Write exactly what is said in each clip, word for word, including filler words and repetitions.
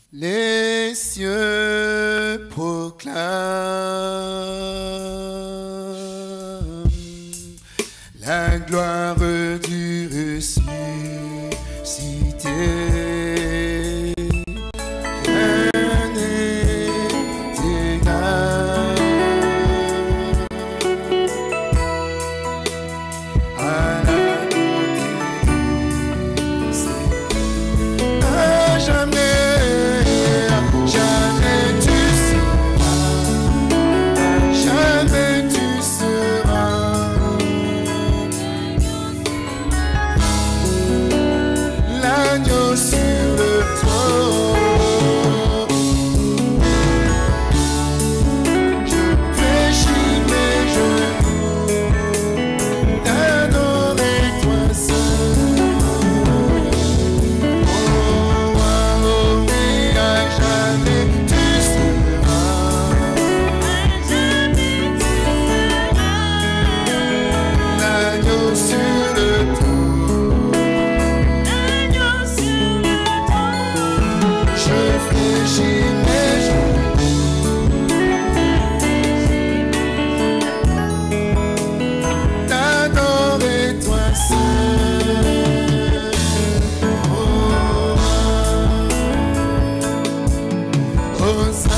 Les cieux proclament la gloire du ressuscité. Rien n'est égal à la beauté du Seigneur. À jamais, jamais tu seras, jamais tu seras l'agneau sur le trône. Je fléchis mes genoux, t'adorer toi seul. Oh, oh, oui, à jamais tu seras l'agneau sur le trône. Je fléchis mes genoux, t'adorer toi seul. Oh, Hosanna,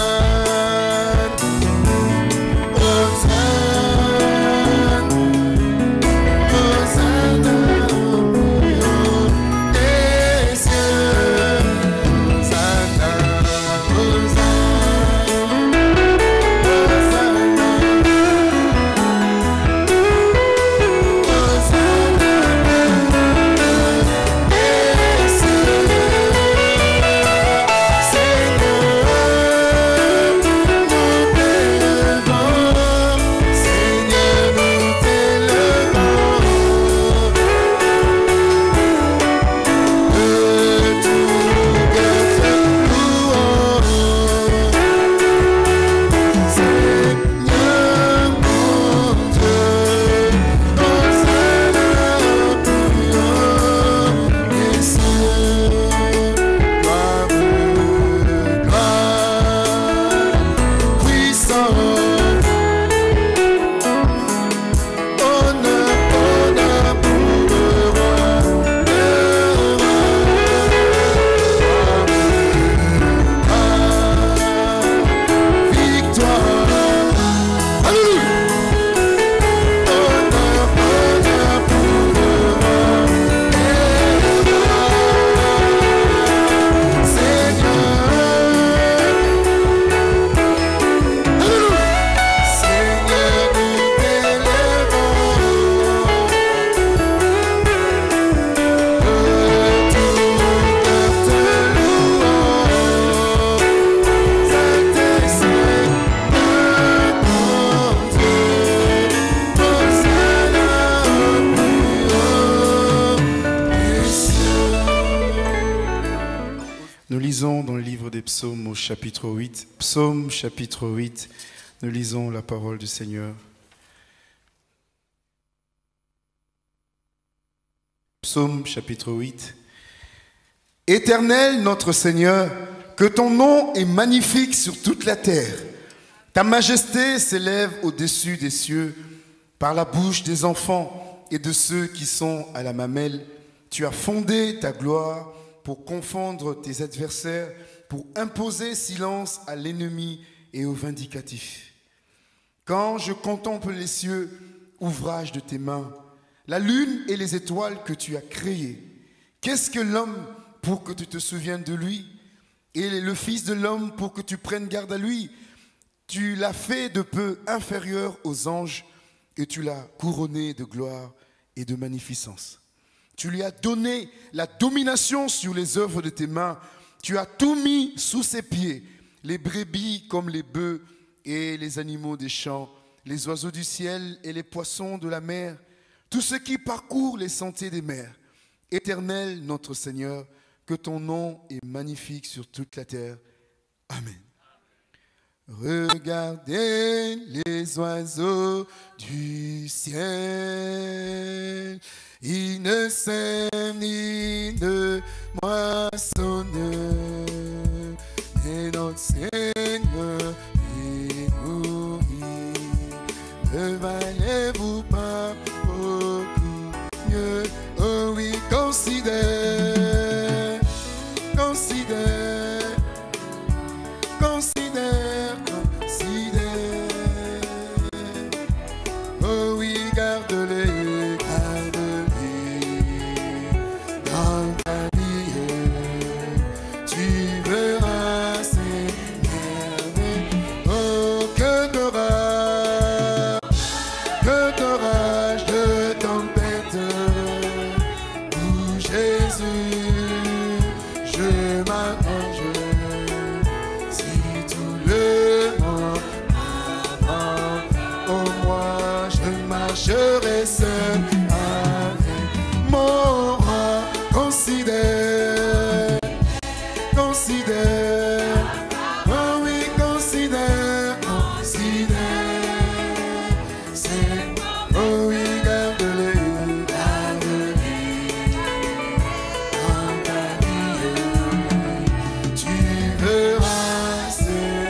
Hosanna, Hosanna au plus haut des cieux. Hosanna, Hosanna, Hosanna, Hosanna des cieux. Seigneur, nous t'élevons, Seigneur, nous t'élevons. De tout cœur te louons. Seigneur mon Dieu, Hosanna au plus haut des cieux. Gloire, gloire, puissance, honneur, honneur pour le roi, le roi. Gloire, victoire, alléluia. Honneur, honneur pour le roi, le roi. Seigneur, alléluia. Seigneur, nous t'élevons. De tout cœur te louons. Saint-Esprit, mon Dieu, Hosanna au plus haut des cieux. Nous lisons dans le livre des psaumes au chapitre huit. Psaume chapitre huit, nous lisons la parole du Seigneur. Psaume chapitre huit. Éternel notre Seigneur, que ton nom est magnifique sur toute la terre. Ta majesté s'élève au-dessus des cieux. Par la bouche des enfants et de ceux qui sont à la mamelle, tu as fondé ta gloire pour confondre tes adversaires, pour imposer silence à l'ennemi et au vindicatif. Quand je contemple les cieux, ouvrage de tes mains, la lune et les étoiles que tu as créées, qu'est-ce que l'homme pour que tu te souviennes de lui, et le Fils de l'homme pour que tu prennes garde à lui? Tu l'as fait de peu inférieur aux anges, et tu l'as couronné de gloire et de magnificence. Tu lui as donné la domination sur les œuvres de tes mains. Tu as tout mis sous ses pieds, les brebis comme les bœufs et les animaux des champs, les oiseaux du ciel et les poissons de la mer, tout ce qui parcourt les sentiers des mers. Éternel notre Seigneur, que ton nom est magnifique sur toute la terre. Amen. Regardez les oiseaux du ciel, ils ne sèment ni ne moissonnent, notre Seigneur est nourri. Ne valez-vous pas beaucoup mieux? Oh oui, considère, considère, considère, considère. Oh oui, garde-les, garde-les dans ta vie. Tu verras ces merveilles. Oh, que d'orage, que d'orage, de tempête. Où Jésus, je m'arrange. Si tout le monde m'abandonne, oh moi je marcherai seul avec mon roi. Considère, considère, oh oui, considère, considère, c'est, oh oui, garde-les, garde-les, dans ta vie, tu verras, c'est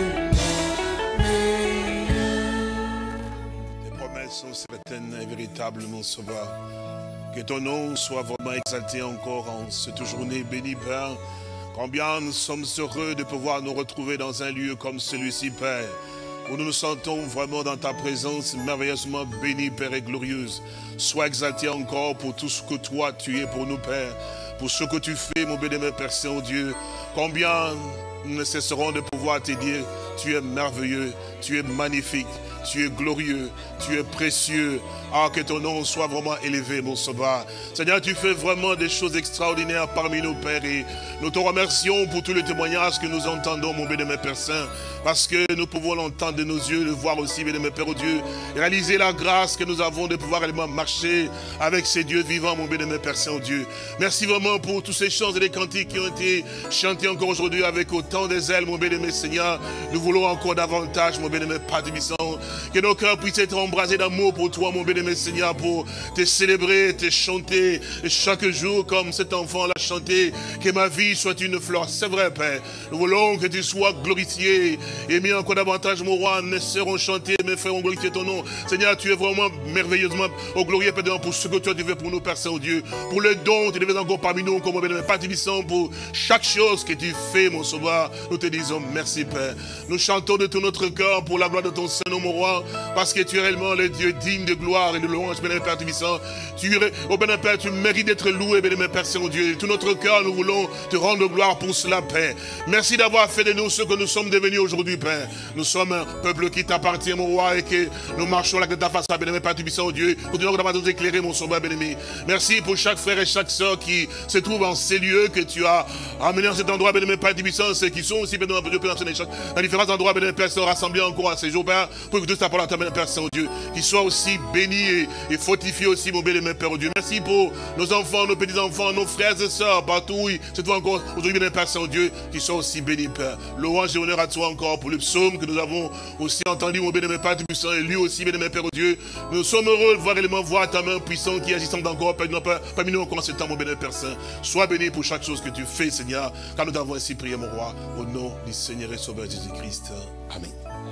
meilleur. Tes promesses sont certaines et véritables, mon Sauveur. Que ton nom soit vraiment exalté encore en cette journée bénie, Père. Combien nous sommes heureux de pouvoir nous retrouver dans un lieu comme celui-ci, Père, où nous nous sentons vraiment dans ta présence merveilleusement bénie, Père, et glorieuse. Sois exalté encore pour tout ce que toi tu es pour nous, Père, pour ce que tu fais, mon béni, Père Saint-Dieu. Combien nous ne cesserons de pouvoir te dire, tu es merveilleux, tu es magnifique, tu es glorieux, tu es précieux. Ah, que ton nom soit vraiment élevé, mon Sauveur. Seigneur, tu fais vraiment des choses extraordinaires parmi nous, Père. Et nous te remercions pour tous les témoignages que nous entendons, mon bénémoine Père Saint. Parce que nous pouvons l'entendre de nos yeux, le voir aussi, bénémoine Père Dieu. Réaliser la grâce que nous avons de pouvoir réellement marcher avec ces dieux vivants, mon bénémoine Père Saint, Dieu. Merci vraiment pour tous ces chants et les cantiques qui ont été chantés encore aujourd'hui avec autant de zèle, mon bénémoine Seigneur. Nous voulons encore davantage, mon bénémoine Père Tibissant, que nos cœurs puissent être embrasés d'amour pour toi, mon bénémoine Seigneur, pour te célébrer, te chanter chaque jour comme cet enfant l'a chanté, que ma vie soit une fleur. C'est vrai, Père. Nous voulons que tu sois glorifié et mis encore davantage, mon roi. Ne serons chanter, mes frères, on glorifie ton nom. Seigneur, tu es vraiment merveilleusement au glorieux, Père, pour ce que tu as fait pour nous, Père Saint-Dieu, pour le don que tu devais encore parmi nous, comme Père Tibissant, pour chaque chose que tu fais, mon Sauveur. Nous te disons merci, Père. Nous chantons de tout notre cœur pour la gloire de ton Saint-Nom, mon roi, parce que tu es réellement le Dieu digne de gloire et de louange, Père Tibissant. Tu, oh Père, Père, tu mérites d'être loué, Père Saint-Dieu. Tout notre cœur, nous voulons te rendre gloire pour cela, Père. Merci d'avoir fait de nous ce que nous sommes devenus aujourd'hui, Père. Nous sommes un peuple qui t'appartient, mon roi, et que nous marchons là de ta face, Père Tibissant, Dieu. Continuons d'avoir nous éclairer, mon sauveur bien-aimé. Merci pour chaque frère et chaque soeur qui se trouve en ces lieux que tu as amenés en cet endroit, Père Tibissant, ceux qui sont aussi, Père, dans différents endroits, Père, se rassembler encore à ces jours, Père, pour que tout ça parle à ta Père Saint-Dieu, qui soit aussi béni et, et fortifié aussi, mon bien-aimé Père Dieu. Merci pour nos enfants, nos petits-enfants, nos frères et sœurs, partout, oui, c'est toi encore aujourd'hui, bien Père Saint-Dieu, qui soit aussi bénis, Père. Louange et honneur à toi encore pour le psaume que nous avons aussi entendu, mon bien-aimé Père Tibissant, et lui aussi, bien-aimé Père Dieu. Nous sommes heureux de voir réellement voir ta main puissante qui agissante encore, Père, parmi nous encore en ce temps, mon bien-aimé Père Saint. Sois béni pour chaque chose que tu fais, Seigneur, car nous t'avons ainsi prié, mon roi, au nom du Seigneur et Sauveur Jésus-Christ. Amen.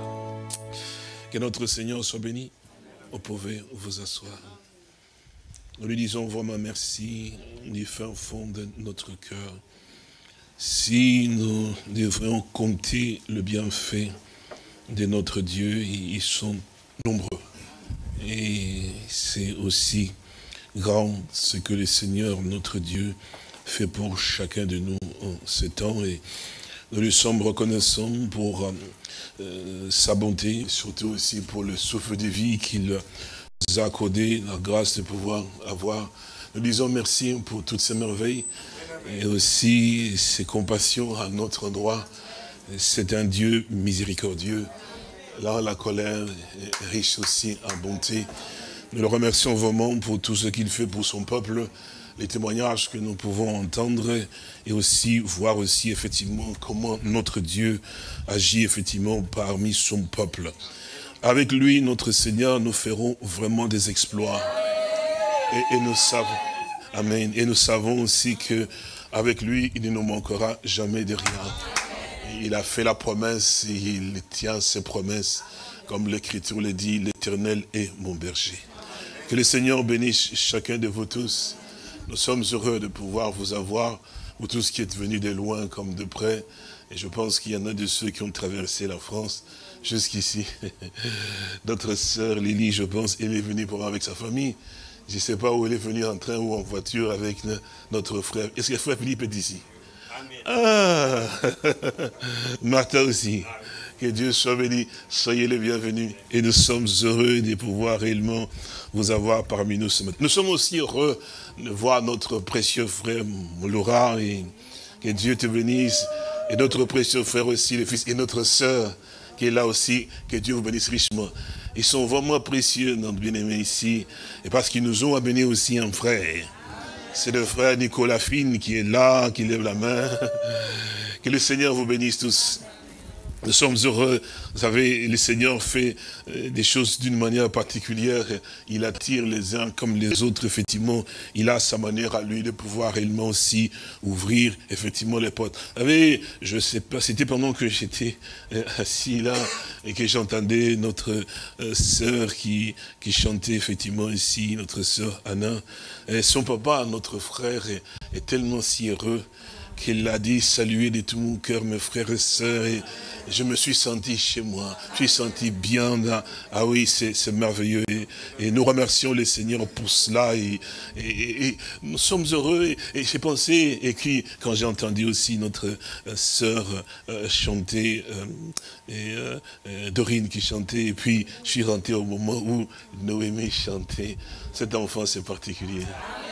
Que notre Seigneur soit béni. Vous pouvez vous asseoir. Nous lui disons vraiment merci du fin fond de notre cœur. Si nous devrions compter le bienfait de notre Dieu, ils sont nombreux. Et c'est aussi grand ce que le Seigneur, notre Dieu, fait pour chacun de nous en ce temps. Et nous lui sommes reconnaissants pour euh, sa bonté, surtout aussi pour le souffle de vie qu'il nous a accordé, la grâce de pouvoir avoir. Nous disons merci pour toutes ces merveilles et aussi ses compassions à notre endroit. C'est un Dieu miséricordieux. Là, la colère est riche aussi en bonté. Nous le remercions vraiment pour tout ce qu'il fait pour son peuple, les témoignages que nous pouvons entendre et aussi voir aussi effectivement comment notre Dieu agit effectivement parmi son peuple. Avec lui, notre Seigneur, nous ferons vraiment des exploits. Et, et nous savons, amen, et nous savons aussi que avec lui, il ne nous manquera jamais de rien. il a fait la promesse et il tient ses promesses. Comme l'Écriture le dit, l'Éternel est mon berger. Que le Seigneur bénisse chacun de vous tous. Nous sommes heureux de pouvoir vous avoir, vous tous qui êtes venus de loin comme de près. Et je pense qu'il y en a de ceux qui ont traversé la France jusqu'ici. Notre sœur Lily, je pense, elle est venue pour avec sa famille. Je ne sais pas où elle est venue, en train ou en voiture avec notre frère. Est-ce que le frère Philippe est ici? Amen. Ah Martha aussi. Amen. Que Dieu soit béni. Soyez les bienvenus. Et nous sommes heureux de pouvoir réellement vous avoir parmi nous ce matin. Nous sommes aussi heureux de voir notre précieux frère Laurent. Et que Dieu te bénisse. Et notre précieux frère aussi, le fils, et notre sœur qui est là aussi. Que Dieu vous bénisse richement. Ils sont vraiment précieux, notre bien-aimé ici. Et parce qu'ils nous ont amené aussi un frère. C'est le frère Nicolas Fine qui est là, qui lève la main. Que le Seigneur vous bénisse tous. Nous sommes heureux. Vous savez, le Seigneur fait des choses d'une manière particulière. Il attire les uns comme les autres, effectivement. Il a sa manière à lui de pouvoir réellement aussi ouvrir, effectivement, les portes. Vous savez, je ne sais pas, c'était pendant que j'étais assis là et que j'entendais notre sœur qui, qui chantait, effectivement, ici, notre sœur Anna. Et son papa, notre frère, est, est tellement si heureux qu'il a dit saluer de tout mon cœur mes frères et sœurs, et je me suis senti chez moi, je suis senti bien dans... Ah oui, c'est merveilleux, et, et nous remercions le Seigneur pour cela, et, et, et nous sommes heureux, et, et j'ai pensé, et puis quand j'ai entendu aussi notre euh, sœur euh, chanter, euh, et euh, euh, Dorine qui chantait, et puis je suis rentré au moment où Noémie chantait. Cet enfant, c'est particulier.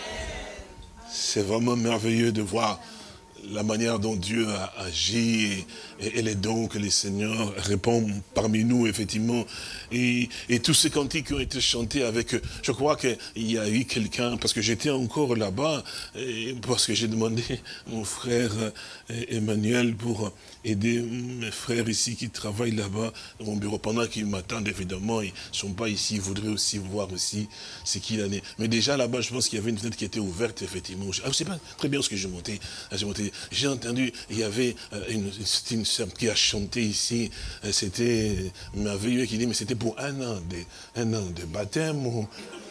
C'est vraiment merveilleux de voir la manière dont Dieu a agi et, et les dons que le Seigneur répond parmi nous, effectivement. Et, et tous ces cantiques qui ont été chantés avec, je crois qu'il y a eu quelqu'un, parce que j'étais encore là-bas, parce que j'ai demandé à mon frère Emmanuel pour aider mes frères ici qui travaillent là-bas, dans mon bureau, pendant qu'ils m'attendent, évidemment, ils ne sont pas ici, ils voudraient aussi voir aussi ce qu'il en est. Mais déjà là-bas, je pense qu'il y avait une fenêtre qui était ouverte, effectivement. Je ne sais pas très bien ce que j'ai monté. J'ai monté. J'ai entendu, il y avait une, une sœur qui a chanté ici, c'était merveilleux, qui dit, mais c'était pour un an de, un an de baptême. Ou...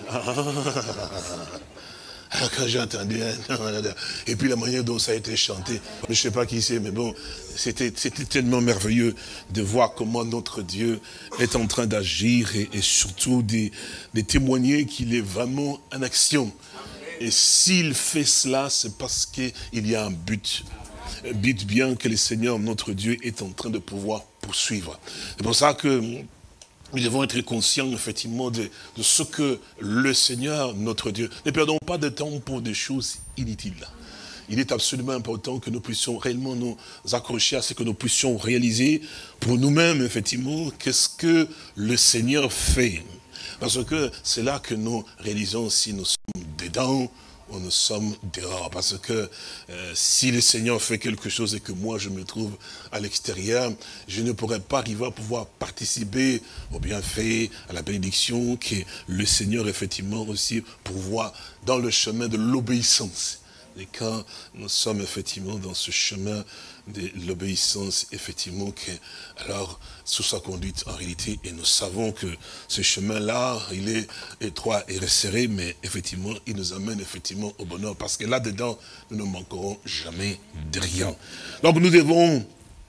Alors quand j'ai entendu, et puis la manière dont ça a été chanté, je ne sais pas qui c'est, mais bon, c'était tellement merveilleux de voir comment notre Dieu est en train d'agir et, et surtout de, de témoigner qu'il est vraiment en action. Et s'il fait cela, c'est parce qu'il y a un but. Un but bien que le Seigneur, notre Dieu, est en train de pouvoir poursuivre. C'est pour ça que nous devons être conscients, effectivement, de, de ce que le Seigneur, notre Dieu, ne perdons pas de temps pour des choses inutiles. Il est absolument important que nous puissions réellement nous accrocher à ce que nous puissions réaliser pour nous-mêmes, effectivement, qu'est-ce que le Seigneur fait. Parce que c'est là que nous réalisons si nous sommes dedans ou nous sommes dehors. Parce que euh, si le Seigneur fait quelque chose et que moi je me trouve à l'extérieur, je ne pourrais pas arriver à pouvoir participer au bienfait, à la bénédiction que le Seigneur effectivement aussi pourvoit dans le chemin de l'obéissance. Et quand nous sommes effectivement dans ce chemin de l'obéissance, effectivement, que, alors, sous sa conduite en réalité, et nous savons que ce chemin-là, il est étroit et resserré, mais effectivement, il nous amène effectivement au bonheur, parce que là-dedans, nous ne manquerons jamais de rien. Donc nous devons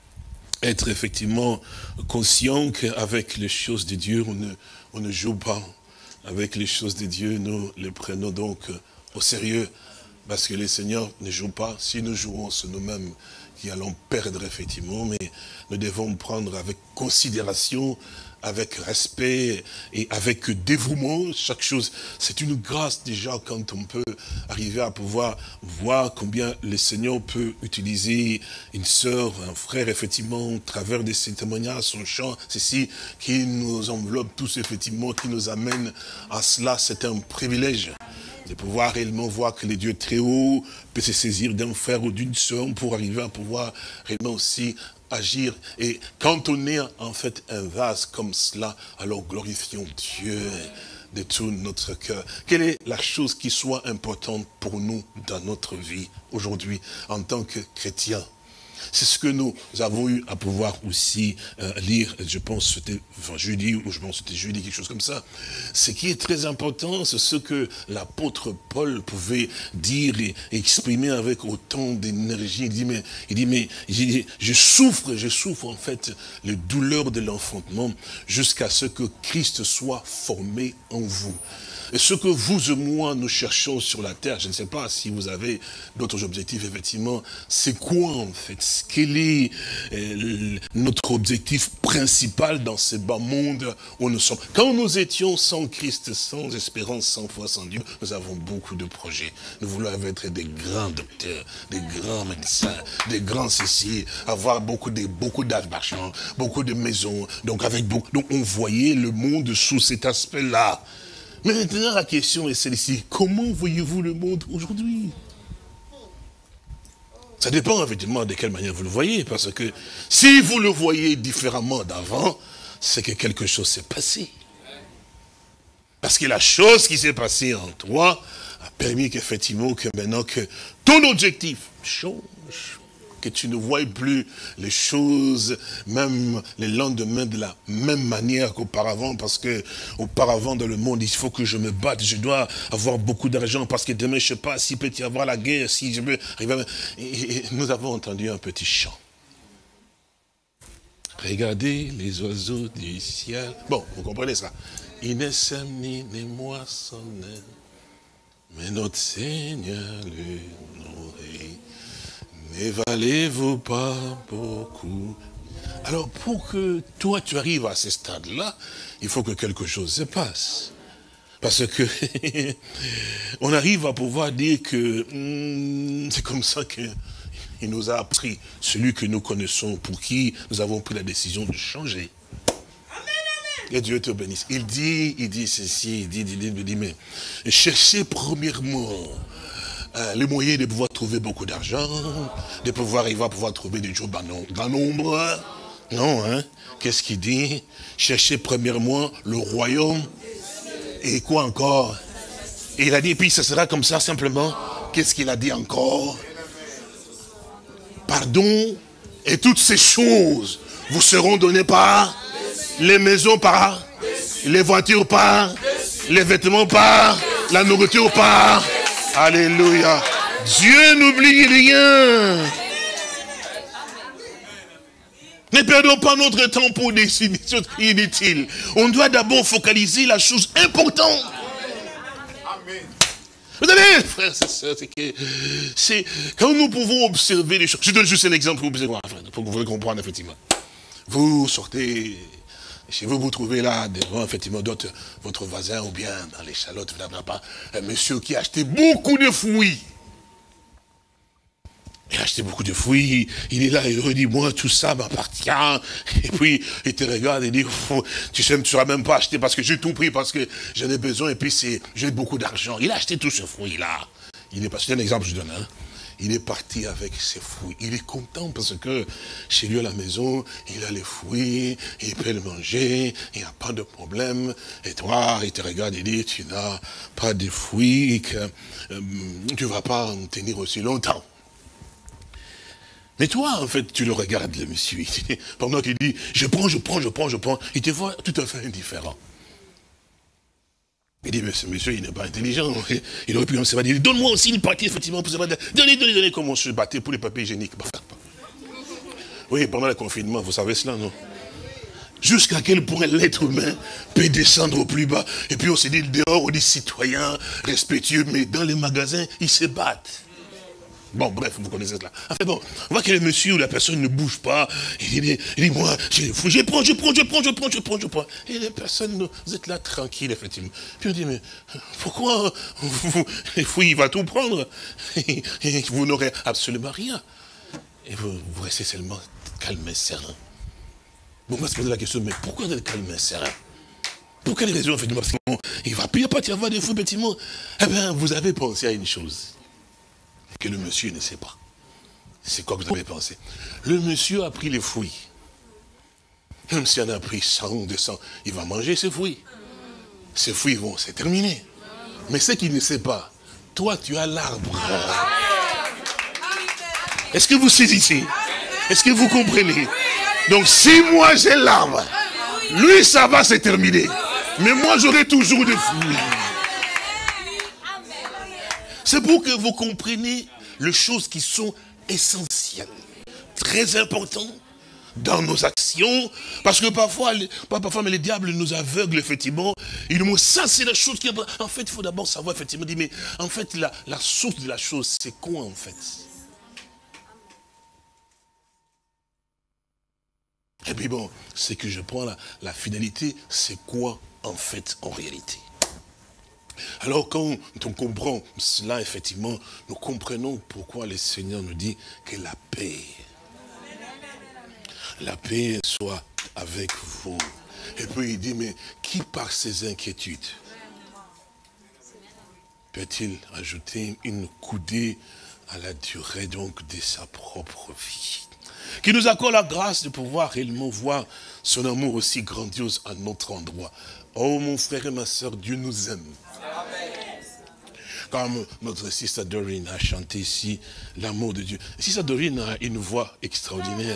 être effectivement conscients qu'avec les choses de Dieu, on ne, on ne joue pas. Avec les choses de Dieu, nous les prenons donc au sérieux. Parce que les seigneurs ne jouent pas. Si nous jouons, c'est nous-mêmes qui allons perdre, effectivement. Mais nous devons prendre avec considération, avec respect et avec dévouement chaque chose. C'est une grâce déjà quand on peut arriver à pouvoir voir combien le Seigneur peut utiliser une sœur, un frère, effectivement, au travers de ses témoignages, son chant, ceci qui nous enveloppe tous, effectivement, qui nous amène à cela. C'est un privilège de pouvoir réellement voir que les dieux très hauts peut se saisir d'un frère ou d'une sœur pour arriver à pouvoir réellement aussi agir. Et quand on est en fait un vase comme cela, alors glorifions Dieu de tout notre cœur. Quelle est la chose qui soit importante pour nous dans notre vie aujourd'hui en tant que chrétiens? C'est ce que nous avons eu à pouvoir aussi euh, lire, je pense c'était enfin, jeudi, ou je pense c'était jeudi, quelque chose comme ça. Ce qui est très important, c'est ce que l'apôtre Paul pouvait dire et, et exprimer avec autant d'énergie. Il dit, mais, il dit, mais il dit, je souffre, je souffre en fait les douleurs de l'enfantement jusqu'à ce que Christ soit formé en vous. Et ce que vous et moi, nous cherchons sur la terre, je ne sais pas si vous avez d'autres objectifs, effectivement, c'est quoi en fait? Quel est euh, notre objectif principal dans ce bas monde où nous sommes? Quand nous étions sans Christ, sans espérance, sans foi, sans Dieu, nous avons beaucoup de projets. Nous voulons être des grands docteurs, des grands médecins, des grands ceci, avoir beaucoup de beaucoup d'argent, beaucoup de maisons, donc avec beaucoup. Donc on voyait le monde sous cet aspect-là. Mais maintenant, la question est celle-ci. Comment voyez-vous le monde aujourd'hui? Ça dépend effectivement de quelle manière vous le voyez. Parce que si vous le voyez différemment d'avant, c'est que quelque chose s'est passé. Parce que la chose qui s'est passée en toi a permis qu'effectivement, que maintenant que ton objectif change, que tu ne voies plus les choses, même les lendemains, de la même manière qu'auparavant, parce que auparavant dans le monde, il faut que je me batte, je dois avoir beaucoup d'argent, parce que demain, je ne sais pas s'il peut y avoir la guerre, si je veux arriver à... Et, et nous avons entendu un petit chant. Regardez les oiseaux du ciel. Bon, vous comprenez ça. Il ne sème ni ne moissonne, mais notre Seigneur le nourrit. Ne valez-vous pas beaucoup? Alors, pour que toi, tu arrives à ce stade-là, il faut que quelque chose se passe. Parce que on arrive à pouvoir dire que hum, c'est comme ça qu'il nous a appris, celui que nous connaissons, pour qui nous avons pris la décision de changer. Et Dieu te bénisse. Il dit, il dit ceci, il dit, il dit, il dit, mais cherchez premièrement Euh, les moyens de pouvoir trouver beaucoup d'argent, de pouvoir, il va pouvoir trouver des jours dans grand nombre. Non, hein? Qu'est-ce qu'il dit? Cherchez premièrement le royaume. Et quoi encore? Et il a dit, et puis ce sera comme ça simplement. Qu'est-ce qu'il a dit encore? Pardon, et toutes ces choses vous seront données par les maisons, par les voitures, par les vêtements, par la nourriture, par... Alléluia. Dieu n'oublie rien. Ne perdons pas notre temps pour des choses inutiles. On doit d'abord focaliser la chose importante. Amen. Vous savez, frères et sœurs, c'est que c'est quand nous pouvons observer les choses. Je donne juste un exemple pour que vous compreniez effectivement. Vous sortez chez vous, vous trouvez là devant effectivement d'autres, votre voisin ou bien dans les chalotes, un monsieur qui a acheté beaucoup de fruits. Il a acheté beaucoup de fruits, il est là, il redit, moi tout ça m'appartient. Et puis il te regarde et dit, oh, tu sais, tu ne sauras même pas acheter parce que j'ai tout pris, parce que j'en ai besoin et puis j'ai beaucoup d'argent. Il a acheté tout ce fruit-là. Il est pas, c'est un exemple que je donne, hein. Il est parti avec ses fruits. Il est content parce que chez lui à la maison, il a les fruits, il peut les manger, il n'y a pas de problème. Et toi, il te regarde et dit, tu n'as pas de fruits, que euh, tu ne vas pas en tenir aussi longtemps. Mais toi, en fait, tu le regardes, le monsieur, pendant qu'il dit, je prends, je prends, je prends, je prends, il te voit tout à fait indifférent. Il dit, mais ce monsieur, il n'est pas intelligent. Il aurait pu même se battre. Il dit, donne-moi aussi une partie, effectivement, pour se battre. Donnez, donnez, donnez, comment on se battait pour les papiers hygiéniques. Oui, pendant le confinement, vous savez cela, non? Jusqu'à quel point l'être humain peut descendre au plus bas. Et puis on se dit, dehors, on dit citoyens, respectueux, mais dans les magasins, ils se battent. Bon, bref, vous connaissez cela. Enfin bon, on voit que le monsieur ou la personne ne bouge pas. Il dit, il dit moi, je, je prends, je prends, je prends, je prends, je prends, je prends. Et les personnes, vous êtes là tranquille, effectivement. Puis on dit, mais pourquoi vous, vous, il va tout prendre. Et, et vous n'aurez absolument rien. Et vous, vous restez seulement calme et serein. Bon, on va se poser la question, mais pourquoi être calme et serein? Pour quelle raison, effectivement? Parce qu'il ne va pas y avoir des fous, effectivement. Eh bien, vous avez pensé à une chose que le monsieur ne sait pas. C'est quoi que vous avez pensé? Le monsieur a pris les fruits. Même s'il en a pris cent, deux cents, il va manger ses fruits. Ces fruits vont se terminer. Mais ce qu'il ne sait pas, toi tu as l'arbre. Est-ce que vous saisissez? Est-ce que vous comprenez? Donc si moi j'ai l'arbre, lui ça va se terminer. Mais moi j'aurai toujours des fruits. C'est pour que vous compreniez les choses qui sont essentielles, très importantes dans nos actions. Parce que parfois, pas parfois, mais les diables nous aveuglent, effectivement. Ils nous montrent ça, c'est la chose qui... En fait, il faut d'abord savoir, effectivement, dire, mais en fait, la, la source de la chose, c'est quoi, en fait? Et puis bon, c'est que je prends la, la finalité, c'est quoi, en fait, en réalité? Alors quand on comprend cela, effectivement, nous comprenons pourquoi le Seigneur nous dit que la paix, la paix soit avec vous. Et puis il dit, mais qui par ses inquiétudes peut-il ajouter une coudée à la durée donc de sa propre vie? Qui nous accorde la grâce de pouvoir réellement voir son amour aussi grandiose à notre endroit. Oh mon frère et ma soeur, Dieu nous aime. Comme notre sister Doreen a chanté ici, l'amour de Dieu. Sister Doreen a une voix extraordinaire.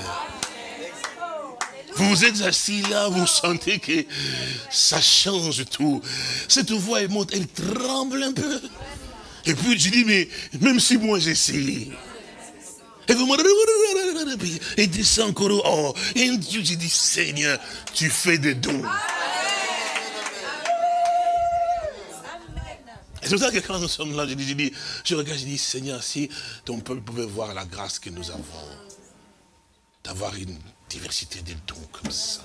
Vous êtes assis là, vous sentez que ça change tout. Cette voix, elle monte, elle tremble un peu. Et puis je dis, mais même si moi j'essaie. Et vous me et descend encore. Oh, et Dieu, j'ai dit, Seigneur, tu fais des dons. C'est pour ça que quand nous sommes là, je, dis, je, dis, je regarde, je dis, Seigneur, si ton peuple pouvait voir la grâce que nous avons, d'avoir une diversité de dons comme ça.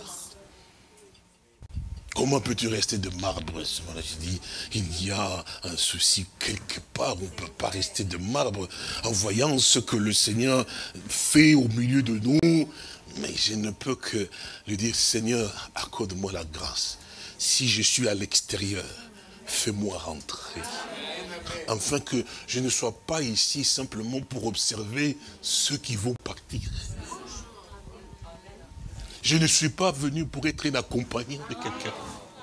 Comment peux-tu rester de marbre? Je dis, il y a un souci quelque part, on ne peut pas rester de marbre en voyant ce que le Seigneur fait au milieu de nous. Mais je ne peux que lui dire, Seigneur, accorde-moi la grâce. Si je suis à l'extérieur, fais-moi rentrer. Afin que je ne sois pas ici simplement pour observer ceux qui vont partir. Je ne suis pas venu pour être un accompagnant de quelqu'un.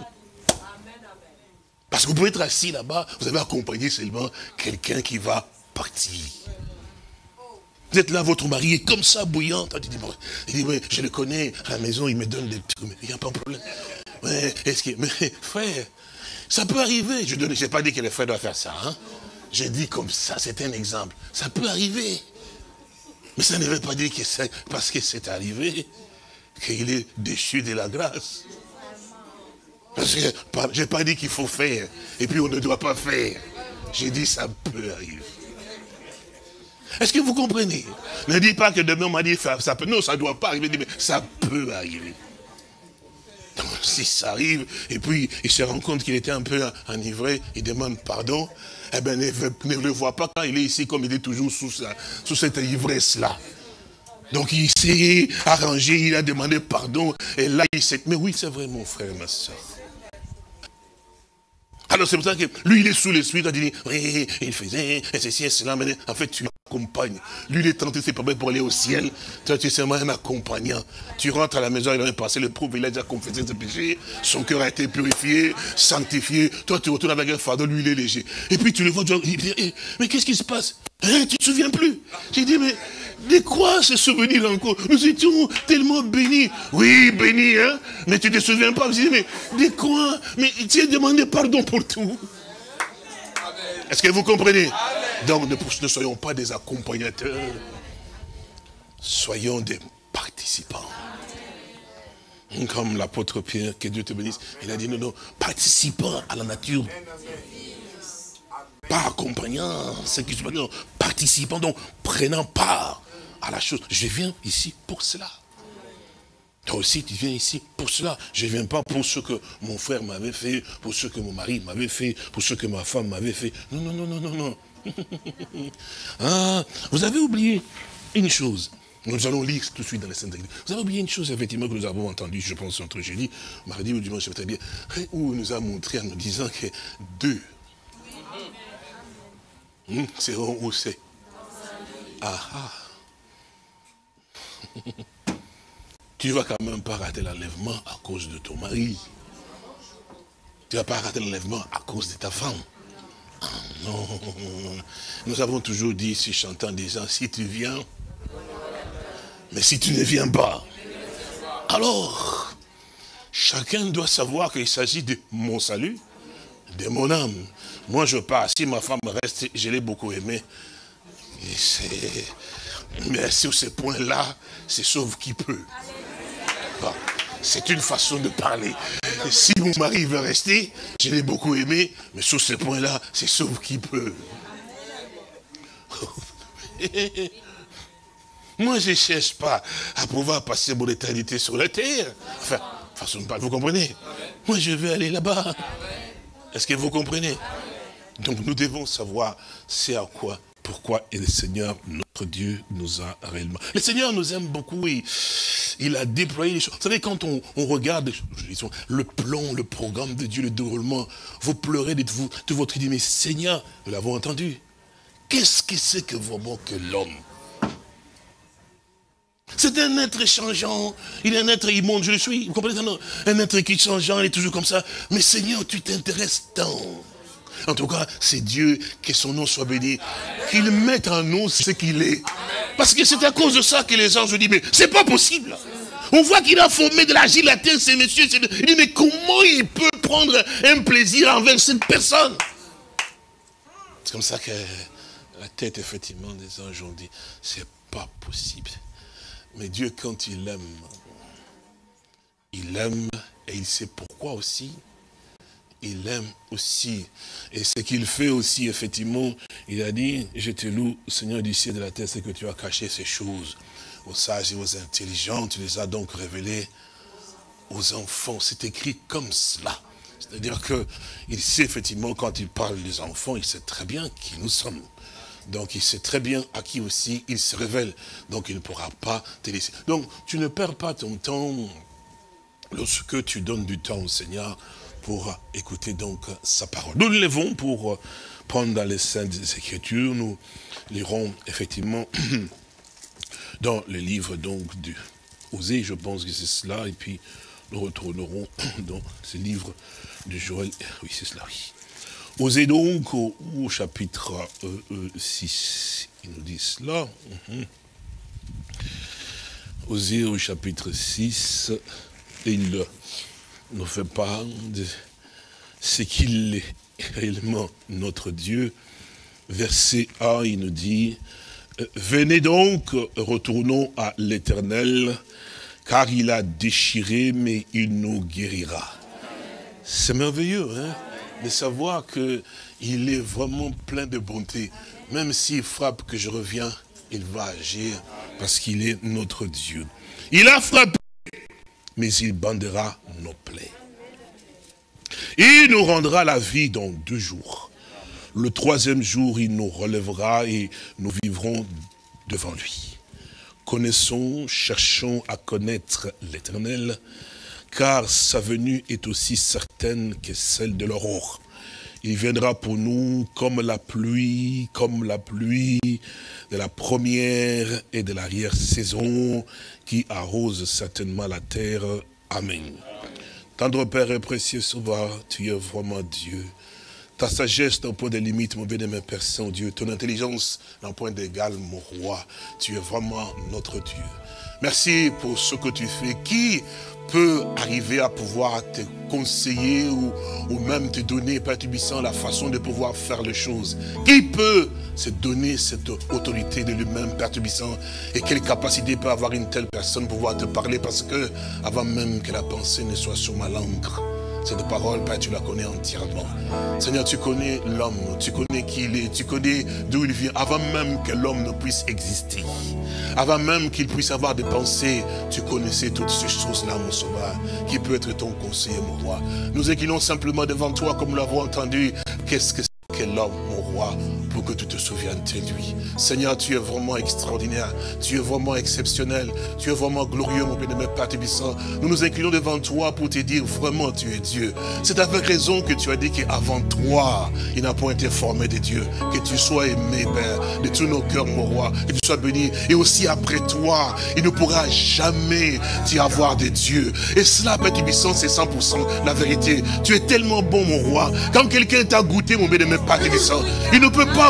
Parce que vous pouvez être assis là-bas, vous avez accompagné seulement quelqu'un qui va partir. Vous êtes là, votre mari est comme ça, bouillant. Il dit, bon, il dit mais je le connais, à la maison, il me donne des trucs, il n'y a pas de problème. Mais, est-ce que, mais frère, ça peut arriver. Je n'ai pas dit que le frère doit faire ça. Hein? J'ai dit comme ça, c'est un exemple. Ça peut arriver. Mais ça ne veut pas dire que c'est parce que c'est arrivé qu'il est déchu de la grâce. Parce que je n'ai pas dit qu'il faut faire. Et puis on ne doit pas faire. J'ai dit ça peut arriver. Est-ce que vous comprenez? Ne dites pas que demain on m'a dit ça peut. Non, ça ne doit pas arriver. Mais ça peut arriver. Donc, si ça arrive, et puis il se rend compte qu'il était un peu enivré, il demande pardon, eh bien ne, ne le voit pas quand il est ici, comme il est toujours sous, sa, sous cette ivresse-là. Donc il s'est arrangé, il a demandé pardon, et là il s'est... Mais oui, c'est vrai mon frère, ma soeur. Alors c'est pour ça que lui il est sous l'esprit, il a dit, oui, il faisait, et ceci et cela, mais en fait tu l'accompagnes. Lui il est tenté ses problèmes pour aller au ciel, toi tu es seulement un accompagnant. Tu rentres à la maison, il a passé le prouve, il a déjà confessé ses péchés, son cœur a été purifié, sanctifié, toi tu retournes avec un fardeau, lui il est léger. Et puis tu le vois, tu dis, eh, mais qu'est-ce qui se passe? Hein, tu ne te souviens plus? J'ai dit, mais de quoi se souvenir encore? Nous étions tellement bénis. Oui, bénis, hein? Mais tu ne te souviens pas. Je dis, mais de quoi? Mais tu as demandé pardon pour tout. Est-ce que vous comprenez? Amen. Donc ne, ne soyons pas des accompagnateurs. Soyons des participants. Amen. Comme l'apôtre Pierre, que Dieu te bénisse, il a dit, non, non, participant à la nature. Pas accompagnant, c'est qui se passe, non, participant, donc prenant part à la chose. Je viens ici pour cela. Toi aussi, tu viens ici pour cela. Je ne viens pas pour ce que mon frère m'avait fait, pour ce que mon mari m'avait fait, pour ce que ma femme m'avait fait. Non, non, non, non, non, non. Ah, vous avez oublié une chose. Nous allons lire tout de suite dans les Saintes Écritures. Vous avez oublié une chose, effectivement, que nous avons entendue, je pense, entre jeudi, mardi ou dimanche, très bien, où il nous a montré en nous disant que deux, hum, c'est où c'est. Ah ah. Tu ne vas quand même pas rater l'enlèvement à cause de ton mari. Tu ne vas pas rater l'enlèvement à cause de ta femme. Ah non. Nous avons toujours dit, si chantant des gens, si tu viens, Mais si tu ne viens pas, alors, chacun doit savoir qu'il s'agit de mon salut, de mon âme. Moi, je pars. Si ma femme reste, je l'ai beaucoup aimée. Et c'est... Mais sur ce point-là, c'est sauve qui peut. Bon, c'est une façon de parler. Et si mon mari veut rester, je l'ai beaucoup aimé, mais sur ce point-là, c'est sauve qui peut. Moi, je ne cherche pas à pouvoir passer mon éternité sur la terre. Enfin, façon de parler, vous comprenez? Moi, je vais aller là-bas. Est-ce que vous comprenez? Donc, nous devons savoir c'est à quoi, pourquoi et le Seigneur, notre Dieu, nous a réellement. Le Seigneur nous aime beaucoup et il a déployé les choses. Vous savez, quand on, on regarde le plan, le programme de Dieu, le déroulement, vous pleurez de, vous, de votre idée, mais Seigneur, nous l'avons entendu. Qu'est-ce que c'est que vraiment que l'homme? C'est un être changeant, il est un être immonde, je le suis, vous comprenez? Non, un être qui est changeant, il est toujours comme ça. Mais Seigneur, tu t'intéresses tant. En tout cas, c'est Dieu, que son nom soit béni, qu'il mette en nous ce qu'il est. Parce que c'est à cause de ça que les gens se disent, mais c'est pas possible. On voit qu'il a formé de la gilatine, ces messieurs. Il dit, mais comment il peut prendre un plaisir envers cette personne? C'est comme ça que la tête, effectivement, des anges ont dit, c'est pas possible. Mais Dieu, quand il aime, il aime et il sait pourquoi aussi. Il aime aussi. Et ce qu'il fait aussi, effectivement, il a dit, je te loue, Seigneur du ciel et de la terre, c'est que tu as caché ces choses aux sages et aux intelligents. Tu les as donc révélées aux enfants. C'est écrit comme cela. C'est-à-dire qu'il sait effectivement, quand il parle des enfants, il sait très bien qui nous sommes. Donc il sait très bien à qui aussi il se révèle. Donc il ne pourra pas te laisser. Donc tu ne perds pas ton temps lorsque tu donnes du temps au Seigneur pour écouter donc sa parole. Nous nous levons pour prendre dans les Saintes Écritures. Nous lirons effectivement dans le livre donc du Osée, je pense que c'est cela. Et puis nous retournerons dans ce livre de Joël. Oui, c'est cela, oui. Osée donc au, au chapitre euh, euh, six, il nous dit cela. Mm-hmm. Osée au chapitre six, et il nous fait part de ce qu'il est réellement notre Dieu. Verset un, il nous dit, venez donc, retournons à l'Éternel, car il a déchiré, mais il nous guérira. C'est merveilleux, hein? De savoir qu'il est vraiment plein de bonté. Même s'il frappe que je reviens, il va agir parce qu'il est notre Dieu. Il a frappé, mais il bandera nos plaies. Il nous rendra la vie dans deux jours. Le troisième jour, il nous relèvera et nous vivrons devant lui. Connaissons, cherchons à connaître l'Éternel, car sa venue est aussi certaine que celle de l'aurore. Il viendra pour nous comme la pluie, comme la pluie de la première et de l'arrière-saison qui arrose certainement la terre. Amen. Tendre Père et précieux Sauveur, tu es vraiment Dieu. Ta sagesse n'a point de limite, mon bien-aimé Père Saint-Dieu. Ton intelligence n'a point d'égal, mon roi. Tu es vraiment notre Dieu. Merci pour ce que tu fais. Qui peut arriver à pouvoir te conseiller ou, ou même te donner, Père Tubissant, la façon de pouvoir faire les choses? Qui peut se donner cette autorité de lui-même, Père Tubissant? Et quelle capacité peut avoir une telle personne pour pouvoir te parler? Parce que, avant même que la pensée ne soit sur ma langue, cette parole, Père, tu la connais entièrement. Seigneur, tu connais l'homme, tu connais qui il est, tu connais d'où il vient, avant même que l'homme ne puisse exister. Avant même qu'il puisse avoir des pensées, tu connaissais toutes ces choses-là, mon Sauveur, qui peut être ton conseiller, mon roi. Nous inclinons simplement devant toi, comme nous l'avons entendu. Qu'est-ce que c'est que l'homme, mon roi, pour que tu te souviennes de lui? Seigneur, tu es vraiment extraordinaire, tu es vraiment exceptionnel, tu es vraiment glorieux, mon bien-aimé Père Tubissant. Nous nous inclinons devant toi pour te dire vraiment tu es Dieu. C'est avec raison que tu as dit qu'avant toi, il n'a point été formé de Dieu. Que tu sois aimé, Père, de tous nos cœurs, mon roi, que tu sois béni. Et aussi après toi, il ne pourra jamais y avoir de Dieu. Et cela, Père Tubissant, c'est cent pour cent la vérité. Tu es tellement bon, mon roi. Quand quelqu'un t'a goûté, mon bien-aimé Père Tubissant, il ne peut pas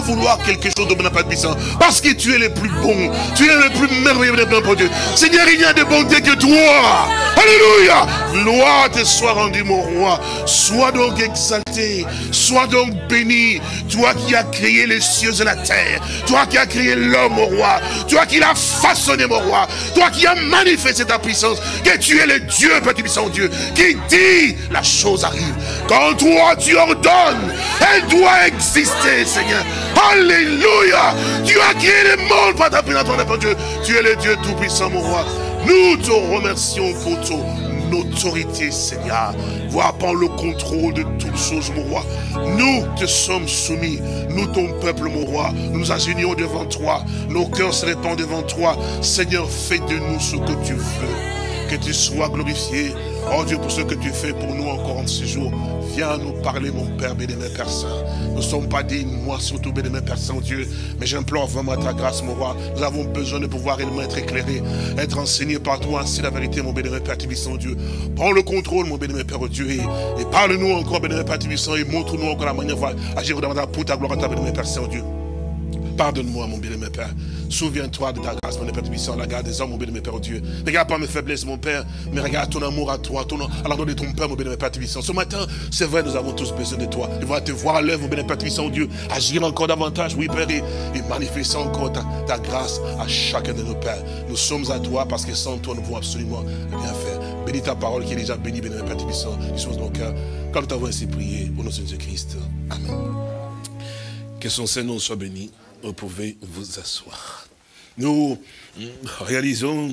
vouloir quelque chose de bon Père puissant. Parce que tu es le plus bon. Tu es le plus merveilleux de mon Dieu. Seigneur, il n'y a de bonté que toi. Alléluia. Gloire te soit rendue, mon roi. Sois donc exalté. Sois donc béni. Toi qui as créé les cieux et la terre. Toi qui as créé l'homme, mon roi. Toi qui l'as façonné, mon roi. Toi qui as manifesté ta puissance. Que tu es le Dieu, Père puissant Dieu. Qui dit, la chose arrive. Quand toi tu ordonnes, elle doit exister, Seigneur. Alléluia. Tu as créé le monde par ta puissance, Père Dieu. Tu es le Dieu tout-puissant, mon roi. Nous te remercions pour ton autorité, Seigneur. Voir prendre le contrôle de toutes choses, mon roi. Nous te sommes soumis. Nous, ton peuple, mon roi. Nous nous agenouillons devant toi. Nos cœurs se répandent devant toi. Seigneur, fais de nous ce que tu veux. Que tu sois glorifié. Oh Dieu, pour ce que tu fais pour nous encore en ce jour. Viens nous parler, mon Père, béni-aimé Père Saint. Nous ne sommes pas dignes, moi surtout, béni-aimé Père Saint-Dieu. Mais j'implore vraiment ta grâce, mon roi. Nous avons besoin de pouvoir réellement être éclairés, être enseignés par toi. Ainsi la vérité, mon béni-aimé Père Tibissant Dieu. Prends le contrôle, mon béni-aimé Père Dieu. Et, et parle-nous encore, béni-aimé Père Tibissant. Et montre-nous encore la manière d'agir davantage pour ta gloire, ta béni-aimé Père Saint-Dieu. Pardonne-moi, mon bien-aimé Père. Souviens-toi de ta grâce, mon Père puissant, la garde des hommes, mon bien-aimé Père Dieu. Regarde pas mes faiblesses, mon Père, mais regarde ton amour à toi, ton, à l'endroit de ton Père, mon bien-aimé Père puissant. Ce matin, c'est vrai, nous avons tous besoin de toi. De voir te voir à l'œuvre, mon bien-aimé Père puissant, Dieu, agir encore davantage, oui, Père, et, et manifester encore ta, ta grâce à chacun de nos pères. Nous sommes à toi parce que sans toi, nous pouvons absolument rien faire. Bénis ta parole qui est déjà bénie, bien-aimé Père puissant, qui chose nos cœurs. Quand nous t'avons ainsi prié, au nom de Jésus-Christ. Amen. Que son Saint-Nom soit béni. Vous pouvez vous asseoir. Nous réalisons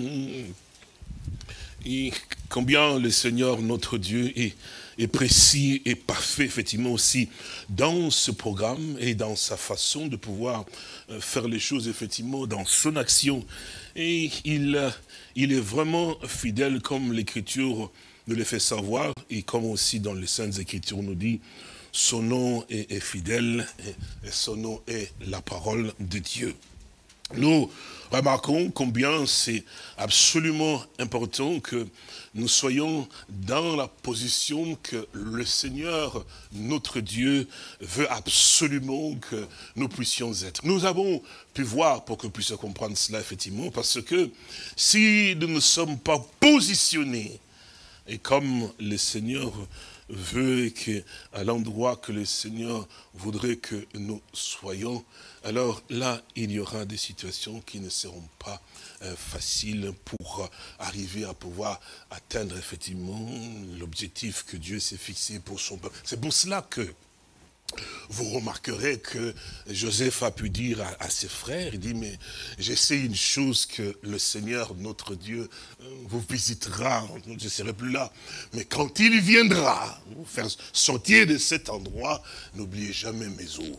combien le Seigneur, notre Dieu, est, est précis et parfait, effectivement, aussi dans ce programme et dans sa façon de pouvoir faire les choses, effectivement, dans son action. Et il, il est vraiment fidèle, comme l'Écriture nous le fait savoir, et comme aussi dans les Saintes Écritures nous dit, son nom est, est fidèle et, et son nom est la parole de Dieu. Nous remarquons combien c'est absolument important que nous soyons dans la position que le Seigneur, notre Dieu, veut absolument que nous puissions être. Nous avons pu voir, pour que nous puissions comprendre cela, effectivement, parce que si nous ne sommes pas positionnés, et comme le Seigneur veut qu'à l'endroit que le Seigneur voudrait que nous soyons, alors là, il y aura des situations qui ne seront pas euh, faciles pour arriver à pouvoir atteindre effectivement l'objectif que Dieu s'est fixé pour son peuple. C'est pour cela que vous remarquerez que Joseph a pu dire à, à ses frères, il dit, mais je sais une chose, que le Seigneur, notre Dieu, vous visitera, je ne serai plus là. Mais quand il viendra vous faire sortir de cet endroit, n'oubliez jamais mes eaux.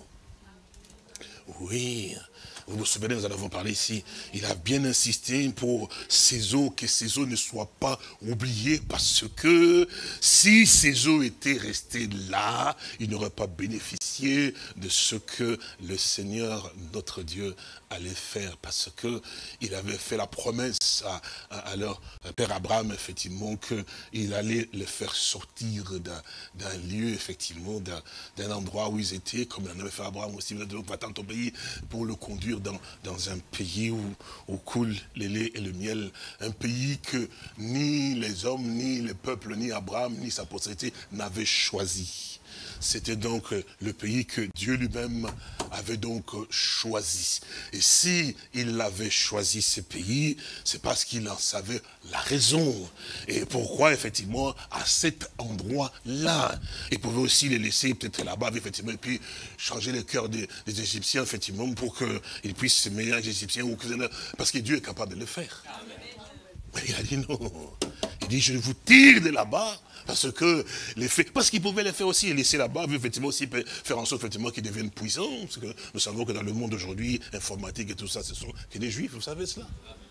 Oui, vous vous souvenez, nous en avons parlé ici, il a bien insisté pour ces eaux, que ces eaux ne soient pas oubliées, parce que si ces eaux étaient restées là, il n'aurait pas bénéficié de ce que le Seigneur, notre Dieu, allait faire, parce que il avait fait la promesse à, à, à leur père Abraham, effectivement, qu'il allait le faire sortir d'un lieu, effectivement, d'un endroit où ils étaient, comme il en avait fait Abraham aussi, va dans ton pays, pour le conduire dans, dans un pays où, où coule le lait et le miel, un pays que ni les hommes, ni le peuple, ni Abraham, ni sa postérité n'avaient choisi. C'était donc le pays que Dieu lui-même avait donc choisi. Et si il avait choisi ce pays, c'est parce qu'il en savait la raison. Et pourquoi, effectivement, à cet endroit-là, il pouvait aussi les laisser peut-être là-bas, effectivement, et puis changer le cœur des, des Égyptiens, effectivement, pour qu'ils puissent se mêler aux Égyptiens, parce que Dieu est capable de le faire. Mais il a dit non. Il dit, je vous tire de là-bas, parce que les faits, parce qu'il pouvait les faire aussi, et laisser là-bas, effectivement aussi faire en sorte effectivement qu'ils deviennent puissants, parce que nous savons que dans le monde aujourd'hui, informatique et tout ça, ce sont que des juifs, vous savez cela?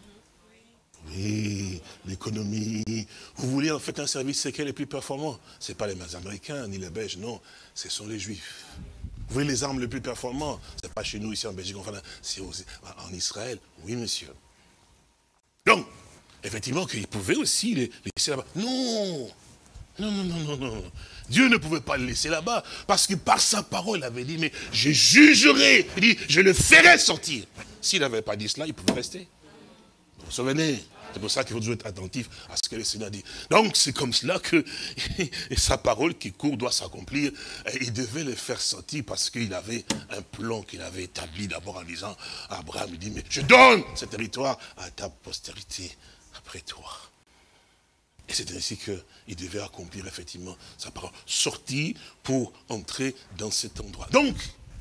Oui, l'économie. Vous voulez en fait un service séquel et plus performant? Ce n'est pas les Américains, ni les Belges, non, ce sont les juifs. Vous voulez les armes les plus performantes? Ce n'est pas chez nous ici en Belgique, enfin, c'est en Israël. Oui, monsieur. Donc, effectivement, qu'ils pouvaient aussi les laisser là-bas. Non! Non, non, non, non, non. Dieu ne pouvait pas le laisser là-bas, parce que par sa parole, il avait dit, mais je jugerai, il dit, je le ferai sortir. S'il n'avait pas dit cela, il pouvait rester. Vous vous souvenez? C'est pour ça qu'il faut être attentif à ce que le Seigneur dit. Donc c'est comme cela que et sa parole qui court doit s'accomplir. Il devait le faire sortir parce qu'il avait un plan qu'il avait établi d'abord en disant à Abraham, il dit, mais je donne ce territoire à ta postérité après toi. Et c'est ainsi qu'il devait accomplir effectivement sa parole. Sortir pour entrer dans cet endroit. Donc,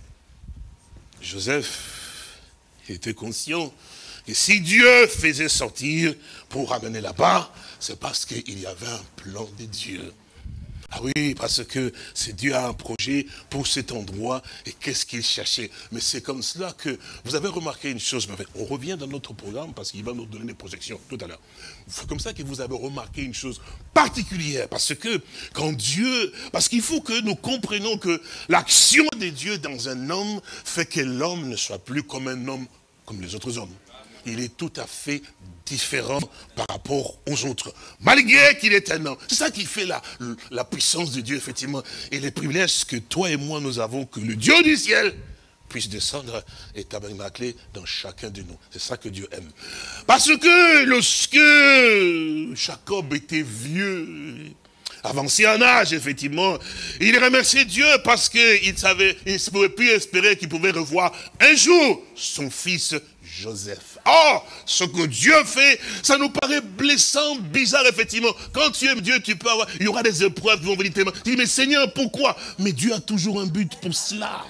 Joseph était conscient que si Dieu faisait sortir pour ramener là-bas, c'est parce qu'il y avait un plan de Dieu. Ah oui, parce que c'est Dieu a un projet pour cet endroit et qu'est-ce qu'il cherchait. Mais c'est comme cela que vous avez remarqué une chose. On revient dans notre programme parce qu'il va nous donner des projections tout à l'heure. C'est comme ça que vous avez remarqué une chose particulière. Parce que quand Dieu... Parce qu'il faut que nous comprenions que l'action de Dieu dans un homme fait que l'homme ne soit plus comme un homme comme les autres hommes. Il est tout à fait différent par rapport aux autres, malgré qu'il est un homme. C'est ça qui fait la, la puissance de Dieu, effectivement, et les privilèges que toi et moi nous avons, que le Dieu du ciel puisse descendre et tabernacler dans chacun de nous. C'est ça que Dieu aime. Parce que lorsque Jacob était vieux, avancé en âge, effectivement, il remerciait Dieu parce qu'il savait, il ne pouvait plus espérer qu'il pouvait revoir un jour son fils Joseph. Or, ce que Dieu fait, ça nous paraît blessant, bizarre, effectivement. Quand tu aimes Dieu, tu peux avoir, il y aura des épreuves qui vont venir tellement. Tu dis, mais Seigneur, pourquoi? Mais Dieu a toujours un but pour cela.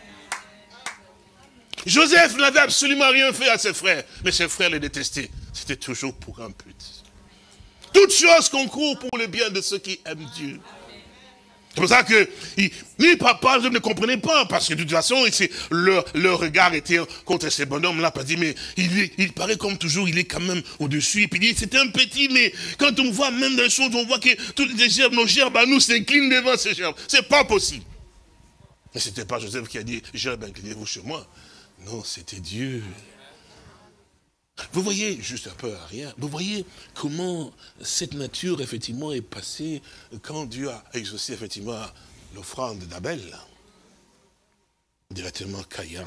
Joseph n'avait absolument rien fait à ses frères, mais ses frères les détestaient. C'était toujours pour un but. Toutes choses concourent pour le bien de ceux qui aiment Dieu. C'est pour ça que il, ni papa ne comprenaient pas, parce que de toute façon, leur, leur regard était contre ces bonhommes-là, parce qu'il mais il, il paraît comme toujours, il est quand même au-dessus, et puis il dit, c'est un petit, mais quand on voit même des choses, on voit que toutes les gerbes, nos gerbes à nous s'inclinent devant ces gerbes. C'est pas possible. Mais c'était pas Joseph qui a dit, gerbes, inclinez-vous sur moi. Non, c'était Dieu. Vous voyez, juste un peu à rien, vous voyez comment cette nature, effectivement, est passée quand Dieu a exaucé, effectivement, l'offrande d'Abel. Directement Caïn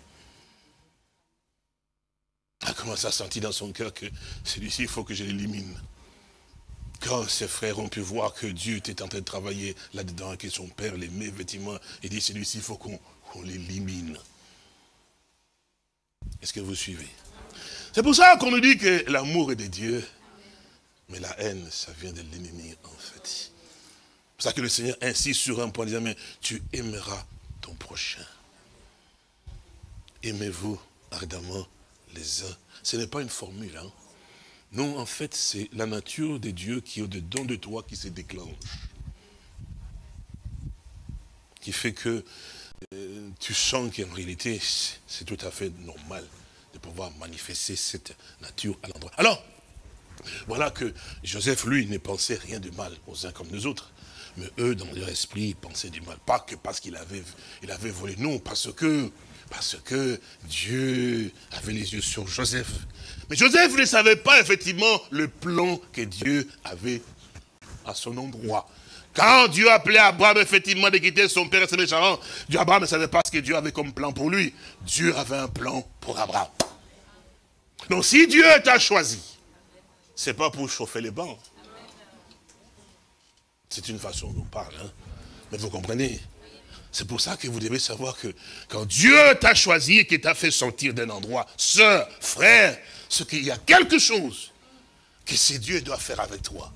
a commencé à sentir dans son cœur que celui-ci, il faut que je l'élimine. Quand ses frères ont pu voir que Dieu était en train de travailler là-dedans, que son père l'aimait, effectivement, il dit, celui-ci, il faut qu'on qu'on l'élimine. Est-ce que vous suivez? C'est pour ça qu'on nous dit que l'amour est de Dieu, mais la haine, ça vient de l'ennemi, en fait. C'est pour ça que le Seigneur insiste sur un point, disant, mais tu aimeras ton prochain. Aimez-vous ardemment les uns. Ce n'est pas une formule, hein. Non, en fait, c'est la nature de Dieu qui est au-dedans de toi qui se déclenche. Qui fait que euh, tu sens qu'en réalité, c'est tout à fait normal de pouvoir manifester cette nature à l'endroit. Alors, voilà que Joseph, lui, ne pensait rien de mal aux uns comme aux autres. Mais eux, dans leur esprit, ils pensaient du mal. Pas que parce qu'il avait, il avait volé, non, parce que, parce que Dieu avait les yeux sur Joseph. Mais Joseph ne savait pas, effectivement, le plan que Dieu avait à son endroit. Quand Dieu appelait Abraham, effectivement, de quitter son père et ses parents, Abraham ne savait pas ce que Dieu avait comme plan pour lui. Dieu avait un plan pour Abraham. Donc si Dieu t'a choisi, c'est pas pour chauffer les bancs. C'est une façon dont on parle, hein. Mais vous comprenez? C'est pour ça que vous devez savoir que quand Dieu t'a choisi et qu'il t'a fait sortir d'un endroit, sœur, frère, ce qu'il y a quelque chose que c'est Dieu doit faire avec toi.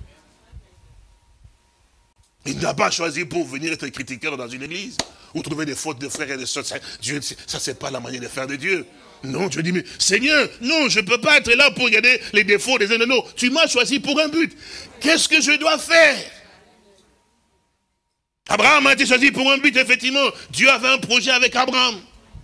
Il n'a pas choisi pour venir être critiqueur dans une église, ou trouver des fautes de frères et de sœurs. Ça, Dieu, ça c'est pas la manière de faire de Dieu. Non, Dieu dit, mais Seigneur, non, je ne peux pas être là pour regarder les défauts des uns. Non, non, tu m'as choisi pour un but. Qu'est-ce que je dois faire? Abraham a été choisi pour un but, effectivement. Dieu avait un projet avec Abraham.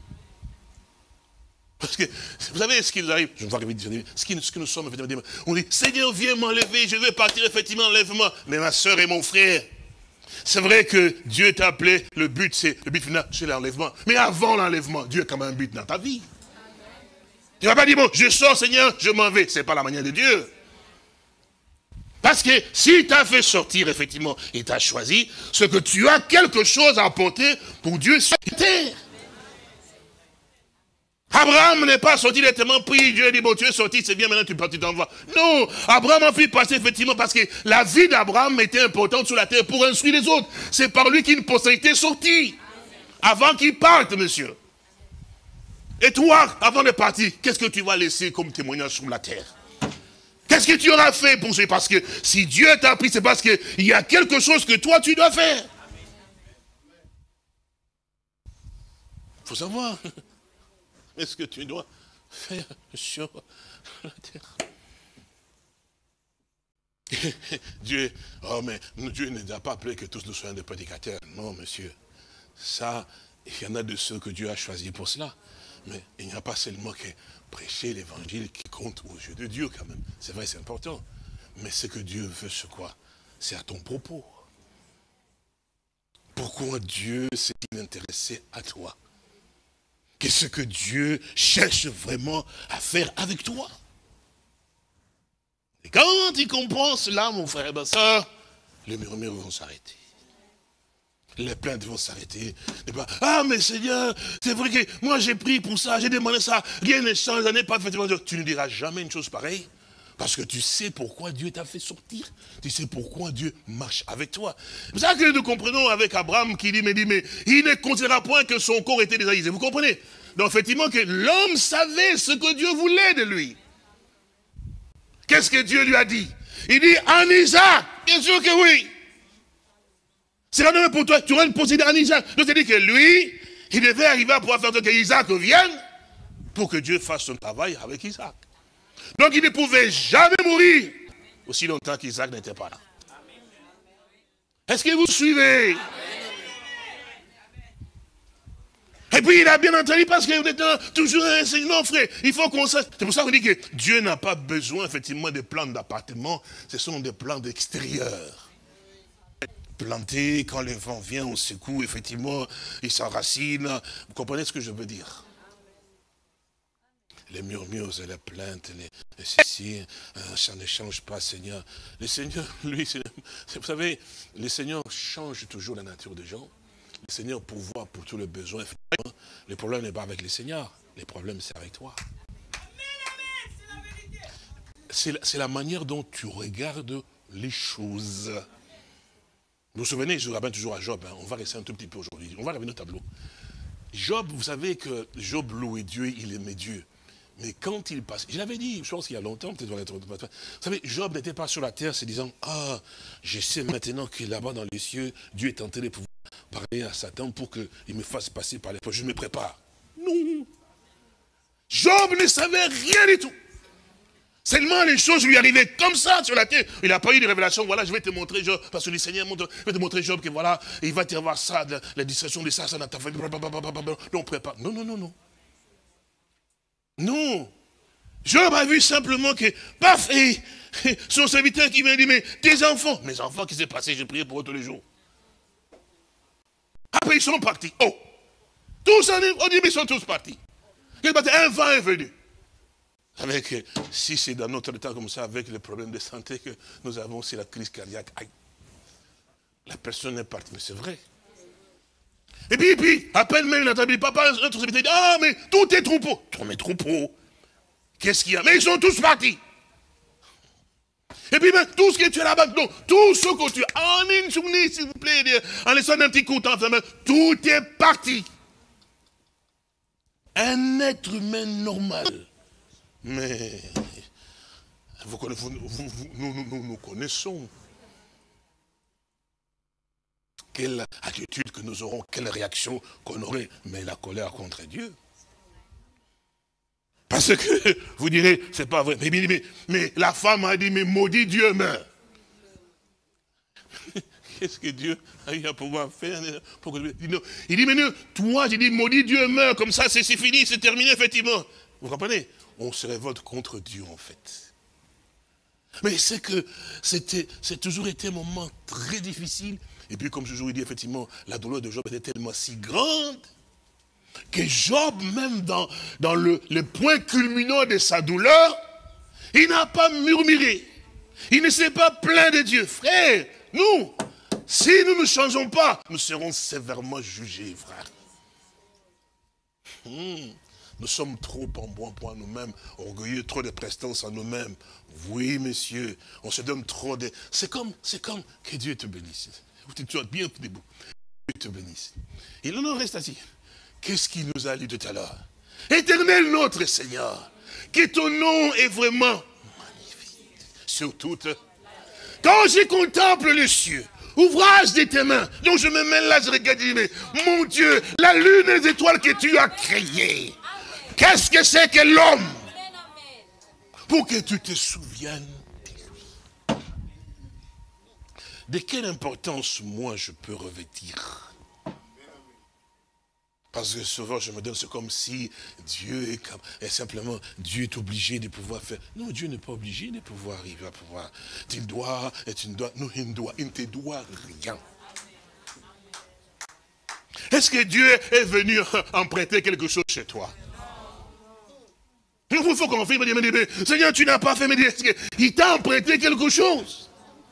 Parce que, vous savez ce qui nous arrive, je vais arriver, ce qui, ce que nous sommes, effectivement, on dit, Seigneur, viens m'enlever, je vais partir, effectivement, enlève-moi. Mais ma soeur et mon frère, c'est vrai que Dieu t'a appelé, le but, c'est, le but final, c'est l'enlèvement. Mais avant l'enlèvement, Dieu a quand même un but dans ta vie. Tu ne vas pas dire, bon, je sors, Seigneur, je m'en vais. Ce n'est pas la manière de Dieu. Parce que si t'a fait sortir, effectivement, et t'a choisi, c'est que tu as quelque chose à apporter pour Dieu sur terre. Abraham n'est pas sorti directement, puis Dieu dit, bon, tu es sorti, c'est bien, maintenant tu pars, tu t'envoies. Non, Abraham a fait passer, effectivement, parce que la vie d'Abraham était importante sur la terre pour instruire les autres. C'est par lui qu'une postérité est sortie. Avant qu'il parte, monsieur. Et toi, avant de partir, qu'est-ce que tu vas laisser comme témoignage sur la terre? Qu'est-ce que tu auras fait pour ça? Parce que si Dieu t'a pris, c'est parce qu'il y a quelque chose que toi, tu dois faire. Il faut savoir. Est-ce que tu dois faire sur la terre? Dieu, oh mais Dieu ne nous a pas appelé que tous nous soyons des prédicateurs. Non, monsieur. Ça, il y en a de ceux que Dieu a choisis pour cela. Mais il n'y a pas seulement que prêcher l'évangile qui compte aux yeux de Dieu quand même. C'est vrai, c'est important. Mais ce que Dieu veut, c'est quoi? C'est à ton propos. Pourquoi Dieu s'est-il intéressé à toi? Qu'est-ce que Dieu cherche vraiment à faire avec toi? Et quand il comprend cela, mon frère et ma soeur, les murmures vont s'arrêter. Les plaintes vont s'arrêter. Ah, mais Seigneur, c'est vrai que moi j'ai pris pour ça, j'ai demandé ça, rien ne change, ça n'est pas fait. Tu ne diras jamais une chose pareille, parce que tu sais pourquoi Dieu t'a fait sortir. Tu sais pourquoi Dieu marche avec toi. C'est pour ça que nous comprenons avec Abraham qui dit, mais, dit, mais il ne considéra point que son corps était désaïsé. Vous comprenez? Donc effectivement que l'homme savait ce que Dieu voulait de lui. Qu'est-ce que Dieu lui a dit? Il dit, en Isaac, bien sûr que oui. C'est la même pour toi, tu auras une possédée en Isaac. Donc c'est-à-dire que lui, il devait arriver à pouvoir faire que Isaac vienne pour que Dieu fasse son travail avec Isaac. Donc il ne pouvait jamais mourir aussi longtemps qu'Isaac n'était pas là. Est-ce que vous suivez? Et puis il a bien entendu parce que vous êtes toujours un enseignement, frère. Il faut qu'on sache. C'est pour ça qu'on dit que Dieu n'a pas besoin effectivement de plans d'appartement. Ce sont des plans d'extérieur. Planté, quand le vent vient, on secoue, effectivement, il s'enracine. Vous comprenez ce que je veux dire? Les murmures et les plaintes, les, les ceci, euh, ça ne change pas, Seigneur. Le Seigneur, lui, vous savez, le Seigneur change toujours la nature des gens. Le Seigneur pourvoit pour tous les besoins. Effectivement, le problème n'est pas avec le Seigneur, le problème c'est avec toi. C'est la, c'est la manière dont tu regardes les choses. Vous vous souvenez, je rappelle toujours à Job, hein, on va rester un tout petit peu aujourd'hui, on va revenir au tableau. Job, vous savez que Job louait Dieu, il aimait Dieu. Mais quand il passe, je l'avais dit, je pense qu'il y a longtemps, peut-être dans l'être. Vous savez, Job n'était pas sur la terre se disant, ah, je sais maintenant que là-bas dans les cieux, Dieu est en train de pouvoir parler à Satan pour qu'il me fasse passer par les portes. Je me prépare. Non. Job ne savait rien du tout. Seulement les choses lui arrivaient comme ça sur la terre. Il n'a pas eu de révélation. Voilà, je vais te montrer Job. Parce que le Seigneur montre, je vais te montrer Job que voilà, il va te voir ça, la, la distraction de ça, ça dans ta famille. Non, prépare. Non, non, non, non. Non. Job a vu simplement que, paf, et, et son serviteur qui m'a dit, mais tes enfants, mes enfants, qu'est-ce qui s'est passé? J'ai prié pour eux tous les jours. Après, ils sont partis. Oh. Tous, on dit, mais ils sont tous partis. Un vent est venu. Avec, si c'est dans notre temps comme ça, avec les problèmes de santé que nous avons, c'est la crise cardiaque. Aïe. La personne est partie, mais c'est vrai. Et puis, et puis, appelle même notre ami, papa, notre serviteur dit, ah, mais tous tes troupeaux. Tous mes troupeaux. Qu'est-ce qu'il y a? Mais ils sont tous partis. Et puis, ben, tout ce que tu as là-bas, non, tout ce que tu as, en une journée, s'il vous plaît, en laissant un petit coup de temps, tout est parti. Un être humain normal. Mais vous, vous, vous, vous, nous, nous, nous connaissons. Quelle attitude que nous aurons, quelle réaction qu'on aurait. Mais la colère contre Dieu. Parce que vous direz, c'est pas vrai. Mais, mais, mais la femme a dit, mais maudit Dieu meurt. Qu'est-ce que Dieu a eu à pouvoir faire pour que... Il dit, mais non, toi, j'ai dit, maudit Dieu meurt. Comme ça, c'est fini, c'est terminé, effectivement. Vous comprenez? On se révolte contre Dieu, en fait. Mais c'est que c'était, c'est toujours été un moment très difficile. Et puis, comme je vous dis, effectivement, la douleur de Job était tellement si grande que Job, même dans, dans le, le point culminant de sa douleur, il n'a pas murmuré. Il ne s'est pas plaint de Dieu. Frère, nous, si nous ne changeons pas, nous serons sévèrement jugés, frère. Hmm. Nous sommes trop en bon point nous-mêmes, orgueilleux, trop de prestance en nous-mêmes. Oui, monsieur, on se donne trop de... C'est comme, c'est comme que Dieu te bénisse. Tu es bien debout. Dieu te bénisse. Il en reste assis. Qu'est-ce qu'il nous a dit tout à l'heure? Éternel notre Seigneur, que ton nom est vraiment magnifique. Sur toute... Quand je contemple les cieux, ouvrage de tes mains, donc je me mets là, je regarde, je dis, mais mon Dieu, la lune et les étoiles que tu as créées, qu'est-ce que c'est que l'homme? Pour que tu te souviennes de lui. De quelle importance, moi, je peux revêtir? Parce que souvent, je me donne, c'est comme si Dieu est, comme, est simplement, Dieu est obligé de pouvoir faire. Non, Dieu n'est pas obligé de pouvoir arriver à pouvoir. Tu dois, et tu ne dois, non, il ne doit, il ne te doit rien. Est-ce que Dieu est venu emprunter quelque chose chez toi? Il faut qu'on fasse, me dire, Seigneur, tu n'as pas fait, me dire, il t'a emprunté quelque chose.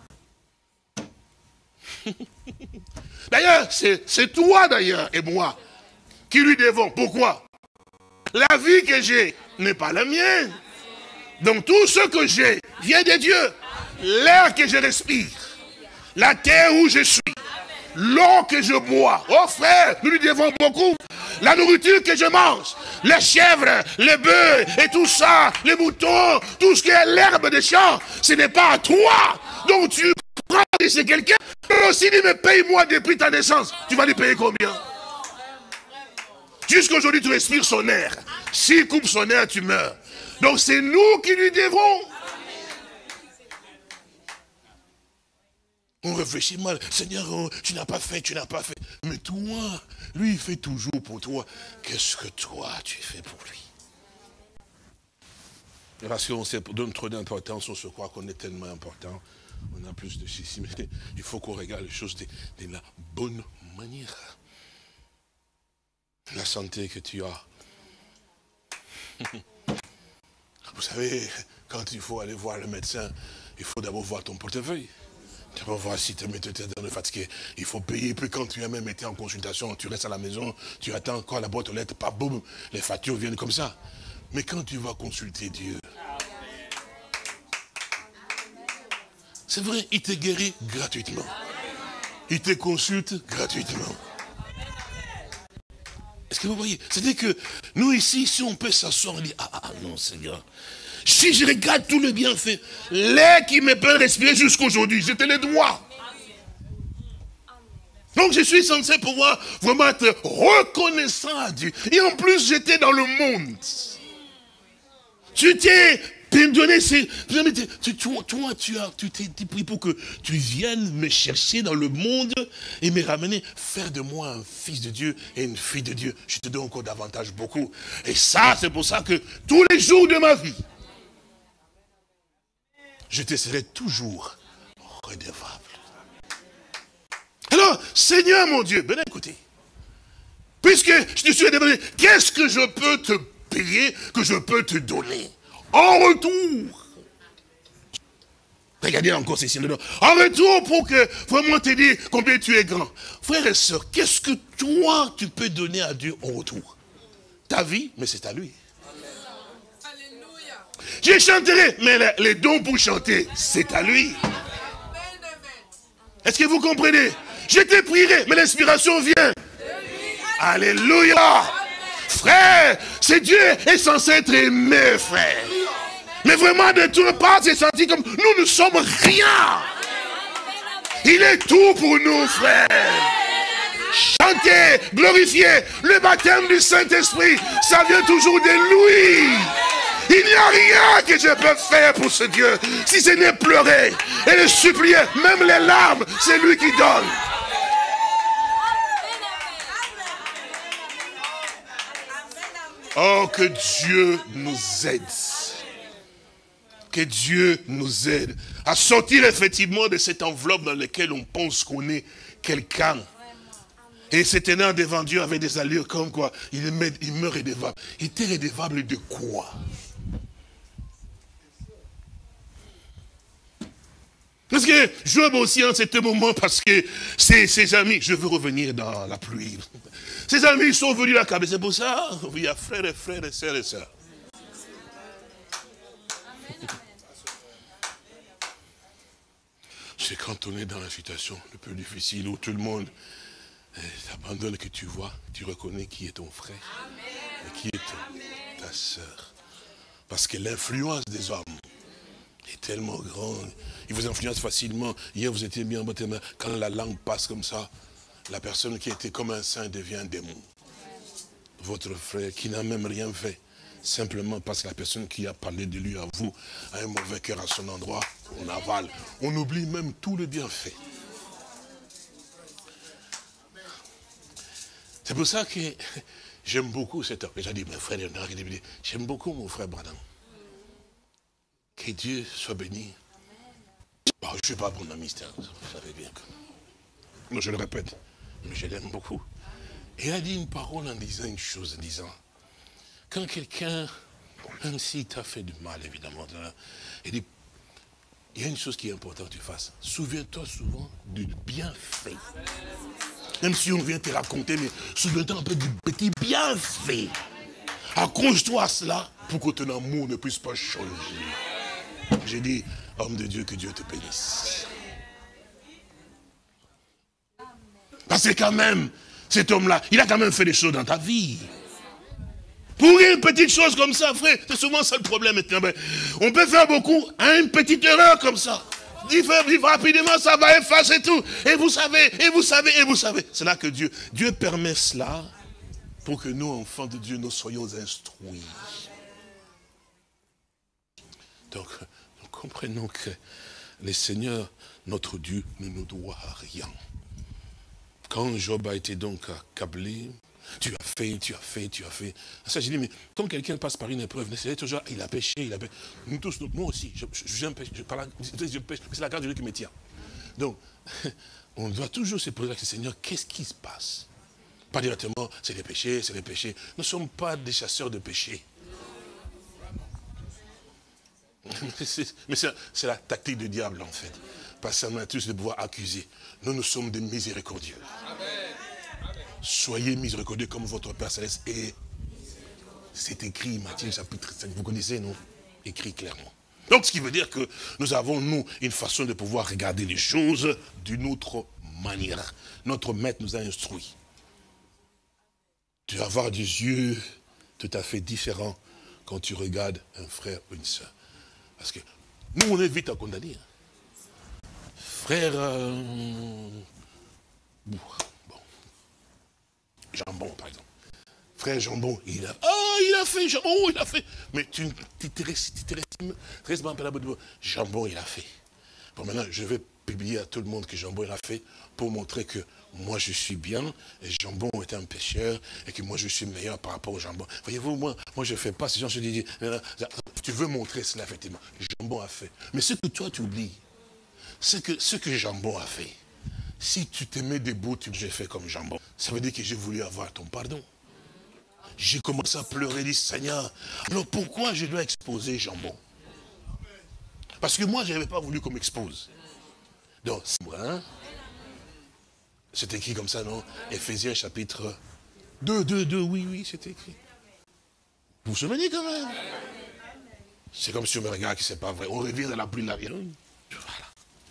D'ailleurs, c'est toi d'ailleurs et moi qui lui devons. Pourquoi? La vie que j'ai n'est pas la mienne. Donc tout ce que j'ai vient de Dieu. L'air que je respire, la terre où je suis, l'eau que je bois. Oh frère, nous lui devons beaucoup. La nourriture que je mange, les chèvres, les bœufs et tout ça, les moutons, tout ce qui est l'herbe des champs, ce n'est pas à toi. Donc tu prends de chez quelqu'un, aussi dit, mais paye-moi depuis ta naissance. Tu vas lui payer combien? Jusqu'aujourd'hui, tu respires son air. S'il coupe son air, tu meurs. Donc c'est nous qui lui devons. On réfléchit mal. Seigneur, oh, tu n'as pas fait, tu n'as pas fait. Mais toi, lui, il fait toujours pour toi. Qu'est-ce que toi, tu fais pour lui? Parce qu'on se donne trop d'importance, on se croit qu'on est tellement important. On a plus de ceci. Mais il faut qu'on regarde les choses de, de la bonne manière. La santé que tu as. Vous savez, quand il faut aller voir le médecin, il faut d'abord voir ton portefeuille. D'abord voir si tu es fatigué. Il faut payer. Puis quand tu as même été en consultation, tu restes à la maison, tu attends quand la boîte aux lettres, pas boum, les factures viennent comme ça. Mais quand tu vas consulter Dieu, c'est vrai, il te guérit gratuitement. Il te consulte gratuitement. Est-ce que vous voyez? C'est-à-dire que nous ici, si on peut s'asseoir, on dit, ah, ah non Seigneur, si je regarde tout le bienfait, l'air qui me peut respirer jusqu'aujourd'hui, je te le dois. Donc je suis censé pouvoir vraiment être reconnaissant à Dieu. Et en plus, j'étais dans le monde. Tu t'es donné, toi, toi, tu as, tu t'es pris pour que tu viennes me chercher dans le monde et me ramener, faire de moi un fils de Dieu et une fille de Dieu. Je te donne encore davantage beaucoup. Et ça, c'est pour ça que tous les jours de ma vie, je te serai toujours redevable. Alors, Seigneur mon Dieu, ben écoutez, puisque je te suis redevable, qu'est-ce que je peux te payer, que je peux te donner en retour? Regardez encore ces signes. En retour pour que vraiment te dire combien tu es grand. Frères et sœurs, qu'est-ce que toi tu peux donner à Dieu en retour? Ta vie, mais c'est à lui. Je chanterai, mais les, les dons pour chanter, c'est à lui. Est-ce que vous comprenez? Je te prierai, mais l'inspiration vient. Alléluia. Frère, c'est Dieu est censé être aimé, frère. Mais vraiment, de toute part, c'est senti comme nous ne sommes rien. Il est tout pour nous, frère. Chanter, glorifier, le baptême du Saint-Esprit, ça vient toujours de lui. Il n'y a rien que je peux faire pour ce Dieu, si ce n'est pleurer et le supplier. Même les larmes, c'est lui qui donne. Oh, que Dieu nous aide. Que Dieu nous aide à sortir effectivement de cette enveloppe dans laquelle on pense qu'on est quelqu'un. Et se tenant devant Dieu avec des allures comme quoi, il me, il me redevable. Il était redevable de quoi? Parce que Job aussi en cet moment, parce que ses, ses amis, je veux revenir dans la pluie. Ses amis sont venus l'accabler. C'est pour ça, il y a frères et frères et sœurs et sœurs. C'est quand on est dans la situation le plus difficile où tout le monde t'abandonne que tu vois, tu reconnais qui est ton frère et qui est ton, ta sœur. Parce que l'influence des hommes est tellement grande. Ils vous influencent facilement. Hier, vous étiez bien en baptême. Quand la langue passe comme ça, la personne qui était comme un saint devient un démon. Votre frère qui n'a même rien fait, simplement parce que la personne qui a parlé de lui à vous a un mauvais cœur à son endroit, on avale. On oublie même tout le bienfait. C'est pour ça que j'aime beaucoup cet homme. J'ai dit, mon frère, j'aime beaucoup mon frère Branham. Que Dieu soit béni. Bon, je ne suis pas bon ami, vous savez bien que... Non, je le répète, mais je l'aime beaucoup. Et il a dit une parole en disant une chose, en disant, quand quelqu'un, même s'il t'a fait du mal, évidemment, il dit, il y a une chose qui est importante que tu fasses. Souviens-toi souvent du bienfait. Même si on vient te raconter, mais souviens-toi un peu du petit bienfait. Accroche-toi à cela pour que ton amour ne puisse pas changer. J'ai dit, homme de Dieu, que Dieu te bénisse. Parce que quand même, cet homme-là, il a quand même fait des choses dans ta vie. Pour une petite chose comme ça, frère, c'est souvent ça le problème. On peut faire beaucoup à une petite erreur comme ça. Vivre rapidement, ça va effacer tout. Et vous savez, et vous savez, et vous savez. C'est là que Dieu, Dieu permet cela pour que nous, enfants de Dieu, nous soyons instruits. Donc, nous comprenons que le Seigneur, notre Dieu, ne nous doit rien. Quand Job a été donc accablé, tu as fait, tu as fait, tu as fait. Ça, j'ai dit, mais quand quelqu'un passe par une épreuve, c'est toujours, il a péché, il a péché. Nous tous, moi aussi, je, je, je, pêche, je, parle, je pêche, c'est la grâce de Dieu qui me tient. Donc, on doit toujours se poser la question, Seigneur, qu'est-ce qui se passe? Pas directement, c'est les péchés, c'est les péchés. Nous ne sommes pas des chasseurs de péchés. Mais c'est la tactique du diable, en fait. Parce qu'on a tous de pouvoir accuser. Nous, nous sommes des miséricordieux. Soyez miséricordieux comme votre Père Céleste est. C'est écrit, Matthieu chapitre cinq, vous connaissez, non? Écrit clairement. Donc, ce qui veut dire que nous avons, nous, une façon de pouvoir regarder les choses d'une autre manière. Notre maître nous a instruits. Tu vas avoir des yeux tout à fait différents quand tu regardes un frère ou une soeur. Parce que nous, on est vite à condamner. Frère... Euh, bon, Jambon, par exemple. Frère Jambon, il a... Ah, il a fait, Jambon, il a fait. Mais tu te restes pas un peu Jambon, il a fait. Bon, maintenant, je vais publier à tout le monde que Jambon, il a fait pour montrer que moi, je suis bien, et Jambon est un pécheur, et que moi, je suis meilleur par rapport au Jambon. Voyez-vous, moi, moi, je ne fais pas, ces gens se disent, tu veux montrer cela, effectivement. Jambon a fait. Mais ce que toi, tu oublies, c'est que ce que Jambon a fait, si tu te mets debout, tu j'ai fait comme Jambon. Ça veut dire que j'ai voulu avoir ton pardon. J'ai commencé à pleurer, dit Seigneur, alors pourquoi je dois exposer Jambon? Parce que moi, je n'avais pas voulu qu'on m'expose. Donc, c'est moi, hein? C'est écrit comme ça, non? Éphésiens chapitre deux, deux, deux, oui, oui, c'est écrit. Vous vous souvenez quand même? C'est comme si on me regarde que ce n'est pas vrai. On revient dans la pluie de la vie. Voilà.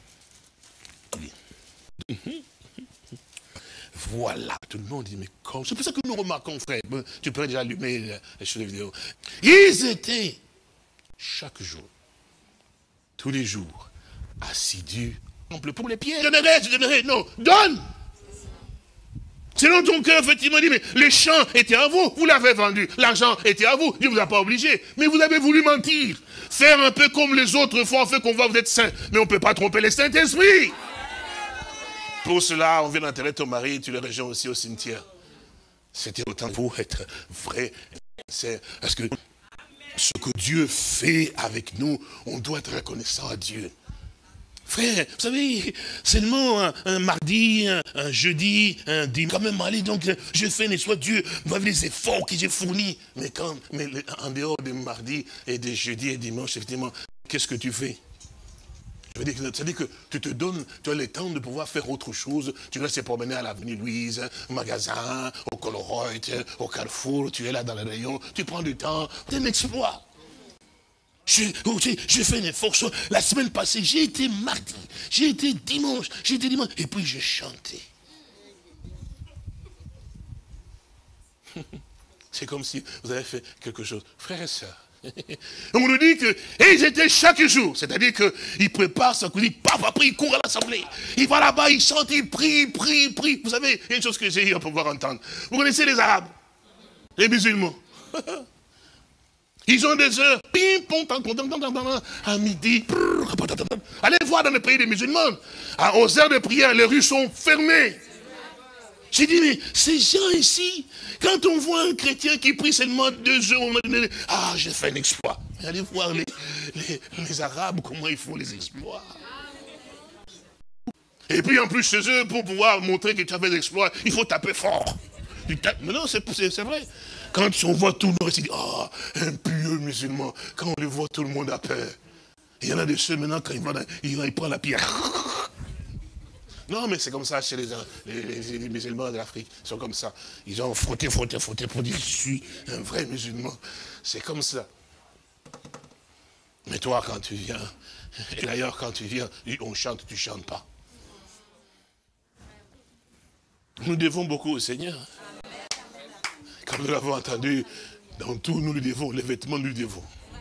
Voilà, tout le monde dit, mais comme... C'est pour ça que nous remarquons, frère, tu peux déjà allumer sur les vidéos. Ils étaient, chaque jour, tous les jours, assidus, pour les pieds. Je donnerai, je donnerai, non, donne. Selon ton cœur, effectivement, dit, mais les champs étaient à vous, vous l'avez vendu, l'argent était à vous, Dieu ne vous a pas obligé, mais vous avez voulu mentir, faire un peu comme les autres font, en fait qu'on va vous être saints, mais on ne peut pas tromper les Saint-Esprit. Pour cela, on vient d'enterrer ton mari, tu le rejoins aussi au cimetière. C'était autant pour être vrai, sincère. Parce que ce que Dieu fait avec nous, on doit être reconnaissant à Dieu. Frère, vous savez, seulement un, un mardi, un, un jeudi, un dimanche, quand même aller, donc je fais, ne soit Dieu, voyez les efforts que j'ai fournis. Mais, quand, mais en dehors des mardis et des jeudis et dimanches, effectivement, qu'est-ce que tu fais? Je veux dire, c'est-à-dire que tu te donnes, tu as le temps de pouvoir faire autre chose. Tu laisses te promener à l'avenue Louise, au magasin, au Colruyt, au Carrefour, tu es là dans le rayon, tu prends du temps, c'est un exploit. J'ai fait un effort. La semaine passée, j'ai été mardi, j'ai été dimanche, j'ai été dimanche, et puis j'ai chanté. C'est comme si vous avez fait quelque chose. Frères et sœurs, on nous dit que, et ils étaient chaque jour, c'est-à-dire qu'ils préparent sa cuisine, paf, après ils courent à l'assemblée. Il va là-bas, il chante, il prie, il prie, il prie. Vous savez, il y a une chose que j'ai eu à pouvoir entendre. Vous connaissez les Arabes, les musulmans. Ils ont des heures, pim, pom, tam, tam, tam, tam, tam, à midi. Allez voir dans le pays des musulmans, aux heures de prière, les rues sont fermées. J'ai dit, mais ces gens ici, quand on voit un chrétien qui prie seulement deux heures, on a dit, ah, j'ai fait un exploit. Mais allez voir les, les, les Arabes, comment ils font les exploits. Et puis en plus, chez eux, pour pouvoir montrer que tu as fait des exploits, il faut taper fort. Mais non, c'est vrai. Quand on voit tout le monde, on se dit, ah, un pieux musulman, quand on le voit, tout le monde a peur. Il y en a de ceux maintenant, quand ils vont, ils, ils prennent la pierre. Non, mais c'est comme ça chez les, les, les, les musulmans de l'Afrique. Ils sont comme ça. Ils ont frotté, frotté, frotté pour dire, je suis un vrai musulman. C'est comme ça. Mais toi, quand tu viens, et d'ailleurs, quand tu viens, on chante, tu ne chantes pas. Nous devons beaucoup au Seigneur. Comme nous l'avons entendu, dans tout, nous lui devons. Les vêtements, nous lui devons.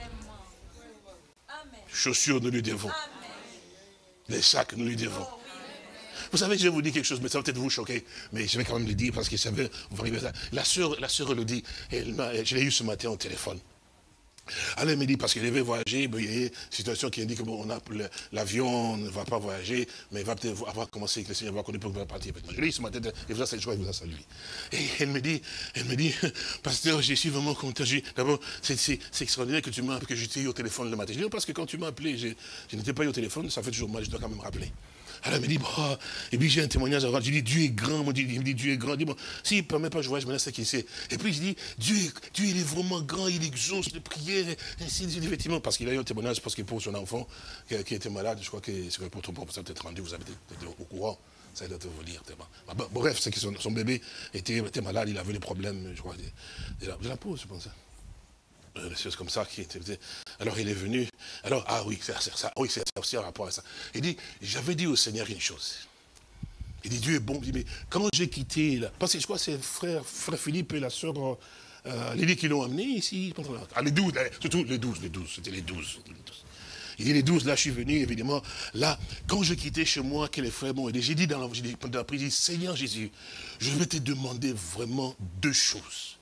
Les chaussures, nous lui devons. Les sacs, nous lui devons. Vous savez, je vais vous dire quelque chose, mais ça va peut-être vous choquer, mais je vais quand même le dire parce que ça veut, vous arriver à ça. La sœur, la sœur Elodie, elle je l'ai eu ce matin au téléphone. Elle me dit, parce qu'elle devait voyager, ben, il y a une situation qui indique que bon, l'avion ne va pas voyager, mais il va peut-être avoir commencé avec le Seigneur, va connaître pour partir. Je l'ai eu ce matin, et vous a, je crois qu'il vous a salué. Et elle me dit, elle me dit, pasteur, je suis vraiment content. D'abord, c'est extraordinaire que tu m'as appelé, que j'étais eu au téléphone le matin. Je dis, parce que quand tu m'as appelé, je, je n'étais pas eu au téléphone, ça fait toujours mal, je dois quand même rappeler. Alors elle me dit, bah, et puis j'ai un témoignage à voir. Je dis, Dieu est grand. Il me dit, Dieu est grand. Je dis, bon, s'il ne permet pas, je voyage, maintenant c'est qui c'est. Et puis je dis, Dieu, Dieu il est vraiment grand, il exauce les prières, ainsi de suite, effectivement. Parce qu'il a eu un témoignage, parce que pour son enfant, qui, qui était malade, je crois que c'est pour ton propre, ça peut être rendu, vous avez été au courant. Ça doit vous dire. Bon, bref, c'est que son, son bébé était, était malade, il avait des problèmes, je crois, de, de, la, de la peau, je pense. Des choses comme ça qui étaient. Alors il est venu. Alors, ah oui, c'est ça. Oui, c'est aussi un rapport à ça. Il dit, j'avais dit au Seigneur une chose. Il dit, Dieu est bon. Il dit, mais quand j'ai quitté, là, parce que je crois que c'est frère, frère Philippe et la sœur euh, Lily qui l'ont amené ici. Ah, les douze, surtout les douze, les douze, c'était les douze. Il dit, les douze, là, je suis venu, évidemment. Là, quand je quittais chez moi, que les frères m'ont aidé, j'ai dit dans la, dit, pendant la prière, Seigneur Jésus, je vais te demander vraiment deux choses.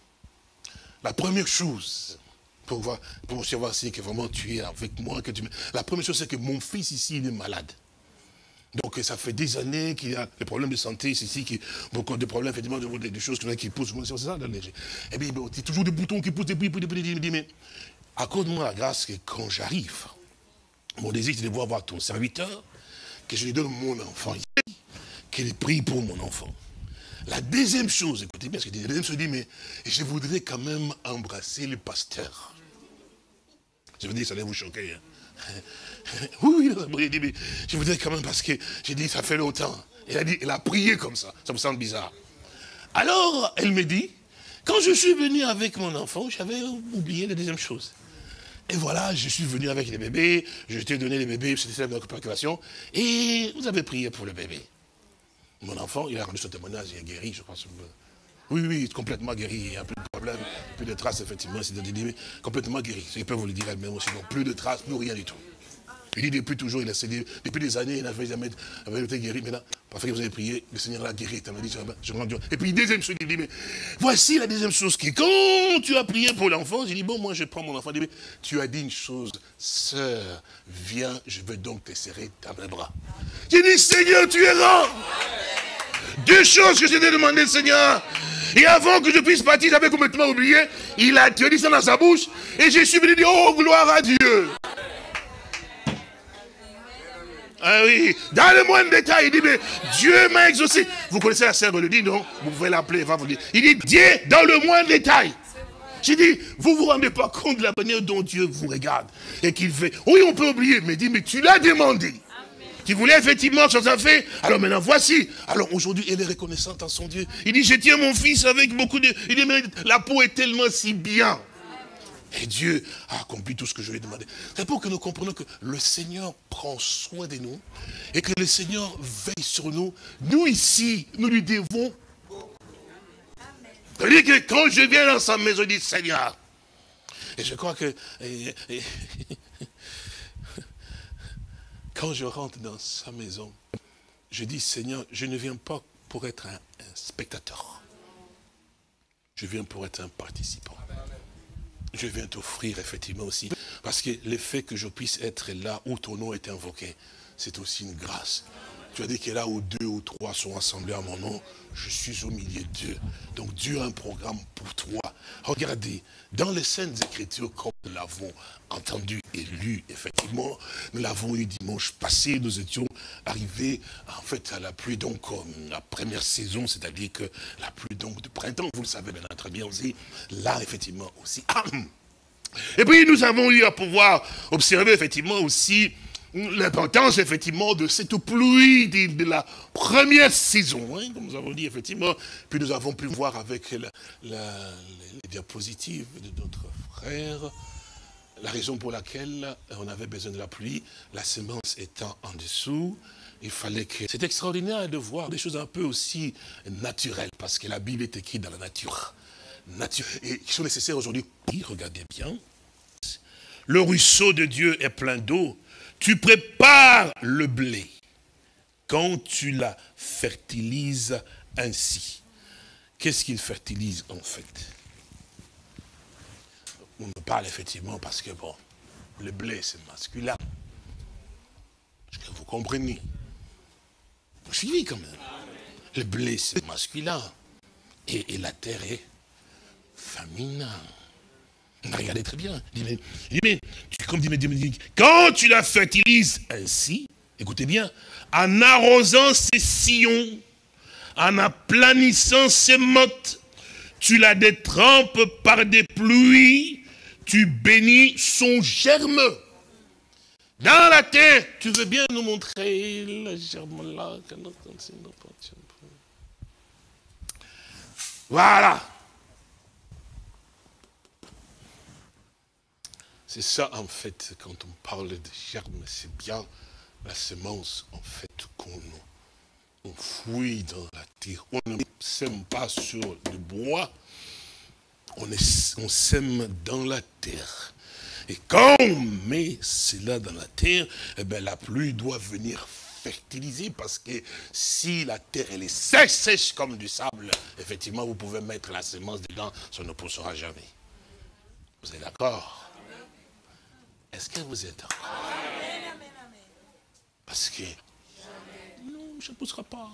La première chose, pour voir, pour savoir si que vraiment tu es avec moi, que tu me... la première chose, c'est que mon fils ici, il est malade. Donc ça fait des années qu'il y a des problèmes de santé ici, qui, beaucoup de problèmes, effectivement, des, des choses qui poussent, c'est ça, dans les... Et puis, bon, il y a toujours des boutons qui poussent, des bruits, des bruits, il me dit, mais accorde-moi la grâce que quand j'arrive, mon désir, c'est de voir voir ton serviteur, que je lui donne mon enfant ici, qu'il prie pour mon enfant. La deuxième chose, écoutez bien ce qu'il dit, la deuxième chose dit, mais je voudrais quand même embrasser le pasteur. Je veux dire, ça allait vous choquer. Hein. Oui, oui, il dit, mais je voudrais quand même, parce que j'ai dit, ça fait longtemps. Il a dit, elle a prié comme ça, ça me semble bizarre. Alors, elle me dit, quand je suis venu avec mon enfant, j'avais oublié la deuxième chose. Et voilà, je suis venu avec les bébés, je t'ai donné les bébés, c'était la préoccupation, et vous avez prié pour le bébé. Mon enfant, il a rendu son témoignage, il est guéri, je pense. Oui, oui, complètement guéri, il n'y a plus de problème, plus de traces, effectivement, c'est complètement guéri. Je peux vous le dire elle-même aussi, donc plus de traces, plus rien du tout. Il dit depuis toujours, il a cédé, depuis des années, il n'avait jamais avait été guéri. Maintenant, parfois que vous avez prié, le Seigneur l'a guéri. Dit, je rends Dieu. Et puis, deuxième chose, il dit, mais voici la deuxième chose qui est, quand tu as prié pour l'enfant, j'ai dit, bon, moi je prends mon enfant. Il dit, mais tu as dit une chose, sœur, viens, je veux donc te serrer dans mes bras. J'ai dit, Seigneur, tu es grand. Deux choses que je t'ai demandé, Seigneur. Et avant que je puisse partir, j'avais complètement oublié. Il a dit ça dans sa bouche. Et je suis venu dire, oh, gloire à Dieu. Ah oui, dans le moindre détail, il dit, mais Dieu m'a exaucé. Vous connaissez la sœur Elodie, non? Vous pouvez l'appeler, va vous dire. Il dit, Dieu, dans le moindre détail. J'ai dit, vous vous rendez pas compte de la manière dont Dieu vous regarde et qu'il fait. Oui, on peut oublier, mais il dit, mais tu l'as demandé. Tu voulais effectivement chose à faire. Alors maintenant, voici. Alors aujourd'hui, elle est reconnaissante à son Dieu. Il dit, je tiens mon fils avec beaucoup de... Il dit, mais la peau est tellement si bien. Et Dieu a accompli tout ce que je lui ai demandé. C'est pour que nous comprenions que le Seigneur prend soin de nous et que le Seigneur veille sur nous. Nous ici, nous lui devons. C'est-à-dire que quand je viens dans sa maison, je dis, Seigneur. Et je crois que... Et, et, quand je rentre dans sa maison, je dis, Seigneur, je ne viens pas pour être un, un spectateur. Je viens pour être un participant. Je viens t'offrir effectivement aussi. Parce que le fait que je puisse être là où ton nom est invoqué, c'est aussi une grâce. Tu as dit que là où deux ou trois sont assemblés à mon nom, je suis au milieu d'eux. Donc Dieu a un programme pour toi. Regardez, dans les Saintes Écritures, comme nous l'avons entendu et lu, effectivement, nous l'avons eu dimanche passé, nous étions arrivés en fait à la pluie, donc la première saison, c'est-à-dire que la pluie donc de printemps, vous le savez bien très bien aussi, là effectivement aussi. Et puis nous avons eu à pouvoir observer effectivement aussi l'importance, effectivement, de cette pluie de, de la première saison, hein, comme nous avons dit, effectivement. Puis nous avons pu voir avec la, la, les diapositives de notre frère, la raison pour laquelle on avait besoin de la pluie, la semence étant en dessous, il fallait que... C'est extraordinaire de voir des choses un peu aussi naturelles, parce que la Bible est écrite dans la nature. nature et qui sont nécessaires aujourd'hui. Regardez bien. Le ruisseau de Dieu est plein d'eau. Tu prépares le blé quand tu la fertilises ainsi. Qu'est-ce qu'il fertilise en fait? On me parle effectivement parce que bon, le blé c'est masculin. Est-ce que vous comprenez? Vous suivez quand même. Le blé c'est masculin et, et la terre est féminin. Regardez très bien. Il dit, mais, il dit, mais, tu, comme dit, mais, dit, quand tu la fertilises ainsi, écoutez bien, en arrosant ses sillons, en aplanissant ses mottes, tu la détrempes par des pluies, tu bénis son germe. Dans la terre, tu veux bien nous montrer le germe là. Voilà. C'est ça, en fait, quand on parle de germe, c'est bien la semence, en fait, qu'on on fouille dans la terre. On ne sème pas sur le bois, on, est, on sème dans la terre. Et quand on met cela dans la terre, eh bien, la pluie doit venir fertiliser, parce que si la terre elle est sèche, sèche comme du sable, effectivement, vous pouvez mettre la semence dedans, ça ne poussera jamais. Vous êtes d'accord? Est-ce que vous êtes d'accord? Parce que non, ça ne poussera pas.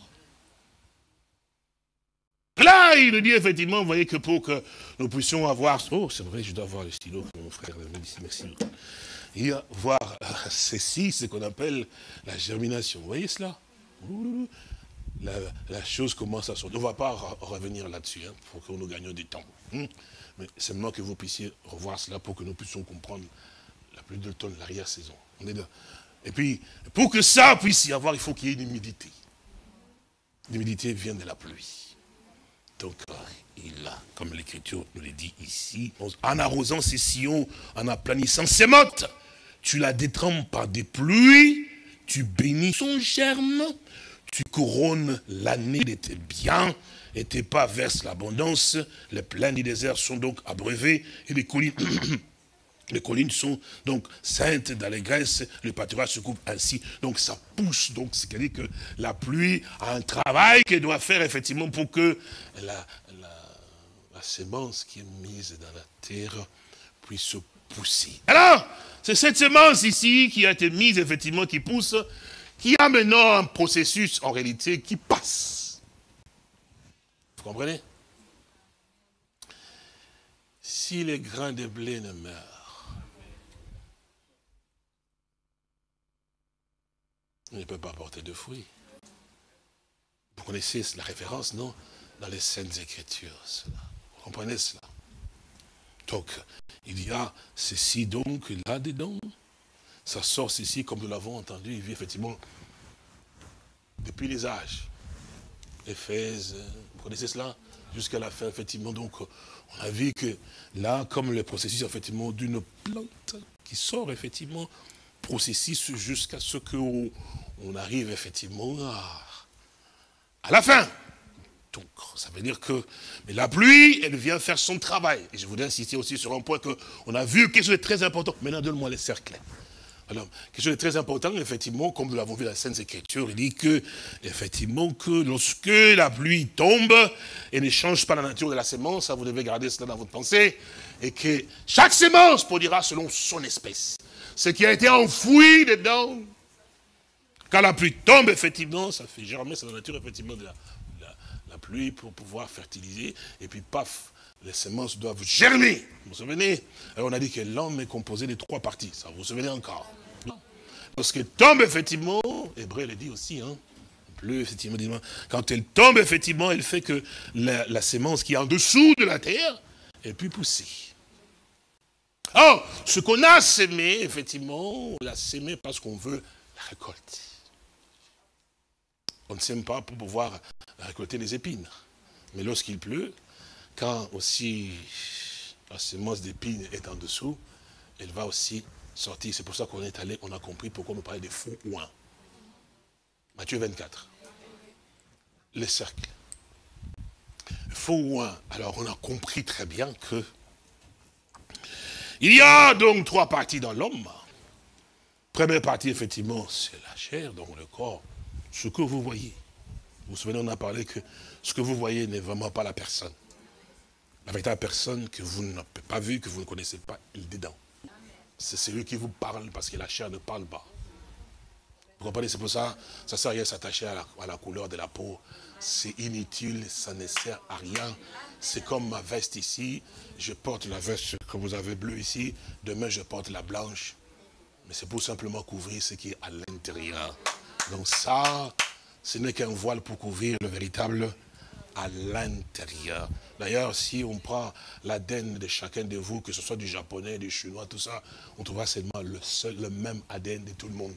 Là, il nous dit effectivement, vous voyez que pour que nous puissions avoir... Oh, c'est vrai, je dois avoir le stylo que mon frère avait dit ici, merci. Il va voir euh, ceci, ce qu'on appelle la germination. Vous voyez cela? la, la chose commence à sortir. On ne va pas re revenir là-dessus, hein, pour que nous gagnions du temps. Hein. Mais simplement que vous puissiez revoir cela pour que nous puissions comprendre la pluie d'automne, l'arrière-saison. On est là. Et puis, pour que ça puisse y avoir, il faut qu'il y ait une humidité. L'humidité vient de la pluie. Donc, il a, comme l'Écriture nous le dit ici, en arrosant ses sillons, en aplanissant ses mottes, tu la détrempes par des pluies, tu bénis son germe, tu couronnes l'année de tes biens, et tes pas versent l'abondance, les plaines du désert sont donc abreuvées, et les collines... Les collines sont donc saintes d'allégresse, le pâturage se coupe ainsi, donc ça pousse, donc c'est-à-dire que la pluie a un travail qu'elle doit faire effectivement pour que la, la, la semence qui est mise dans la terre puisse pousser. Alors, c'est cette semence ici qui a été mise effectivement, qui pousse, qui a maintenant un processus en réalité qui passe. Vous comprenez? Si les grains de blé ne meurent, il ne peut pas porter de fruits. Vous connaissez la référence, non? Dans les Saintes Écritures, cela. Vous comprenez cela? Donc, il y a ceci donc là-dedans. Ça sort ceci, comme nous l'avons entendu, il vit effectivement depuis les âges. Éphèse, vous connaissez cela? Jusqu'à la fin, effectivement. Donc, on a vu que là, comme le processus, effectivement, d'une plante qui sort, effectivement, processus jusqu'à ce qu'on on arrive, effectivement, à, à la fin. Donc, ça veut dire que mais la pluie, elle vient faire son travail. Et je voudrais insister aussi sur un point qu'on a vu, quelque chose de très important. Maintenant, donne-moi les cercles. Alors, quelque chose de très important, effectivement, comme nous l'avons vu dans la Sainte Écriture, il dit que, effectivement, que lorsque la pluie tombe, et ne change pas la nature de la sémence, ça, vous devez garder cela dans votre pensée, et que chaque sémence produira selon son espèce. Ce qui a été enfoui dedans, quand la pluie tombe, effectivement, ça fait germer, c'est la nature, effectivement, de la, la, la pluie pour pouvoir fertiliser, et puis paf, les semences doivent germer. Vous vous souvenez? Alors on a dit que l'homme est composé de trois parties. Ça vous vous souvenez encore? Lorsqu'elle tombe, effectivement, Hébreu le dit aussi, hein, plus, effectivement, quand elle tombe, effectivement, elle fait que la, la sémence qui est en dessous de la terre est puis poussée. Or, ce qu'on a sémé, effectivement, on l'a sémé parce qu'on veut la récolter. On ne sème pas pour pouvoir récolter les épines. Mais lorsqu'il pleut, quand aussi la sémence d'épines est en dessous, elle va aussi sortir. C'est pour ça qu'on est allé, on a compris pourquoi on parlait des faux oins. Matthieu vingt-quatre. Les cercles. Faux oins. Alors on a compris très bien que il y a donc trois parties dans l'homme. Première partie, effectivement, c'est la chair, donc le corps. Ce que vous voyez. Vous vous souvenez, on a parlé que ce que vous voyez n'est vraiment pas la personne. La véritable personne que vous n'avez pas vue, que vous ne connaissez pas, il est dedans. C'est celui qui vous parle parce que la chair ne parle pas. Vous comprenez? C'est pour ça, ça ne sert à rien de s'attacher à la, à la couleur de la peau. C'est inutile, ça ne sert à rien. C'est comme ma veste ici. Je porte la veste que vous avez bleue ici. Demain, je porte la blanche. Mais c'est pour simplement couvrir ce qui est à l'intérieur. Donc ça, ce n'est qu'un voile pour couvrir le véritable à l'intérieur. D'ailleurs, si on prend l'A D N de chacun de vous, que ce soit du japonais, du chinois, tout ça, on trouvera seulement le seul, le même A D N de tout le monde.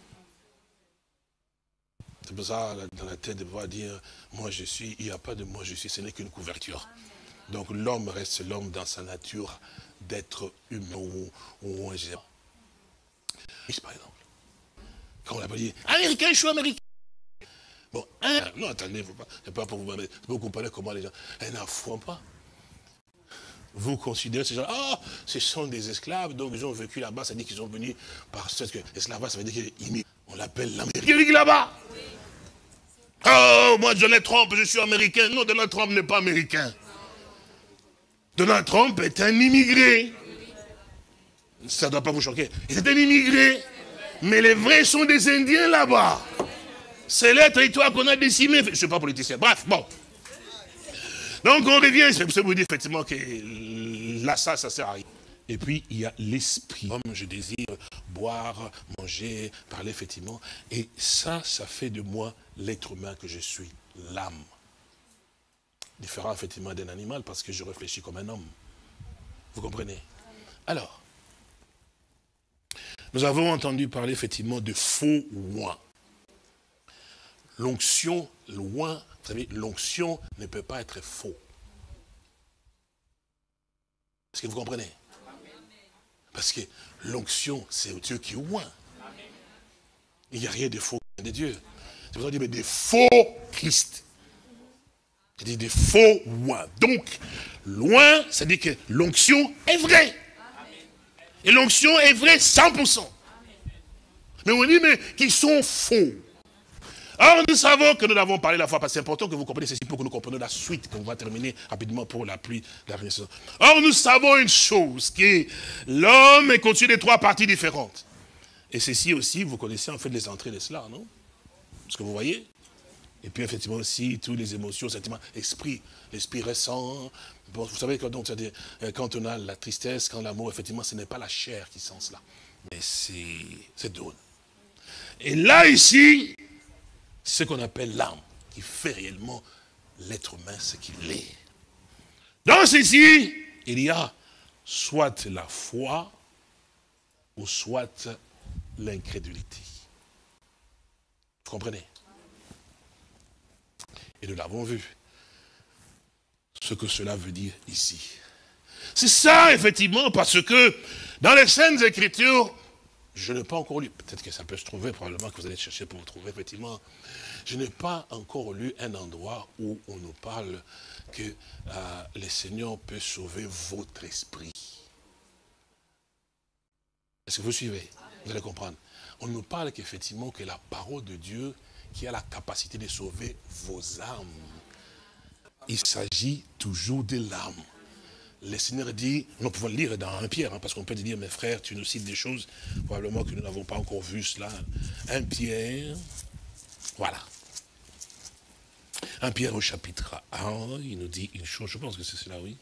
C'est pour ça, dans la tête de pouvoir dire, moi je suis, il n'y a pas de moi je suis, ce n'est qu'une couverture. Donc l'homme reste l'homme dans sa nature d'être humain ou, ou un géant. Par exemple, quand on l'a pas dit, américain, je suis américain. Bon, hein, non, attendez, faut pas, c'est pas pour vous, vous comprenez comment les gens, ils n'affrontent pas. Vous considérez ces gens, ah, oh, ce sont des esclaves, donc ils ont vécu là-bas, ça veut dire qu'ils sont venus par ce que l'esclavage, ça veut dire qu'ils on l'appelle l'Amérique là-bas. Oh, moi, Donald Trump, je suis américain. Non, Donald Trump n'est pas américain. Donald Trump est un immigré. Ça ne doit pas vous choquer. Il est un immigré. Mais les vrais sont des Indiens là-bas. C'est le territoire qu'on a décimé. Je ne suis pas politicien. Bref, bon. Donc on revient, c'est pour vous dire effectivement que là, ça, ça sert à rien. Et puis, il y a l'esprit. Comme je désire boire, manger, parler, effectivement. Et ça, ça fait de moi l'être humain que je suis, l'âme. Différent, effectivement, d'un animal, parce que je réfléchis comme un homme. Vous comprenez? Alors, nous avons entendu parler, effectivement, de faux oins. L'onction, loin, vous savez, l'onction ne peut pas être faux. Est-ce que vous comprenez? Parce que l'onction, c'est Dieu qui oint. Il n'y a rien de faux de Dieu. C'est pour ça qu'on dit, mais des faux Christ. C'est-à-dire des faux oints. Donc, loin, ça dit que l'onction est vraie. Et l'onction est vraie cent pour cent. Mais on dit, mais qui sont faux. Or, nous savons que nous l'avons parlé la fois passée. C'est important que vous compreniez ceci pour que nous comprenions la suite, qu'on va terminer rapidement pour la pluie de la Renaissance. Or, nous savons une chose, qui est l'homme est constitué de trois parties différentes. Et ceci aussi, vous connaissez en fait les entrées de cela, non? Ce que vous voyez. Et puis, effectivement aussi, toutes les émotions, sentiments, esprit, l'esprit récent. Bon, vous savez, donc, c'est-à-dire, quand on a la tristesse, quand l'amour, effectivement, ce n'est pas la chair qui sent cela, mais c'est Dieu. Et là, ici, ce qu'on appelle l'âme, qui fait réellement l'être humain ce qu'il est. Dans ceci, il y a soit la foi, ou soit l'incrédulité. Vous comprenez? Et nous l'avons vu, ce que cela veut dire ici. C'est ça, effectivement, parce que dans les Saintes Écritures, je n'ai pas encore lu, peut-être que ça peut se trouver, probablement que vous allez chercher pour vous trouver, effectivement, je n'ai pas encore lu un endroit où on nous parle que euh, le Seigneur peut sauver votre esprit. Est-ce que vous suivez? Vous allez comprendre. On nous parle qu'effectivement que la parole de Dieu qui a la capacité de sauver vos âmes. Il s'agit toujours de l'âme. Le Seigneur dit, nous pouvons le lire dans un Pierre, hein, parce qu'on peut te dire, mes frères, tu nous cites des choses, probablement que nous n'avons pas encore vu cela. un Pierre, voilà. un Pierre au chapitre un, il nous dit une chose, je pense que c'est cela, oui.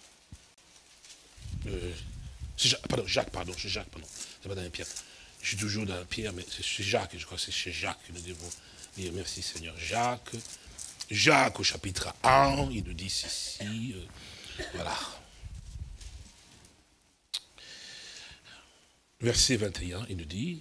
Euh, Jacques, pardon, Jacques, pardon, c'est Jacques, pardon. C'est pas dans un Pierre. Je suis toujours dans un Pierre, mais c'est chez Jacques, je crois que c'est chez Jacques que nous devons dire merci Seigneur. Jacques, Jacques au chapitre un, il nous dit ceci, euh, voilà. Verset vingt et un, il nous dit,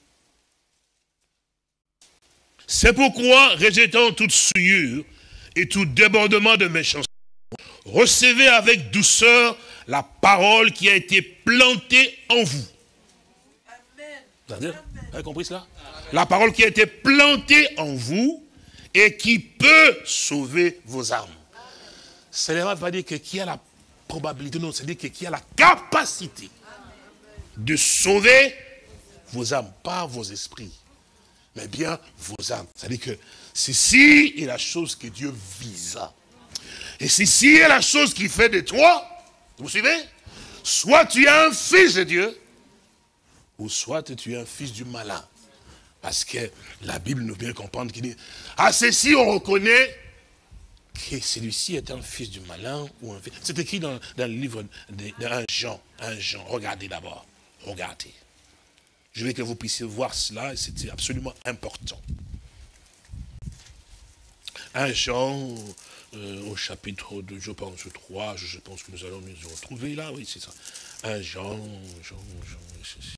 c'est pourquoi, rejetant toute souillure et tout débordement de méchanceté, recevez avec douceur la parole qui a été plantée en vous. Amen. Vous avez compris cela? La parole qui a été plantée en vous et qui peut sauver vos âmes. Cela ne veut pas dire que qui a la probabilité, non, c'est-à-dire que qui a la capacité de sauver vos âmes, pas vos esprits, mais bien vos âmes. C'est-à-dire que ceci est la chose que Dieu visa. Et ceci est la chose qui fait de toi, vous suivez? Soit tu es un fils de Dieu, ou soit tu es un fils du malin. Parce que la Bible nous vient comprendre qu'il dit, à ceci on reconnaît que celui-ci est un fils du malin ou un fils. C'est écrit dans, dans le livre d'un Jean, un Jean. Regardez d'abord, regardez. Je veux que vous puissiez voir cela, et c'est absolument important. Un Jean, euh, au chapitre de, je pense, trois, je pense que nous allons nous retrouver là, oui, c'est ça. Un Jean, Jean, Jean, ceci.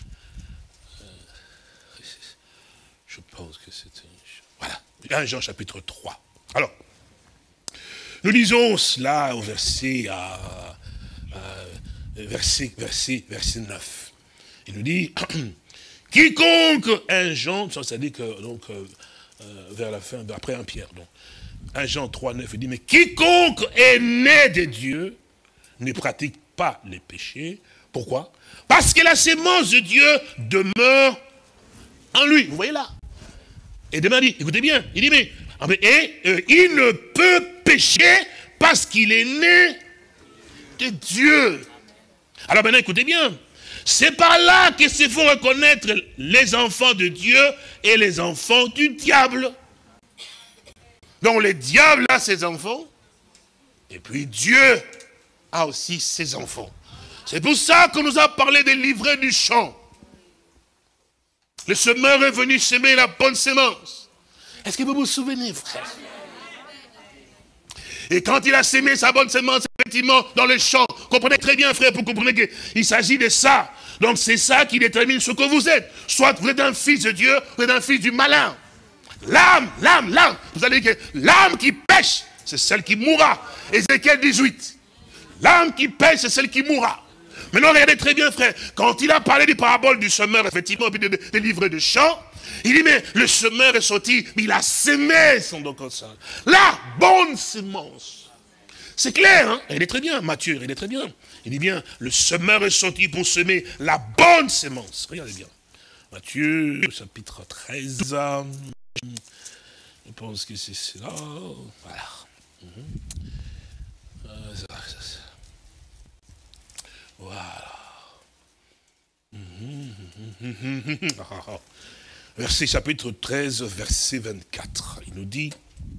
Je pense que c'est... Voilà, un Jean chapitre trois. Alors, nous lisons cela au verset, à, à, verset, verset, verset neuf. Il nous dit, quiconque, un Jean, ça dit que, donc, euh, vers la fin, après un Pierre, donc, un Jean trois, neuf, il dit, mais quiconque est né de Dieu ne pratique pas les péchés. Pourquoi? Parce que la sémence de Dieu demeure en lui. Vous voyez là? Et demain dit, écoutez bien, il dit, mais, et euh, il ne peut pécher parce qu'il est né de Dieu. Alors maintenant, écoutez bien, c'est par là que se font reconnaître les enfants de Dieu et les enfants du diable. Donc le diable a ses enfants, et puis Dieu a aussi ses enfants. C'est pour ça qu'on nous a parlé des livrets du champ. Le semeur est venu semer la bonne semence. Est-ce que vous vous souvenez, frère? Et quand il a semé sa bonne semence, effectivement, dans le champ, comprenez très bien, frère, pour comprendre qu'il s'agit de ça. Donc c'est ça qui détermine ce que vous êtes. Soit vous êtes un fils de Dieu, vous êtes un fils du malin. L'âme, l'âme, l'âme. Vous allez dire que l'âme qui pêche, c'est celle qui mourra. Ézéchiel dix-huit. L'âme qui pêche, c'est celle qui mourra. Maintenant, regardez très bien, frère. Quand il a parlé du parabole du semeur, effectivement, puis des livres de chant, il dit, mais le semeur est sorti, mais il a semé son don comme ça. La bonne semence. C'est clair, hein? Il est très bien, Matthieu, il est très bien. Il dit bien, le semeur est sorti pour semer la bonne semence. Regardez bien. Matthieu, chapitre treize. Je pense que c'est cela. Voilà. Mm-hmm. euh, ça, ça, ça. Voilà. Mm-hmm. Verset chapitre treize, verset vingt-quatre. Il nous dit,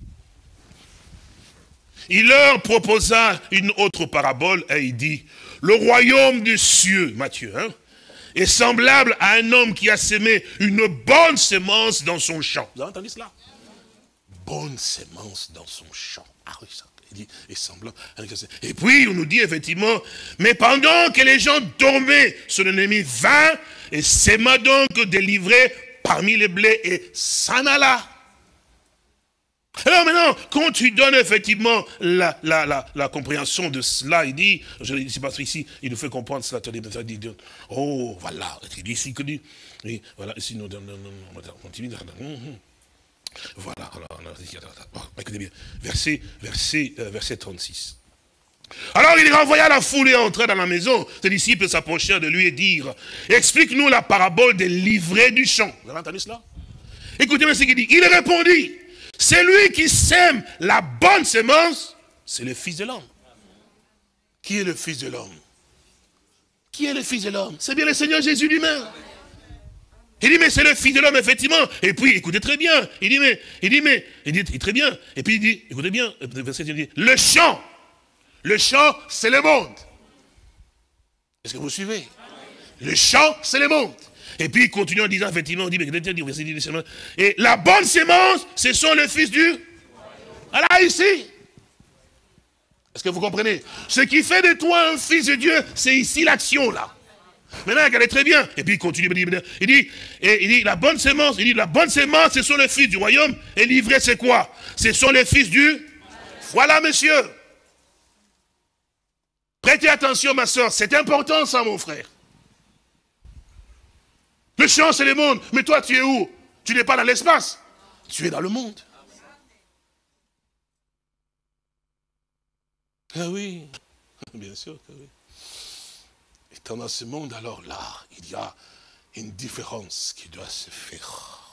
il leur proposa une autre parabole et il dit, le royaume des cieux, Matthieu, hein, est semblable à un homme qui a semé une bonne semence dans son champ. Vous avez entendu cela? Bonne semence dans son champ. Ah oui, ça. Il dit, et semblant. Et puis, on nous dit effectivement, mais pendant que les gens dormaient, son ennemi vint et s'aima donc délivré parmi les blés et s'en alla. Alors maintenant, quand tu donnes effectivement la, la, la, la compréhension de cela, il dit, je ne sais pas ici, il nous fait comprendre cela, il dit, oh, voilà, il dit ici que dit, oui, voilà, ici, nous, on continue, voilà, alors, écoutez bien, verset, verset, euh, verset trente-six. Alors il renvoya la foule et entra dans la maison. Ses disciples s'approchèrent de lui et dirent, explique-nous la parabole des livrets du champ. Vous avez entendu cela? Écoutez-moi ce qu'il dit. Il répondit, c'est lui qui sème la bonne semence, c'est le Fils de l'homme. Qui est le Fils de l'homme? Qui est le Fils de l'homme? C'est bien le Seigneur Jésus lui-même. Il dit, mais c'est le Fils de l'homme, effectivement. Et puis, écoutez très bien. Il dit, mais, il dit, mais, il dit, très bien. Et puis, il dit, écoutez bien, verset, il dit, le champ. Le champ, c'est le monde. Est-ce que vous suivez? Le champ, c'est le monde. Et puis, il continue en disant, effectivement, on dit, mais, et la bonne sémence, ce sont le Fils du... Voilà, ici. Est-ce que vous comprenez? Ce qui fait de toi un fils de Dieu, c'est ici l'action, là. Maintenant, regardez très bien. Et puis il continue, il dit, il dit, et, il dit la bonne sémence, il dit, la bonne sémence, ce sont les fils du royaume. Et l'ivraie, c'est quoi? Ce sont les fils du... Voilà, monsieur. Prêtez attention, ma soeur, c'est important ça, mon frère. Le champ, c'est le monde. Mais toi, tu es où? Tu n'es pas dans l'espace. Tu es dans le monde. Ah oui, bien sûr que oui. Étant dans ce monde, alors là, il y a une différence qui doit se faire.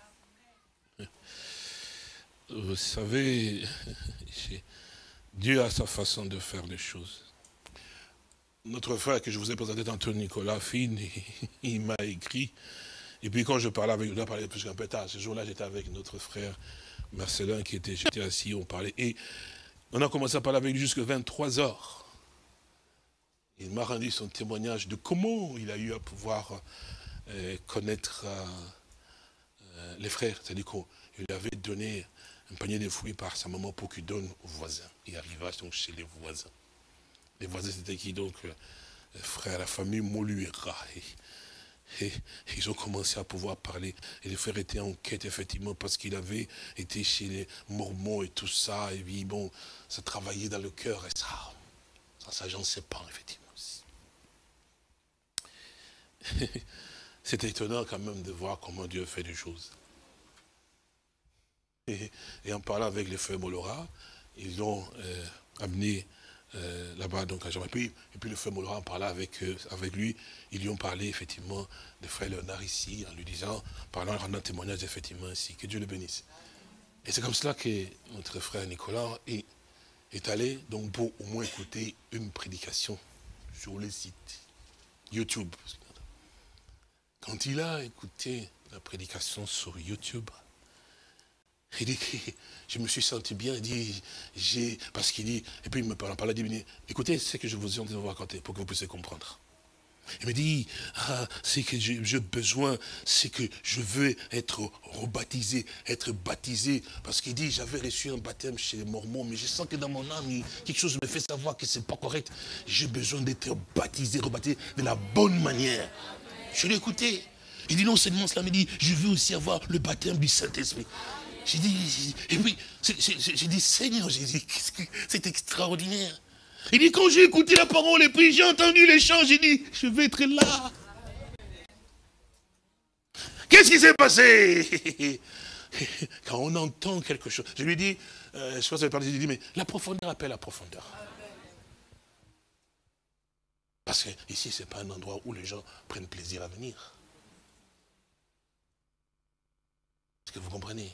Vous savez, Dieu a sa façon de faire les choses. Notre frère que je vous ai présenté tantôt, Nicolas Fine, il, il m'a écrit. Et puis quand je parlais avec lui, on a parlé plus qu'un peu tard. Ce jour-là, j'étais avec notre frère Marcelin qui était, j'étais assis, on parlait. Et on a commencé à parler avec lui jusqu'à vingt-trois heures. Il m'a rendu son témoignage de comment il a eu à pouvoir euh, connaître euh, euh, les frères. C'est-à-dire qu'il lui avait donné un panier de fruits par sa maman pour qu'il donne aux voisins. Il arriva donc chez les voisins. Les voisins, c'était qui donc euh, frère, la famille Moluera. Et, et ils ont commencé à pouvoir parler. Et les frères étaient en quête, effectivement, parce qu'il avait été chez les Mormons et tout ça. Et puis, bon, ça travaillait dans le cœur. Et ça, ça, ça j'en sais pas, effectivement. C'est étonnant quand même de voir comment Dieu fait des choses. Et, et en parlant avec les frères Molora, ils l'ont euh, amené euh, là-bas donc à Jean. Et puis, et puis le frère Molora en parlant avec, euh, avec lui, ils lui ont parlé effectivement de frère Léonard ici, en lui disant, parlant, en rendant témoignage effectivement ici, que Dieu le bénisse. Et c'est comme cela que notre frère Nicolas est, est allé donc pour au moins écouter une prédication sur le site YouTube. Quand il a écouté la prédication sur YouTube, il dit, je me suis senti bien, il dit, j'ai, parce qu'il dit, et puis il me parle, parle, il dit, écoutez, c'est ce que je vous ai envie de vous raconter pour que vous puissiez comprendre. Il me dit, ah, c'est que j'ai besoin, c'est que je veux être rebaptisé, être baptisé, parce qu'il dit, j'avais reçu un baptême chez les Mormons, mais je sens que dans mon âme, quelque chose me fait savoir que c'est pas correct. J'ai besoin d'être baptisé, rebaptisé de la bonne manière. Je l'ai écouté. Il dit non seulement cela, mais il dit, je veux aussi avoir le baptême du Saint-Esprit. J'ai dit, et puis, j'ai dit, Seigneur, j'ai dit, c'est extraordinaire. Il dit, quand j'ai écouté la parole, et puis j'ai entendu les chants, j'ai dit, je vais être là. Qu'est-ce qui s'est passé? Quand on entend quelque chose, je lui ai dit, euh, je pense que je lui ai dit, mais la profondeur appelle la profondeur. Parce que ici, ce n'est pas un endroit où les gens prennent plaisir à venir. Est-ce que vous comprenez?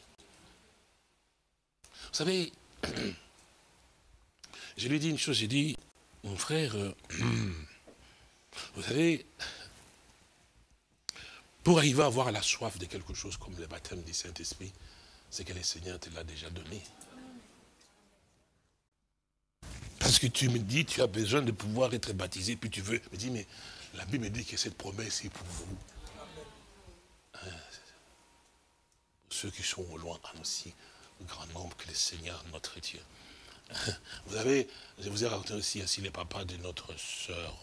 Vous savez, je lui ai dit une chose, j'ai dit, mon frère, euh, vous savez, pour arriver à avoir la soif de quelque chose comme le baptême du Saint-Esprit, c'est que le Seigneur te l'a déjà donné. Parce que tu me dis, tu as besoin de pouvoir être baptisé, puis tu veux. Je me dis, mais la Bible me dit que cette promesse est pour vous. Hein, pour ceux qui sont au loin, aussi, le grand nombre que le Seigneur, notre Dieu, Vous avez, je vous ai raconté aussi, ainsi les papas de notre sœur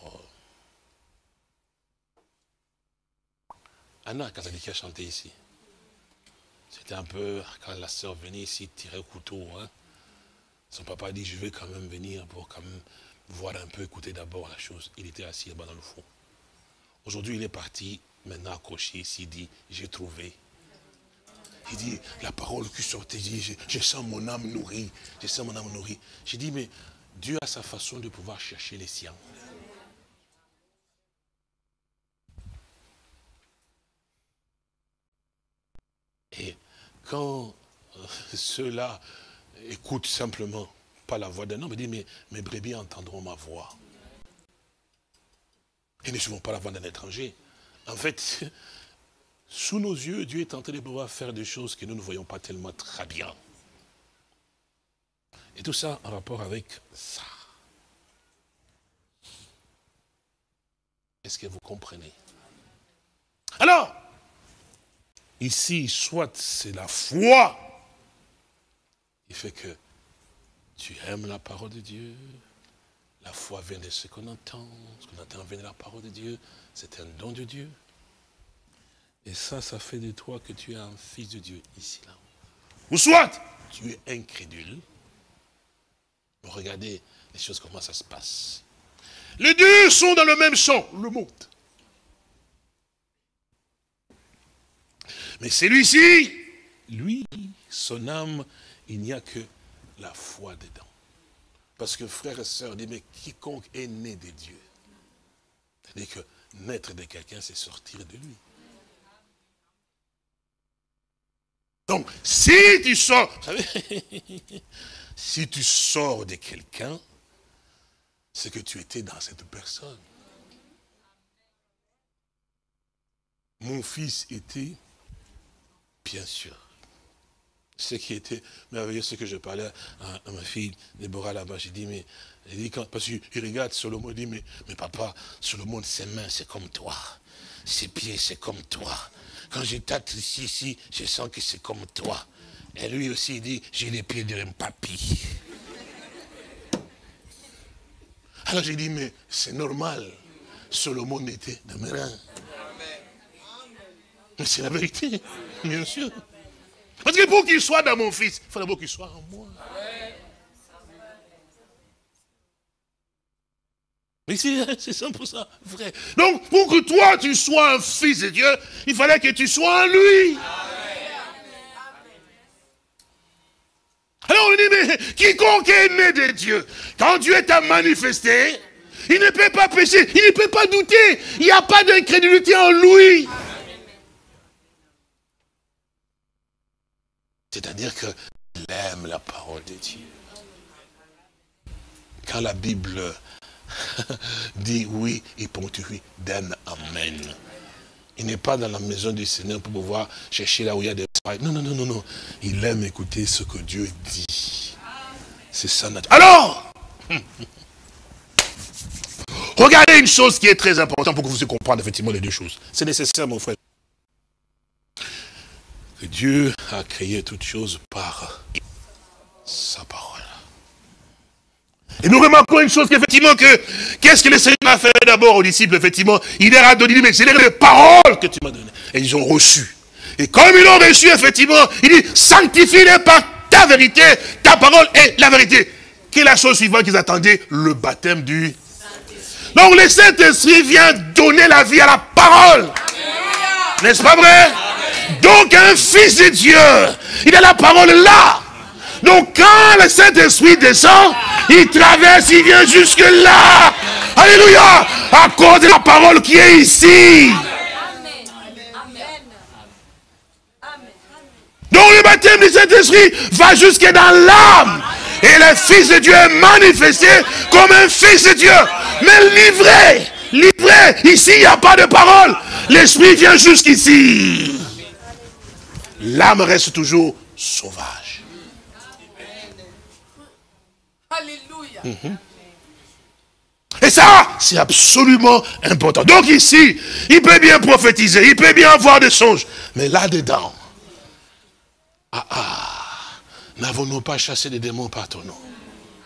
Anna, quand elle a chanté ici. C'était un peu, quand la sœur venait ici tirer le couteau, hein, son papa a dit, je vais quand même venir pour quand même voir un peu, écouter d'abord la chose. Il était assis là-bas dans le fond. Aujourd'hui, il est parti, maintenant accroché ici, il dit, j'ai trouvé. Il dit, la parole qui sortait, il dit, je, je sens mon âme nourrie, je sens mon âme nourrie. J'ai dit, mais Dieu a sa façon de pouvoir chercher les siens. Et quand euh, ceux-là écoutent simplement pas la voix d'un homme, ils disent, mais mes brebis entendront ma voix. Et ne suivons pas la voix d'un étranger. En fait, sous nos yeux, Dieu est en train de pouvoir faire des choses que nous ne voyons pas tellement très bien. Et tout ça en rapport avec ça. Est-ce que vous comprenez? Alors, ici, soit c'est la foi qui fait que tu aimes la parole de Dieu. La foi vient de ce qu'on entend. Ce qu'on entend vient de la parole de Dieu. C'est un don de Dieu. Et ça, ça fait de toi que tu es un fils de Dieu, ici, là. Ou soit, tu es incrédule. Regardez les choses, comment ça se passe. Les deux sont dans le même champ, le monde. Mais celui-ci, lui, son âme, il n'y a que la foi dedans. Parce que frères et sœurs, dit, mais quiconque est né de Dieu, c'est-à-dire que naître de quelqu'un, c'est sortir de lui. Donc, si tu sors, vous savez, si tu sors de quelqu'un, c'est que tu étais dans cette personne. Mon fils était, bien sûr, ce qui était merveilleux, ce que je parlais à, à ma fille Déborah là-bas, j'ai dit, mais, j'ai dit quand, parce qu'il regarde Solomon, il dit, mais, mais papa, Solomon, ses mains, c'est comme toi. Ses pieds, c'est comme toi. Quand je tâte ici, ici, je sens que c'est comme toi. Et lui aussi, il dit, j'ai les pieds d'un papy. Alors j'ai dit, mais c'est normal. Solomon était de mes reins. Mais c'est la vérité, bien sûr. Parce que pour qu'il soit dans mon fils, il faut d'abord qu'il soit en moi. Mais c'est cent pour cent vrai. Donc, pour que toi, tu sois un fils de Dieu, il fallait que tu sois en lui. Alors on dit, mais quiconque est né de Dieu, quand Dieu t'a manifesté, il ne peut pas pécher, il ne peut pas douter. Il n'y a pas d'incrédulité en lui. C'est-à-dire qu'il aime la parole de Dieu. Quand la Bible dit oui, il ponctue d'un amen. Il n'est pas dans la maison du Seigneur pour pouvoir chercher là où il y a des failles. Non, non, non, non, non. Il aime écouter ce que Dieu dit. C'est ça notre... Alors, regardez une chose qui est très importante pour que vous puissiez comprendre effectivement les deux choses. C'est nécessaire, mon frère. Que Dieu a créé toutes choses par sa parole. Et nous remarquons une chose qu'effectivement que, qu'est-ce que le Seigneur a fait d'abord aux disciples, effectivement, il leur a donné, mais c'est les paroles que tu m'as données. Et ils ont reçu. Et comme ils l'ont reçu, effectivement, il dit, sanctifie-les par ta vérité, ta parole est la vérité. Quelle est la chose suivante qu'ils attendaient? Le baptême du Saint-Esprit. Donc le Saint-Esprit vient donner la vie à la parole. N'est-ce pas vrai? Amen. Donc un fils de Dieu, il a la parole là. Donc quand le Saint-Esprit descend, il traverse, il vient jusque là. Alléluia. À cause de la parole qui est ici. Donc le baptême du Saint-Esprit va jusque dans l'âme. Et le Fils de Dieu est manifesté comme un Fils de Dieu. Mais livré, livré, ici il n'y a pas de parole. L'Esprit vient jusqu'ici. L'âme reste toujours sauvage. Alléluia. Mm-hmm. Et ça, c'est absolument important. Donc ici, il peut bien prophétiser, il peut bien avoir des songes. Mais là-dedans, ah ah, n'avons-nous pas chassé des démons par ton nom?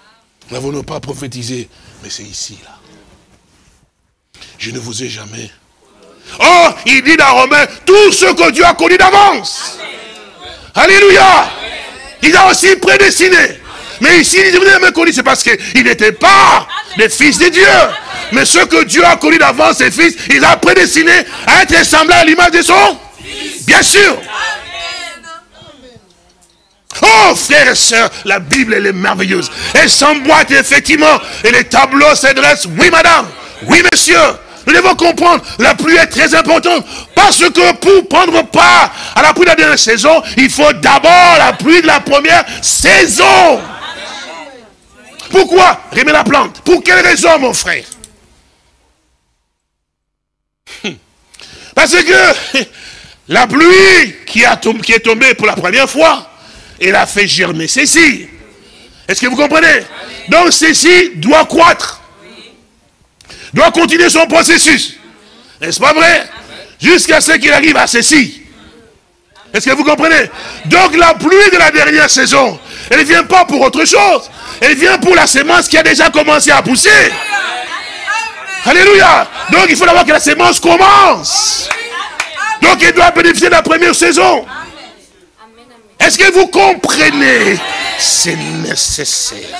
Nous n'avons pas prophétisé, mais c'est ici, là. Je ne vous ai jamais. Oh, il dit dans Romains, tout ce que Dieu a connu d'avance. Alléluia. Il a aussi prédestiné. Mais ici, il dit, vous n'avez connu, c'est parce qu'il n'était pas des fils de Dieu. Mais ce que Dieu a connu d'avance, ses fils, il a prédestiné à être semblable à l'image de son. Bien sûr. Oh, frères et sœurs, la Bible, elle est merveilleuse. Elle s'emboîte effectivement. Et les tableaux s'adressent. Oui, madame. Oui, monsieur. Nous devons comprendre, la pluie est très importante. Parce que pour prendre part à la pluie de la dernière saison, il faut d'abord la pluie de la première saison. Pourquoi remet la plante? Pour quelle raison, mon frère? Parce que la pluie qui, a tombé, qui est tombée pour la première fois, elle a fait germer ceci. Est-ce que vous comprenez? Donc ceci doit croître. Doit continuer son processus. N'est-ce pas vrai? Jusqu'à ce qu'il arrive à ceci. Est-ce que vous comprenez? Donc la pluie de la dernière saison, elle ne vient pas pour autre chose. Elle vient pour la semence qui a déjà commencé à pousser. Alléluia. Donc il faut d'abord que la semence commence. Donc elle doit bénéficier de la première saison. Est-ce que vous comprenez? C'est nécessaire.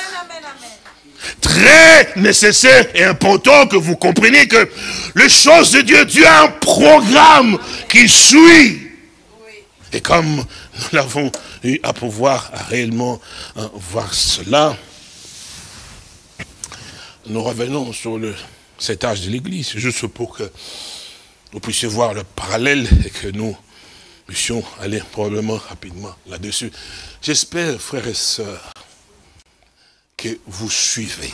Très nécessaire et important que vous compreniez que les choses de Dieu, Dieu a un programme qui suit. Et comme nous l'avons eu à pouvoir réellement hein, voir cela, nous revenons sur le, cet âge de l'Église, juste pour que vous puissiez voir le parallèle et que nous puissions aller probablement rapidement là-dessus. J'espère, frères et sœurs, que vous suivez.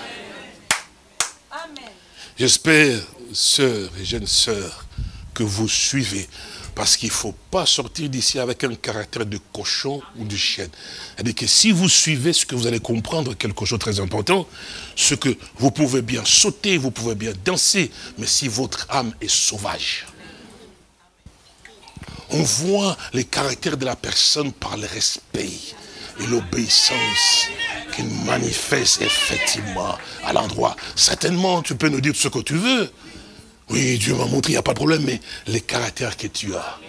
J'espère, sœurs et jeunes sœurs, que vous suivez. Parce qu'il ne faut pas sortir d'ici avec un caractère de cochon ou de chienne. C'est-à-dire que si vous suivez ce que vous allez comprendre, quelque chose de très important, ce que vous pouvez bien sauter, vous pouvez bien danser, mais si votre âme est sauvage. On voit les caractères de la personne par le respect et l'obéissance qu'il manifeste effectivement à l'endroit. Certainement, tu peux nous dire ce que tu veux. Oui, Dieu m'a montré, il n'y a pas de problème, mais les caractères que tu as.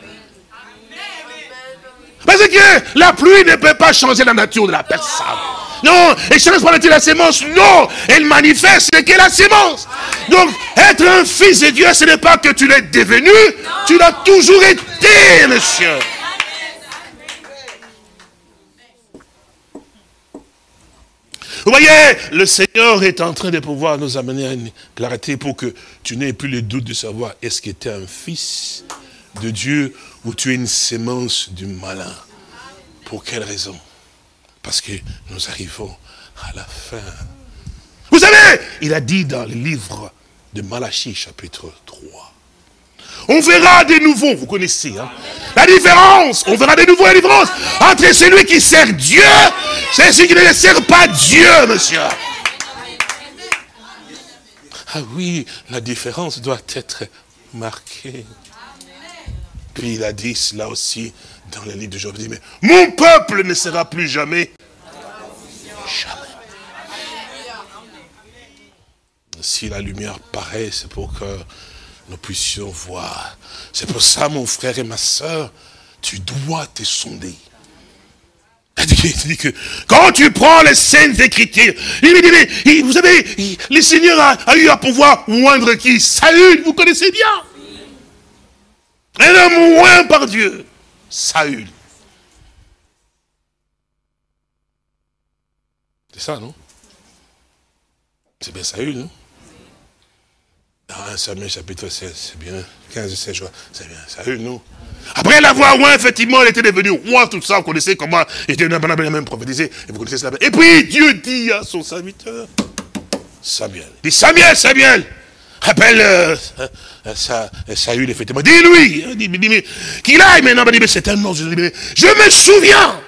Parce que la pluie ne peut pas changer la nature de la personne. Non, elle change pas la sémence. Non, elle manifeste ce qu'est la sémence. Donc, être un fils de Dieu, ce n'est pas que tu l'es devenu, tu l'as toujours été, monsieur. Vous voyez, le Seigneur est en train de pouvoir nous amener à une clarté pour que tu n'aies plus le doute de savoir est-ce que tu es un fils de Dieu ou tu es une sémence du malin. Pour quelle raison? Parce que nous arrivons à la fin. Vous savez, il a dit dans le livre de Malachie, chapitre trois. On verra de nouveau, vous connaissez, hein, la différence, on verra de nouveau la différence entre celui qui sert Dieu et celui qui ne sert pas Dieu, monsieur. Ah oui, la différence doit être marquée. Puis il a dit cela aussi dans le livre de Job. Il dit, mais mon peuple ne sera plus jamais. Jamais. Si la lumière paraît, c'est pour que nous puissions voir. C'est pour ça, mon frère et ma soeur, tu dois te sonder. Il dit que quand tu prends les saintes écritures, il me dit, mais vous savez, le Seigneur a, a eu à pouvoir moindre qui? Saül, vous connaissez bien. Un homme oint par Dieu. Saül. C'est ça, non? C'est bien Saül, non? Dans un Samuel chapitre seize, c'est bien. quinze, seize, c'est bien Saül, non? Après l'avoir oint, effectivement, il était devenu roi, tout ça, vous connaissez comment il était même prophétisé, et vous connaissez cela. Et puis Dieu dit à son serviteur, Samuel, il dit Samuel, Samuel, appelle euh, euh, ça, euh, Saül, effectivement, dis-lui, hein, dis, dis, dis, qu'il aille maintenant, mais c'est un nom, je, je me souviens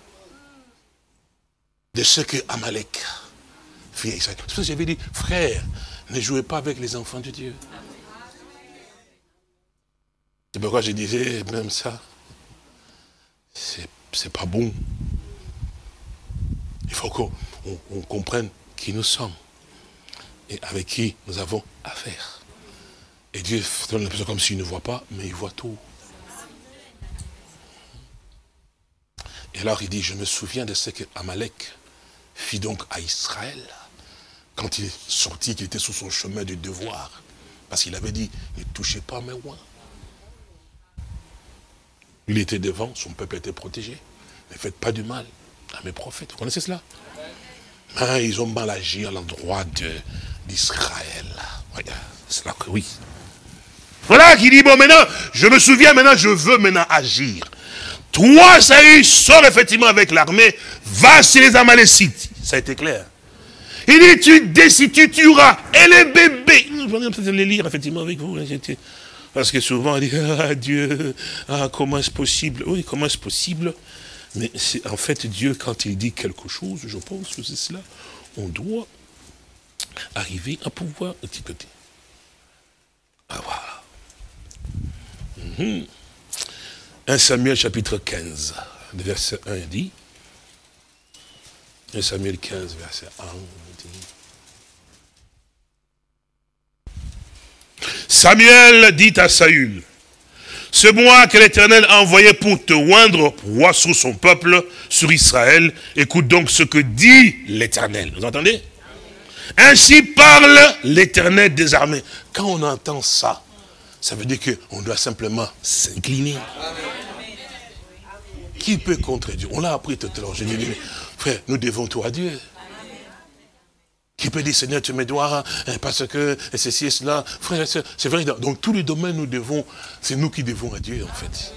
de ce que Amalek fit à Israël. C'est pour ça que j'avais dit, frère, ne jouez pas avec les enfants de Dieu. C'est pourquoi je disais, même ça, c'est pas bon. Il faut qu'on on, on comprenne qui nous sommes et avec qui nous avons affaire. Et Dieu donne l'impression comme s'il ne voit pas, mais il voit tout. Et alors il dit, je me souviens de ce que Amalek fit donc à Israël, quand il est sorti, qu'il était sur son chemin du devoir. Parce qu'il avait dit, ne touchez pas mes oins. Il était devant, son peuple était protégé. Ne faites pas du mal à mes prophètes. Vous connaissez cela? Hein, ils ont mal agi à l'endroit d'Israël. C'est là que oui. Voilà qui dit, bon maintenant, je me souviens maintenant, je veux maintenant agir. Toi, Saül, sors effectivement avec l'armée, va chez les Amalécites. Ça a été clair. Il dit, tu décides, tu tueras. Et les bébés. Je vais peut-être les lire effectivement avec vous. Parce que souvent, on dit, ah Dieu, ah, comment est-ce possible? Oui, comment est-ce possible? Mais c'est en fait Dieu, quand il dit quelque chose, je pense que c'est cela, on doit arriver à pouvoir étiqueter. Ah voilà. Mm-hmm. un Samuel chapitre quinze, verset un dit, un Samuel quinze, verset un dit, Samuel dit à Saül, c'est moi que l'Éternel a envoyé pour te oindre roi sur son peuple, sur Israël. Écoute donc ce que dit l'Éternel. Vous entendez? Ainsi parle l'Éternel des armées. Quand on entend ça, ça veut dire qu'on doit simplement s'incliner. Qui peut contre Dieu? On l'a appris tout à l'heure. Je dis, frère, nous devons tout à Dieu. Qui peut dire, Seigneur, tu me dois, parce que ceci et cela. Frère, c'est vrai, dans tous les domaines, nous devons, c'est nous qui devons à Dieu, en fait.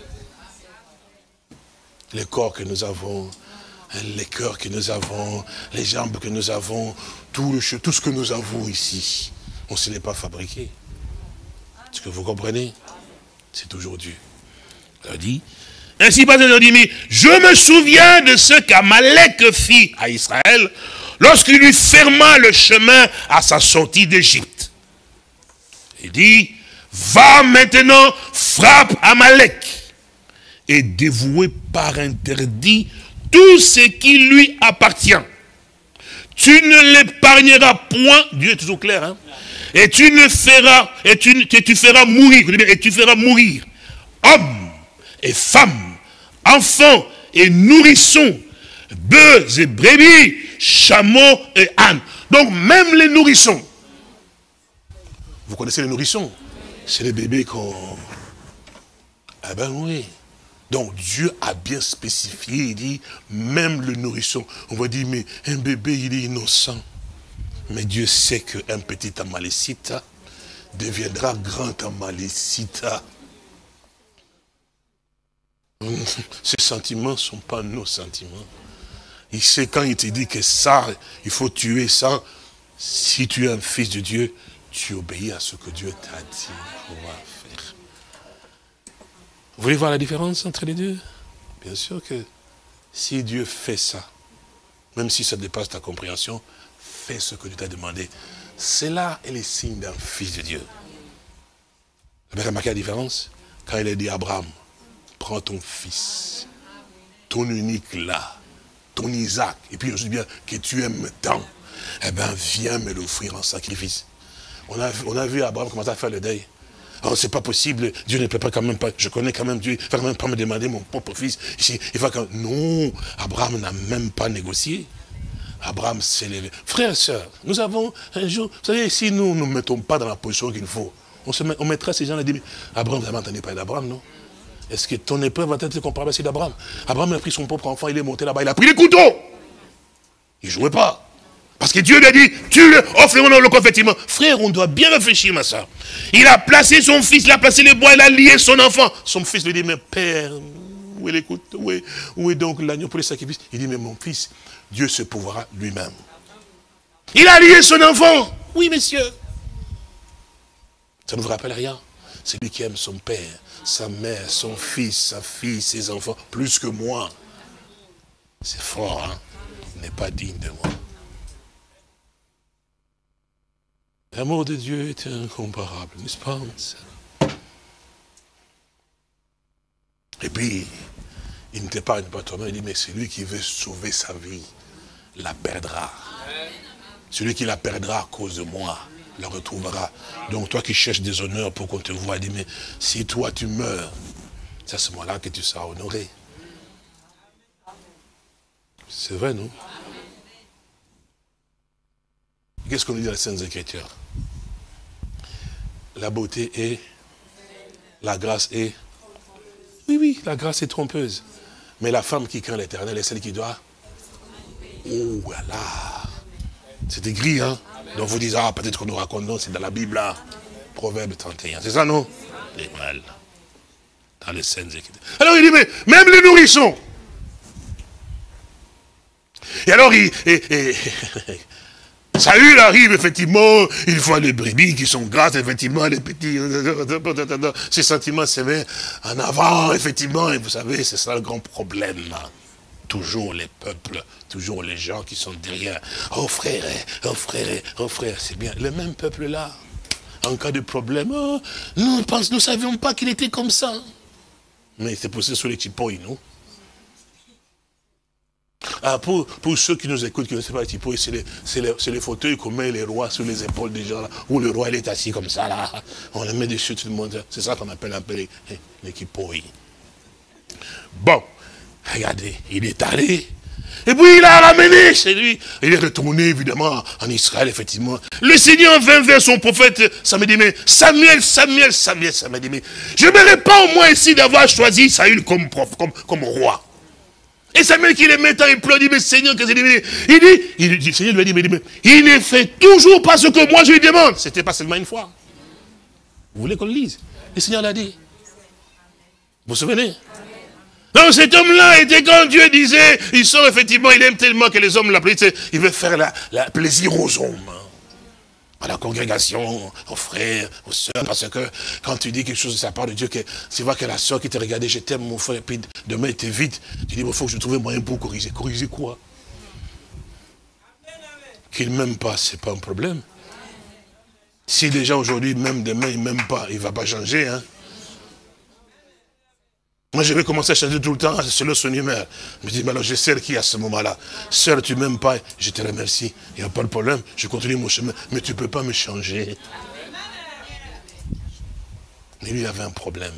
Les corps que nous avons, les cœurs que nous avons, les jambes que nous avons, tout, le, tout ce que nous avons ici, on ne se l'est pas fabriqué. Est-ce que vous comprenez? C'est toujours Dieu. Il dit, ainsi, je me souviens de ce qu'Amalek fit à Israël, lorsqu'il lui ferma le chemin à sa sortie d'Égypte. Il dit, va maintenant, frappe Amalek, et dévouer par interdit tout ce qui lui appartient. Tu ne l'épargneras point, Dieu est toujours clair, hein, et tu ne feras, et tu, et tu feras mourir, et tu feras mourir, hommes et femmes, enfants et nourrissons, bœufs et brebis, chameaux et ânes. Donc même les nourrissons. Vous connaissez les nourrissons? C'est les bébés qu'on... Ah ben oui. Donc Dieu a bien spécifié, il dit, même le nourrisson. On va dire, mais un bébé, il est innocent. Mais Dieu sait qu'un petit Amalécite deviendra grand Amalécite. Ces sentiments ne sont pas nos sentiments. Il sait quand il te dit que ça, il faut tuer ça. Si tu es un fils de Dieu, tu obéis à ce que Dieu t'a dit pouvoir faire. Vous voulez voir la différence entre les deux? Bien sûr que si Dieu fait ça, même si ça dépasse ta compréhension, fais ce que Dieu t'a demandé. C'est là et les signes d'un fils de Dieu. Vous avez remarqué la différence? Quand il a dit à Abraham, prends ton fils, ton unique là, ton Isaac, et puis je dis bien que tu aimes tant, eh bien viens me l'offrir en sacrifice. On a, on a vu Abraham commencer à faire le deuil. Alors c'est pas possible, Dieu ne peut pas quand même pas, je connais quand même Dieu, il ne va quand même pas me demander mon propre fils. Ici, il va quand même, non, Abraham n'a même pas négocié. Abraham s'est levé. Frères et sœurs, nous avons un jour, vous savez, si nous ne nous mettons pas dans la position qu'il faut, on, se met, on mettra ces gens-là et dit, Abraham, vous avez entendu parler d'Abraham, non? Est-ce que ton épreuve va être comparable à celle d'Abraham? Abraham a pris son propre enfant, il est monté là-bas, il a pris les couteaux. Il ne jouait pas. Parce que Dieu lui a dit, tu le offres-moi le corps, effectivement. Frère, on doit bien réfléchir, ma soeur. Il a placé son fils, il a placé les bois, il a lié son enfant. Son fils lui dit, mais père, où est les couteaux? Où est, où est donc l'agneau pour les sacrifices? Il dit, mais mon fils, Dieu se pourvoira lui-même. Il a lié son enfant. Oui, messieurs. Ça ne vous rappelle rien? C'est lui qui aime son père, sa mère, son fils, sa fille, ses enfants, plus que moi. C'est fort, hein? Il n'est pas digne de moi. L'amour de Dieu est incomparable, n'est-ce pas? Et puis, il ne t'épargne pas toi-même, il dit, mais celui qui veut sauver sa vie, la perdra. Celui qui la perdra à cause de moi, la retrouvera. Donc toi qui cherches des honneurs pour qu'on te voie, dis, mais si toi tu meurs, c'est à ce moment-là que tu seras honoré. C'est vrai, non? Qu'est-ce qu'on dit dans les Saintes Écritures? La beauté est, la grâce est, oui, oui, la grâce est trompeuse. Mais la femme qui craint l'Éternel est celle qui doit, oh, voilà. C'est écrit, hein? Donc vous dites, ah, peut-être qu'on nous raconte, non, c'est dans la Bible, là. Proverbe trente et un. C'est ça, non? C'est mal. Dans les Saintes Écritures. Alors il dit, mais même les nourrissons. Et alors, il, et, et, Saül arrive, effectivement, il voit les brebis qui sont grasses, effectivement, les petits, ces sentiments s'éveillent en avant, effectivement, et vous savez, c'est ça le grand problème. Toujours les peuples, toujours les gens qui sont derrière. Oh frère, oh frère, oh frère, c'est bien. Le même peuple-là, en cas de problème, oh, nous ne nous savions pas qu'il était comme ça. Mais c'est poussé sur les tipouilles, non? Ah, pour, pour ceux qui nous écoutent, qui ne savent pas les tipouilles, c'est les, les, les fauteuils qu'on met les rois sur les épaules des gens, là, où le roi il est assis comme ça, là. On les met dessus, tout le monde. C'est ça qu'on appelle un peu les, les tipouilles. Bon, regardez, il est allé. Et puis il a ramené chez lui. Il est retourné évidemment en Israël, effectivement. Le Seigneur vint vers son prophète, ça me dit, mais Samuel, Samuel, Samuel, ça me dit, mais je n'aimerais pas au moins ici d'avoir choisi Saül comme, prof, comme, comme roi. Et Samuel qui les met à pleurer, dit, mais Seigneur, qu'est-ce qu'il dit? Il dit, il dit, le Seigneur lui a dit, mais, mais il ne fait toujours pas ce que moi je lui demande. C'était pas seulement une fois. Vous voulez qu'on le lise? Le Seigneur l'a dit. Vous vous souvenez? Donc cet homme-là était quand Dieu disait, il sort effectivement, il aime tellement que les hommes l'appellent, il veut faire la, la plaisir aux hommes. À la congrégation, aux frères, aux sœurs, parce que quand tu dis quelque chose de sa part de Dieu, que tu vois que la sœur qui t'a regardé, je t'aime mon frère, et puis demain il était vite, tu dis, il faut que je trouve un moyen pour corriger. Corriger quoi? Qu'il ne m'aime pas, c'est pas un problème. Si déjà aujourd'hui, même demain, il ne m'aime pas, il ne va pas changer, hein. Moi, je vais commencer à changer tout le temps, selon son humeur. Je me dis, mais alors, je sais qui à ce moment-là. Sœur, tu ne m'aimes pas, je te remercie. Il n'y a pas de problème, je continue mon chemin. Mais tu ne peux pas me changer. Mais lui, il avait un problème.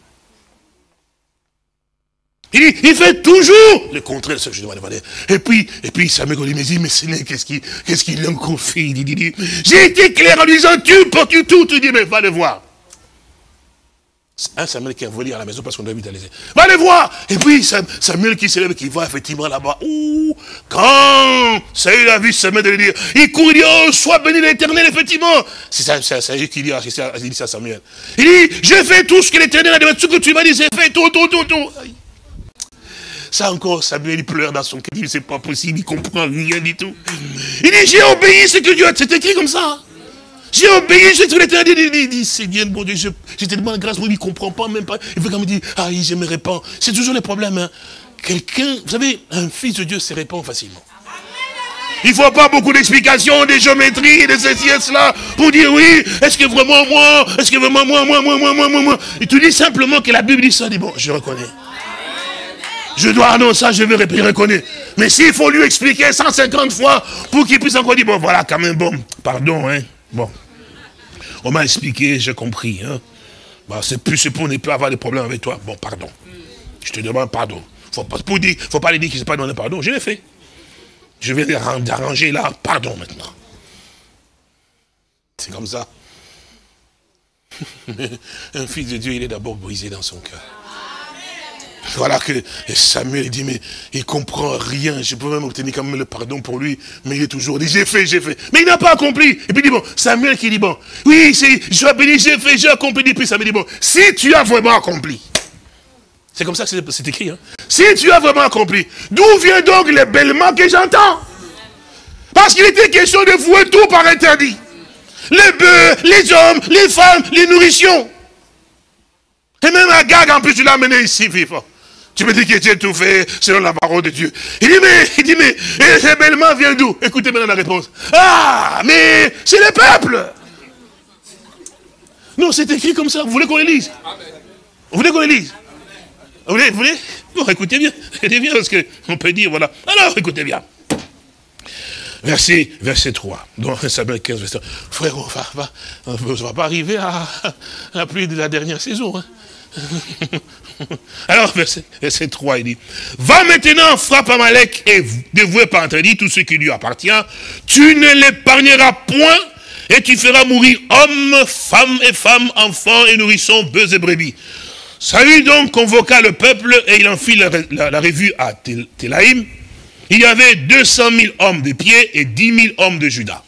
Il dit, il fait toujours le contraire de ce que je demande. Et puis, et puis, ça me dit, mais Seigneur, qu'est-ce qu'il qu'est-ce qu'il lui a confié? Il dit, dit j'ai été clair en lui disant, tu portes tout. Tu dis, mais va le voir. Un Samuel qui a volé à la maison parce qu'on doit vite aller. Va les voir. Et puis Samuel qui s'élève, qui va effectivement là-bas. Ouh, quand Saül a vu Samuel de lui dire, il court, il dit, oh, sois béni l'Éternel, effectivement. C'est ça, c'est ça qui dit, il dit ça à Samuel. Il dit, j'ai fait tout ce que l'Éternel a demandé, ce que tu m'as dit, j'ai fait tout, tout, tout, tout. Ça encore, Samuel, il pleure dans son cœur, il dit, c'est pas possible, il comprend rien du tout. Il dit, j'ai obéi ce que Dieu a, c'est écrit comme ça. J'ai obéi, j'ai tout l'éternel, il dit, Seigneur, bon Dieu, j'ai tellement de grâce, il ne comprend pas, même pas. Il veut quand même dire, ah, je me répands. C'est toujours le problème, hein. Quelqu'un, vous savez, un fils de Dieu se répand facilement. Il ne faut pas beaucoup d'explications, des géométries, de ceci et cela, pour dire, oui, est-ce que vraiment moi, est-ce que vraiment moi, moi, moi, moi, moi, moi, moi. Et tu dis simplement que la Bible dit ça, dit, bon, je reconnais. Je dois, ah non, ça, je veux répéter, reconnaître. Mais s'il faut lui expliquer cent cinquante fois, pour qu'il puisse encore dire, bon, voilà, quand même, bon, pardon, hein, bon. On m'a expliqué, j'ai compris. Hein. Bah, c'est plus pour ne plus avoir de problèmes avec toi. Bon, pardon. Je te demande pardon. Faut pas, pour dire, faut pas lui dire qu'il ne s'est pas donné pardon. Je l'ai fait. Je vais arranger là, pardon maintenant. C'est comme ça. Un fils de Dieu, il est d'abord brisé dans son cœur. Voilà que Samuel dit, mais il ne comprend rien. Je peux même obtenir quand même le pardon pour lui. Mais il est toujours dit, j'ai fait, j'ai fait. Mais il n'a pas accompli. Et puis il dit, bon, Samuel qui dit, bon, oui, je suis béni, j'ai fait, j'ai accompli. Et puis Samuel dit, bon, si tu as vraiment accompli. C'est comme ça que c'est écrit. Hein. Si tu as vraiment accompli, d'où vient donc le bêlement que j'entends? Parce qu'il était question de vouer tout par interdit. Les bœufs, les hommes, les femmes, les nourritions. Et même Agag, en plus, tu l'as amené ici, vivant. Tu me dis que tu es tout fait selon la parole de Dieu. Il dit, mais, il dit, mais, et ce bêlement vient d'où? Écoutez maintenant la réponse. Ah, mais c'est le peuple. Non, c'est écrit comme ça. Vous voulez qu'on le lise? Vous voulez qu'on le lise? Vous voulez, vous voulez? Bon, écoutez bien. Écoutez bien, parce qu'on peut dire, voilà. Alors, écoutez bien. verset, verset trois. Donc, Samuel quinze, verset trois. Frère, on va, va, on ne va pas arriver à, à la pluie de la dernière saison. Hein. Alors, verset, verset trois, il dit, va maintenant, frappe Amalek et dévouer par interdit tout ce qui lui appartient. Tu ne l'épargneras point et tu feras mourir hommes, femmes et femmes, enfants et nourrissons, bœufs et brebis. Saül donc convoqua le peuple et il en fit la, la, la revue à Télaïm. Il y avait deux cent mille hommes de pied et dix mille hommes de Juda.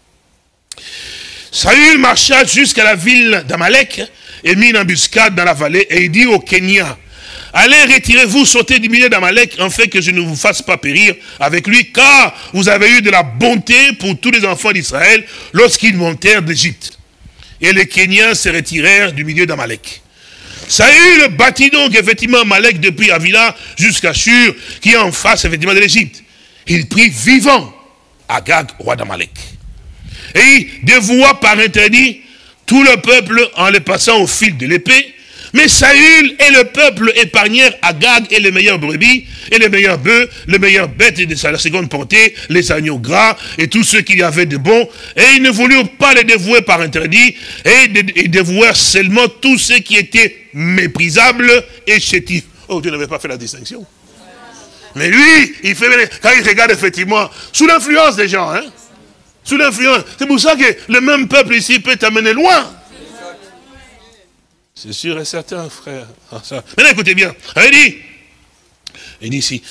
Saül marcha jusqu'à la ville d'Amalek et mit une embuscade dans la vallée et il dit aux Kéniens, allez, retirez-vous, sautez du milieu d'Amalek, en fait que je ne vous fasse pas périr avec lui, car vous avez eu de la bonté pour tous les enfants d'Israël lorsqu'ils montèrent d'Égypte. Et les Kéniens se retirèrent du milieu d'Amalek. Saül bâtit donc effectivement Amalek depuis Avila jusqu'à Shur, qui est en face effectivement de l'Égypte. Il prit vivant Agag, roi d'Amalek. Et il dévoua par interdit tout le peuple en le passant au fil de l'épée. Mais Saül et le peuple épargnèrent Agag et les meilleurs brebis, et les meilleurs bœufs, les meilleures bêtes de sa seconde portée, les agneaux gras, et tout ce qu'il y avait de bon. Et ils ne voulurent pas les dévouer par interdit, et ils dévouèrent seulement tout ce qui était méprisable et chétif. Oh, Dieu n'avait pas fait la distinction. Mais lui, il fait, quand il regarde effectivement, sous l'influence des gens, hein, sous l'influence. C'est pour ça que le même peuple ici peut t'amener loin. C'est sûr et certain, frère. Maintenant, écoutez bien. Il dit, il dit ici,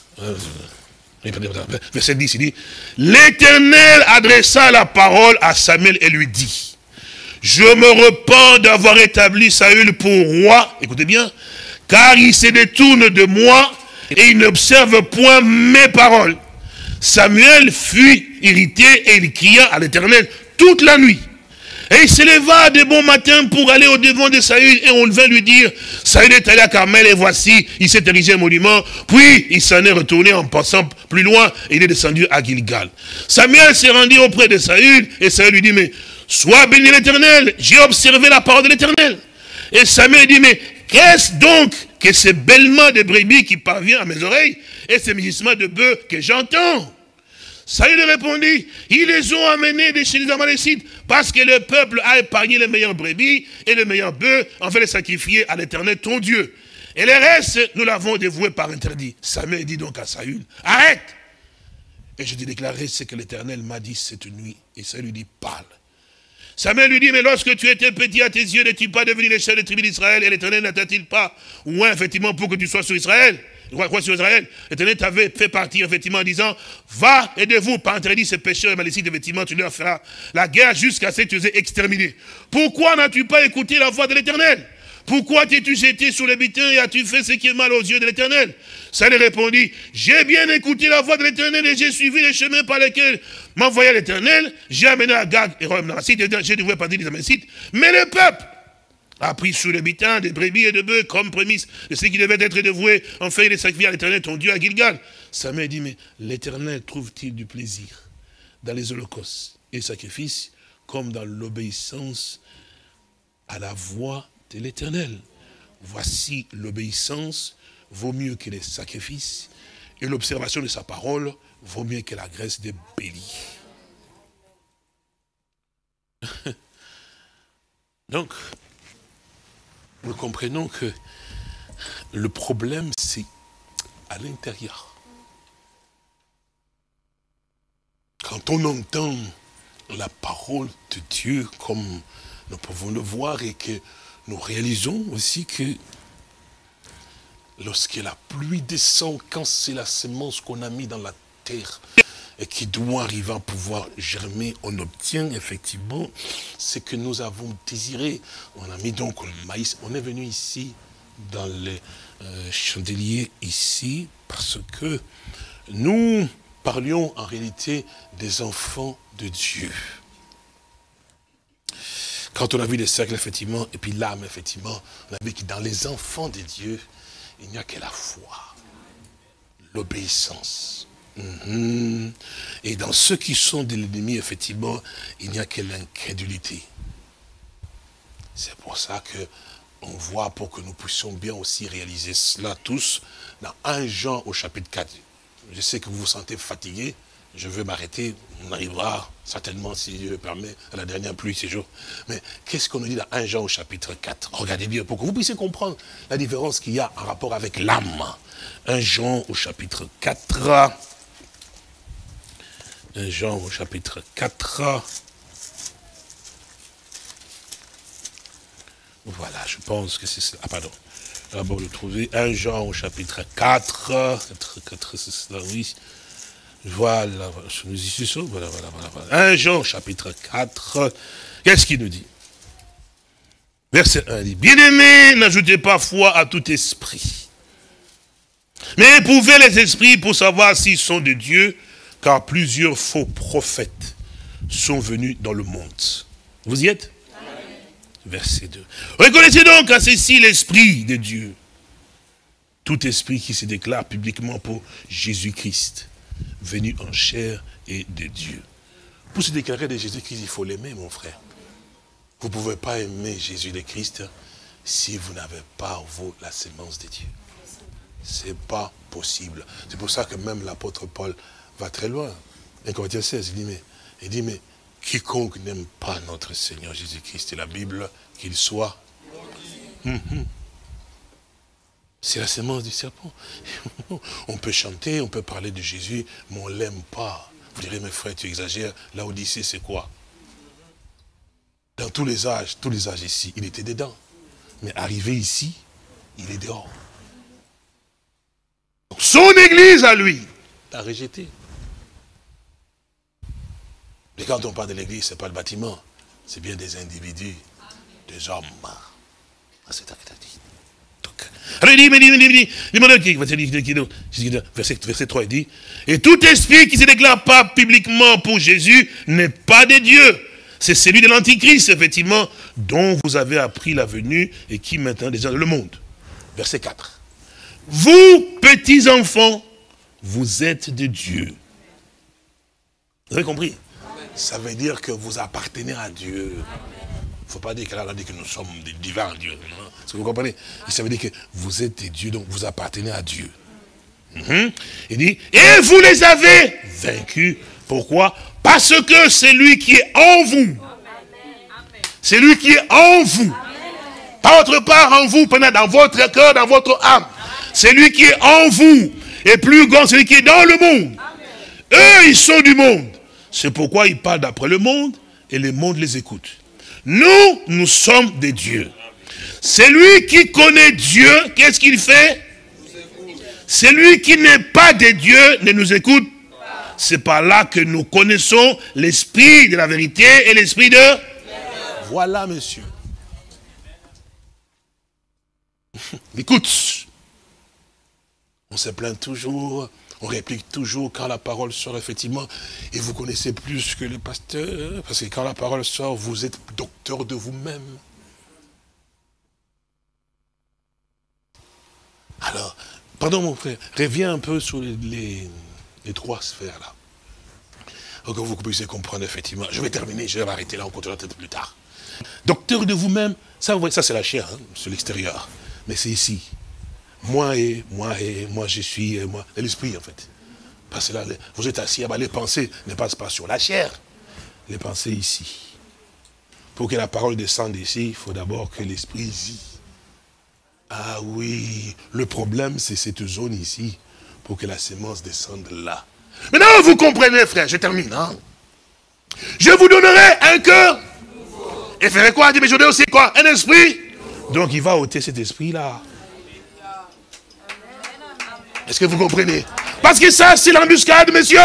verset dix, il dit, l'Éternel adressa la parole à Samuel et lui dit, je me repens d'avoir établi Saül pour roi, écoutez bien, car il se détourne de moi et il n'observe point mes paroles. Samuel fut irrité et il cria à l'Éternel toute la nuit. Et il se leva de bon matin pour aller au devant de Saül et on vint lui dire, Saül est allé à Carmel et voici, il s'est érigé un monument. Puis il s'en est retourné en passant plus loin et il est descendu à Gilgal. Samuel s'est rendu auprès de Saül et Saül lui dit, mais sois béni l'Éternel, j'ai observé la parole de l'Éternel. Et Samuel dit, mais qu'est-ce donc que ce bêlement de brebis qui parvient à mes oreilles et ce mugissements de bœufs que j'entends? Saül répondit, ils les ont amenés de chez les Amalécites parce que le peuple a épargné les meilleurs brebis et les meilleurs bœufs en fait les sacrifier à l'Éternel ton Dieu. Et les restes, nous l'avons dévoué par interdit. Samuel dit donc à Saül, arrête. Et je t'ai déclaré ce que l'Éternel m'a dit cette nuit. Et Saül lui dit, parle. Samuel lui dit, mais lorsque tu étais petit à tes yeux, n'es-tu pas devenu le chef des tribus d'Israël et l'Éternel n'attend-il pas, ou effectivement pour que tu sois sur Israël? Quoi sur Israël, l'Éternel t'avait fait partir effectivement en disant, va, aidez-vous, par interdit ces pécheurs et malécites, effectivement, tu leur feras la guerre jusqu'à ce que tu les aies exterminés. Pourquoi n'as-tu pas écouté la voix de l'Éternel? Pourquoi t'es-tu jeté sur les butins et as-tu fait ce qui est mal aux yeux de l'Éternel? Ça lui répondit, j'ai bien écouté la voix de l'Éternel et j'ai suivi les chemins par lesquels m'envoyait l'Éternel. J'ai amené Agag et Rome dans la cité, j'ai dévoué partir des Amalécites. Mais le peuple a pris sous le butin des brebis et de bœufs comme prémisse de ce qui devait être dévoué. Enfin, il est sacrifié à l'Éternel, ton Dieu, à Gilgal. Samuel dit, mais l'Éternel trouve-t-il du plaisir dans les holocaustes et sacrifices comme dans l'obéissance à la voix de l'Éternel? Voici l'obéissance vaut mieux que les sacrifices et l'observation de sa parole vaut mieux que la graisse des béliers. Donc, nous comprenons que le problème, c'est à l'intérieur. Quand on entend la parole de Dieu, comme nous pouvons le voir, et que nous réalisons aussi que lorsque la pluie descend, quand c'est la semence qu'on a mis dans la terre, et qui doit arriver à pouvoir germer, on obtient effectivement ce que nous avons désiré. On a mis donc le maïs. On est venu ici, dans les euh, chandeliers ici, parce que nous parlions en réalité des enfants de Dieu. Quand on a vu les cercles, effectivement, et puis l'âme, effectivement, on a vu que dans les enfants de Dieu, il n'y a que la foi, l'obéissance. Mmh. Et dans ceux qui sont de l'ennemi, effectivement, il n'y a que l'incrédulité. C'est pour ça que on voit, pour que nous puissions bien aussi réaliser cela tous, dans un Jean au chapitre quatre. Je sais que vous vous sentez fatigué, je veux m'arrêter, on arrivera certainement, si Dieu le permet, à la dernière pluie ces jours. Mais qu'est-ce qu'on nous dit dans un Jean au chapitre quatre? Regardez bien, pour que vous puissiez comprendre la différence qu'il y a en rapport avec l'âme. un Jean au chapitre quatre. un Jean au chapitre quatre. Voilà, je pense que c'est ça. Ah, pardon. D'abord le trouver. un Jean au chapitre quatre. quatre, quatre, c'est cela, oui. Voilà, je nous y suis sûr. Voilà, voilà, voilà, voilà. un Jean, chapitre quatre. Qu'est-ce qu'il nous dit? Verset un dit, bien-aimés, n'ajoutez pas foi à tout esprit. Mais éprouvez les esprits pour savoir s'ils sont de Dieu, car plusieurs faux prophètes sont venus dans le monde. Vous y êtes? Amen. Verset deux. Reconnaissez donc à ceci l'esprit de Dieu. Tout esprit qui se déclare publiquement pour Jésus-Christ, venu en chair et de Dieu. Pour se déclarer de Jésus-Christ, il faut l'aimer, mon frère. Vous ne pouvez pas aimer Jésus le Christ si vous n'avez pas en vous la sémence de Dieu. Ce n'est pas possible. C'est pour ça que même l'apôtre Paul va très loin. En Corinthiens seize, il dit, mais, il dit, mais quiconque n'aime pas notre Seigneur Jésus-Christ et la Bible, qu'il soit... Hum, hum. C'est la sémence du serpent. On peut chanter, on peut parler de Jésus, mais on ne l'aime pas. Vous direz, mes frères, tu exagères. L'Odyssée, c'est quoi? Dans tous les âges, tous les âges ici, il était dedans. Mais arrivé ici, il est dehors. Son église à lui, l'a rejeté. Mais quand on parle de l'église, ce n'est pas le bâtiment. C'est bien des individus, des hommes. C'est ça que tu as dit. Verset, verset trois, il dit, et tout esprit qui ne se déclare pas publiquement pour Jésus n'est pas de Dieu. C'est celui de l'Antichrist, effectivement, dont vous avez appris la venue et qui maintenant déjà dans le monde. Verset quatre. Vous, petits enfants, vous êtes de Dieu. Vous avez compris? Ça veut dire que vous appartenez à Dieu. Il ne faut pas dire qu'elle a dit que nous sommes des divins Dieu. Est-ce que vous comprenez? Ça veut dire que vous êtes des dieux, donc vous appartenez à Dieu. Mm-hmm. Il dit, et vous les avez vaincus. Pourquoi? Parce que c'est lui qui est en vous. C'est lui qui est en vous. Pas autre part en vous, dans votre cœur, dans votre âme. C'est lui qui est en vous. Et plus grand, c'est lui qui est dans le monde. Eux, ils sont du monde. C'est pourquoi ils parlent d'après le monde et le monde les écoute. Nous, nous sommes des dieux. Celui qui connaît Dieu, qu'est-ce qu'il fait? Celui qui n'est pas de Dieu ne nous écoute. C'est par là que nous connaissons l'esprit de la vérité et l'esprit de... Voilà, monsieur. Écoute. On se plaint toujours, on réplique toujours quand la parole sort, effectivement. Et vous connaissez plus que le pasteur, parce que quand la parole sort, vous êtes docteur de vous-même. Alors, pardon mon frère, reviens un peu sur les, les, les trois sphères là. Pour que vous puissiez comprendre effectivement. Je vais terminer, je vais m'arrêter là, on continuera peut-être plus tard. Docteur de vous-même, ça, ça c'est la chair, hein, sur l'extérieur. Mais c'est ici. Moi et, moi et, moi je suis, et moi. L'esprit en fait. Parce que là, vous êtes assis, les pensées ne passent pas sur la chair. Les pensées ici. Pour que la parole descende ici, il faut d'abord que l'esprit vit. Ah oui, le problème c'est cette zone ici, pour que la sémence descende là. Maintenant vous comprenez frère, je termine. Hein? Je vous donnerai un cœur. Et ferai quoi? Mais je donnerai aussi quoi? Un esprit. Donc il va ôter cet esprit là. Est-ce que vous comprenez? Parce que ça c'est l'embuscade, messieurs.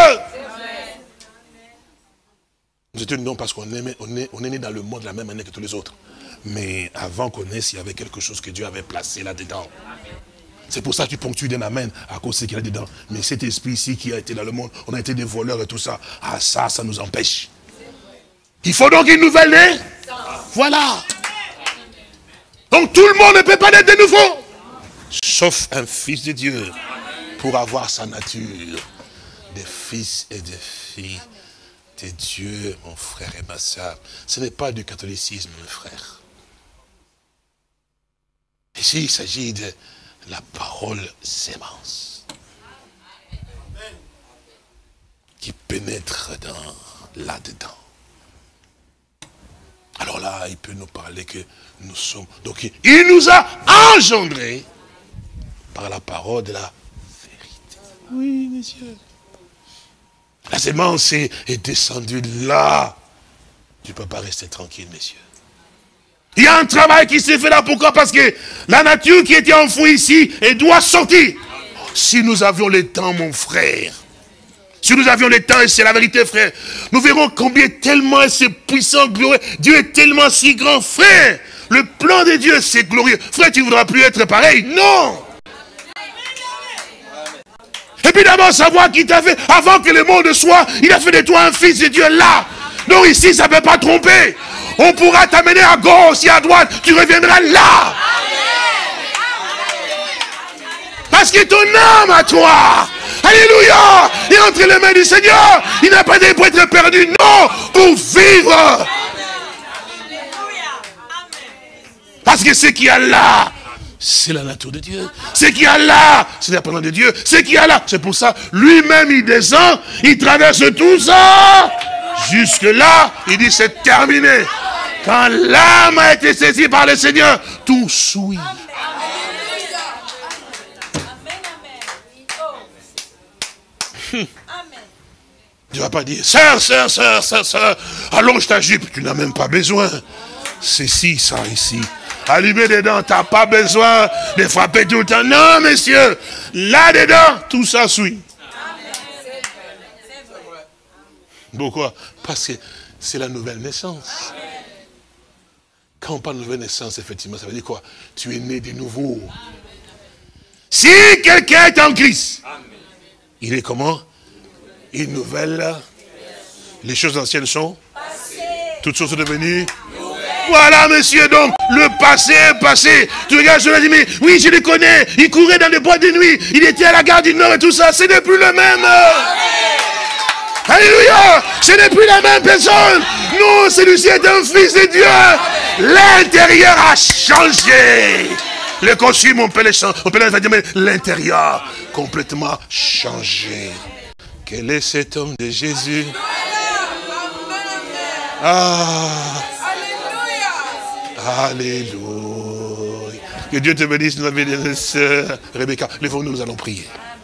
Nous étions non parce qu'on est, on est, on est né dans le monde de la même manière que tous les autres. Mais avant qu'on naisse, il y avait quelque chose que Dieu avait placé là-dedans. C'est pour ça que tu ponctues d'un amen à cause de ce qu'il y a dedans. Mais cet esprit ici qui a été dans le monde, on a été des voleurs et tout ça. Ah ça, ça nous empêche. Il faut donc une nouvelle naissance. Voilà. Donc tout le monde ne peut pas naître de nouveau. Sauf un fils de Dieu pour avoir sa nature. Des fils et des filles de Dieu, mon frère et ma soeur. Ce n'est pas du catholicisme, mon frère. Ici, il s'agit de la parole sémence. qui pénètre dans là-dedans. Alors là, il peut nous parler que nous sommes... Donc, il nous a engendrés par la parole de la vérité. Oui, messieurs. La sémence est, est descendue là. Tu ne peux pas rester tranquille, messieurs. Il y a un travail qui s'est fait là. Pourquoi? Parce que la nature qui était enfouie ici, elle doit sortir. Si nous avions le temps, mon frère, si nous avions le temps, et c'est la vérité, frère, nous verrons combien tellement c'est puissant, glorieux. Dieu est tellement si grand, frère. Le plan de Dieu, c'est glorieux. Frère, tu ne voudras plus être pareil? Non. Et puis d'abord, savoir qui t'a fait, avant que le monde soit, il a fait de toi un fils de Dieu là. Donc ici, ça ne peut pas tromper. On pourra t'amener à gauche et à droite, tu reviendras là. Parce que ton âme à toi, alléluia, est entre les mains du Seigneur. Il n'a pas été pour être perdu, non, pour vivre. Parce que ce qu'il y a là, c'est la nature de Dieu. Ce qu'il y a là, c'est la parole de Dieu. Ce qu'il y a là, c'est pour ça, lui-même il descend, il traverse tout ça. Jusque là, il dit c'est terminé. Quand l'âme a été saisie par le Seigneur, tout suit. Hum. Tu ne vas pas dire, sœur, sœur, sœur, sœur, sœur, allonge ta jupe. Tu n'as même pas besoin. C'est si, ça, ici. Allumer dedans, tu n'as pas besoin de frapper tout le temps. Non, messieurs, là-dedans, tout ça suit. Pourquoi? Parce que c'est la nouvelle naissance. Quand on parle de nouvelle naissance, effectivement, ça veut dire quoi? Tu es né de nouveau. Si quelqu'un est en Christ, il est comment? Une nouvelle. Les choses anciennes sont passées. Toutes choses sont devenues nouvelles. Voilà, monsieur, donc, le passé est passé. Tu regardes, je me dis, mais oui, je le connais. Il courait dans les bois de nuit. Il était à la gare du Nord et tout ça. Ce n'est plus le même. Alléluia. Ce n'est plus la même personne. Non, celui-ci est un fils de Dieu. L'intérieur a changé. Le costume, on peut le changer. On peut le dire, mais l'intérieur complètement changé. Quel est cet homme de Jésus? Ah. Alléluia. Que Dieu te bénisse, ma bénédiction, Rebecca. Lèvons-nous, nous allons prier.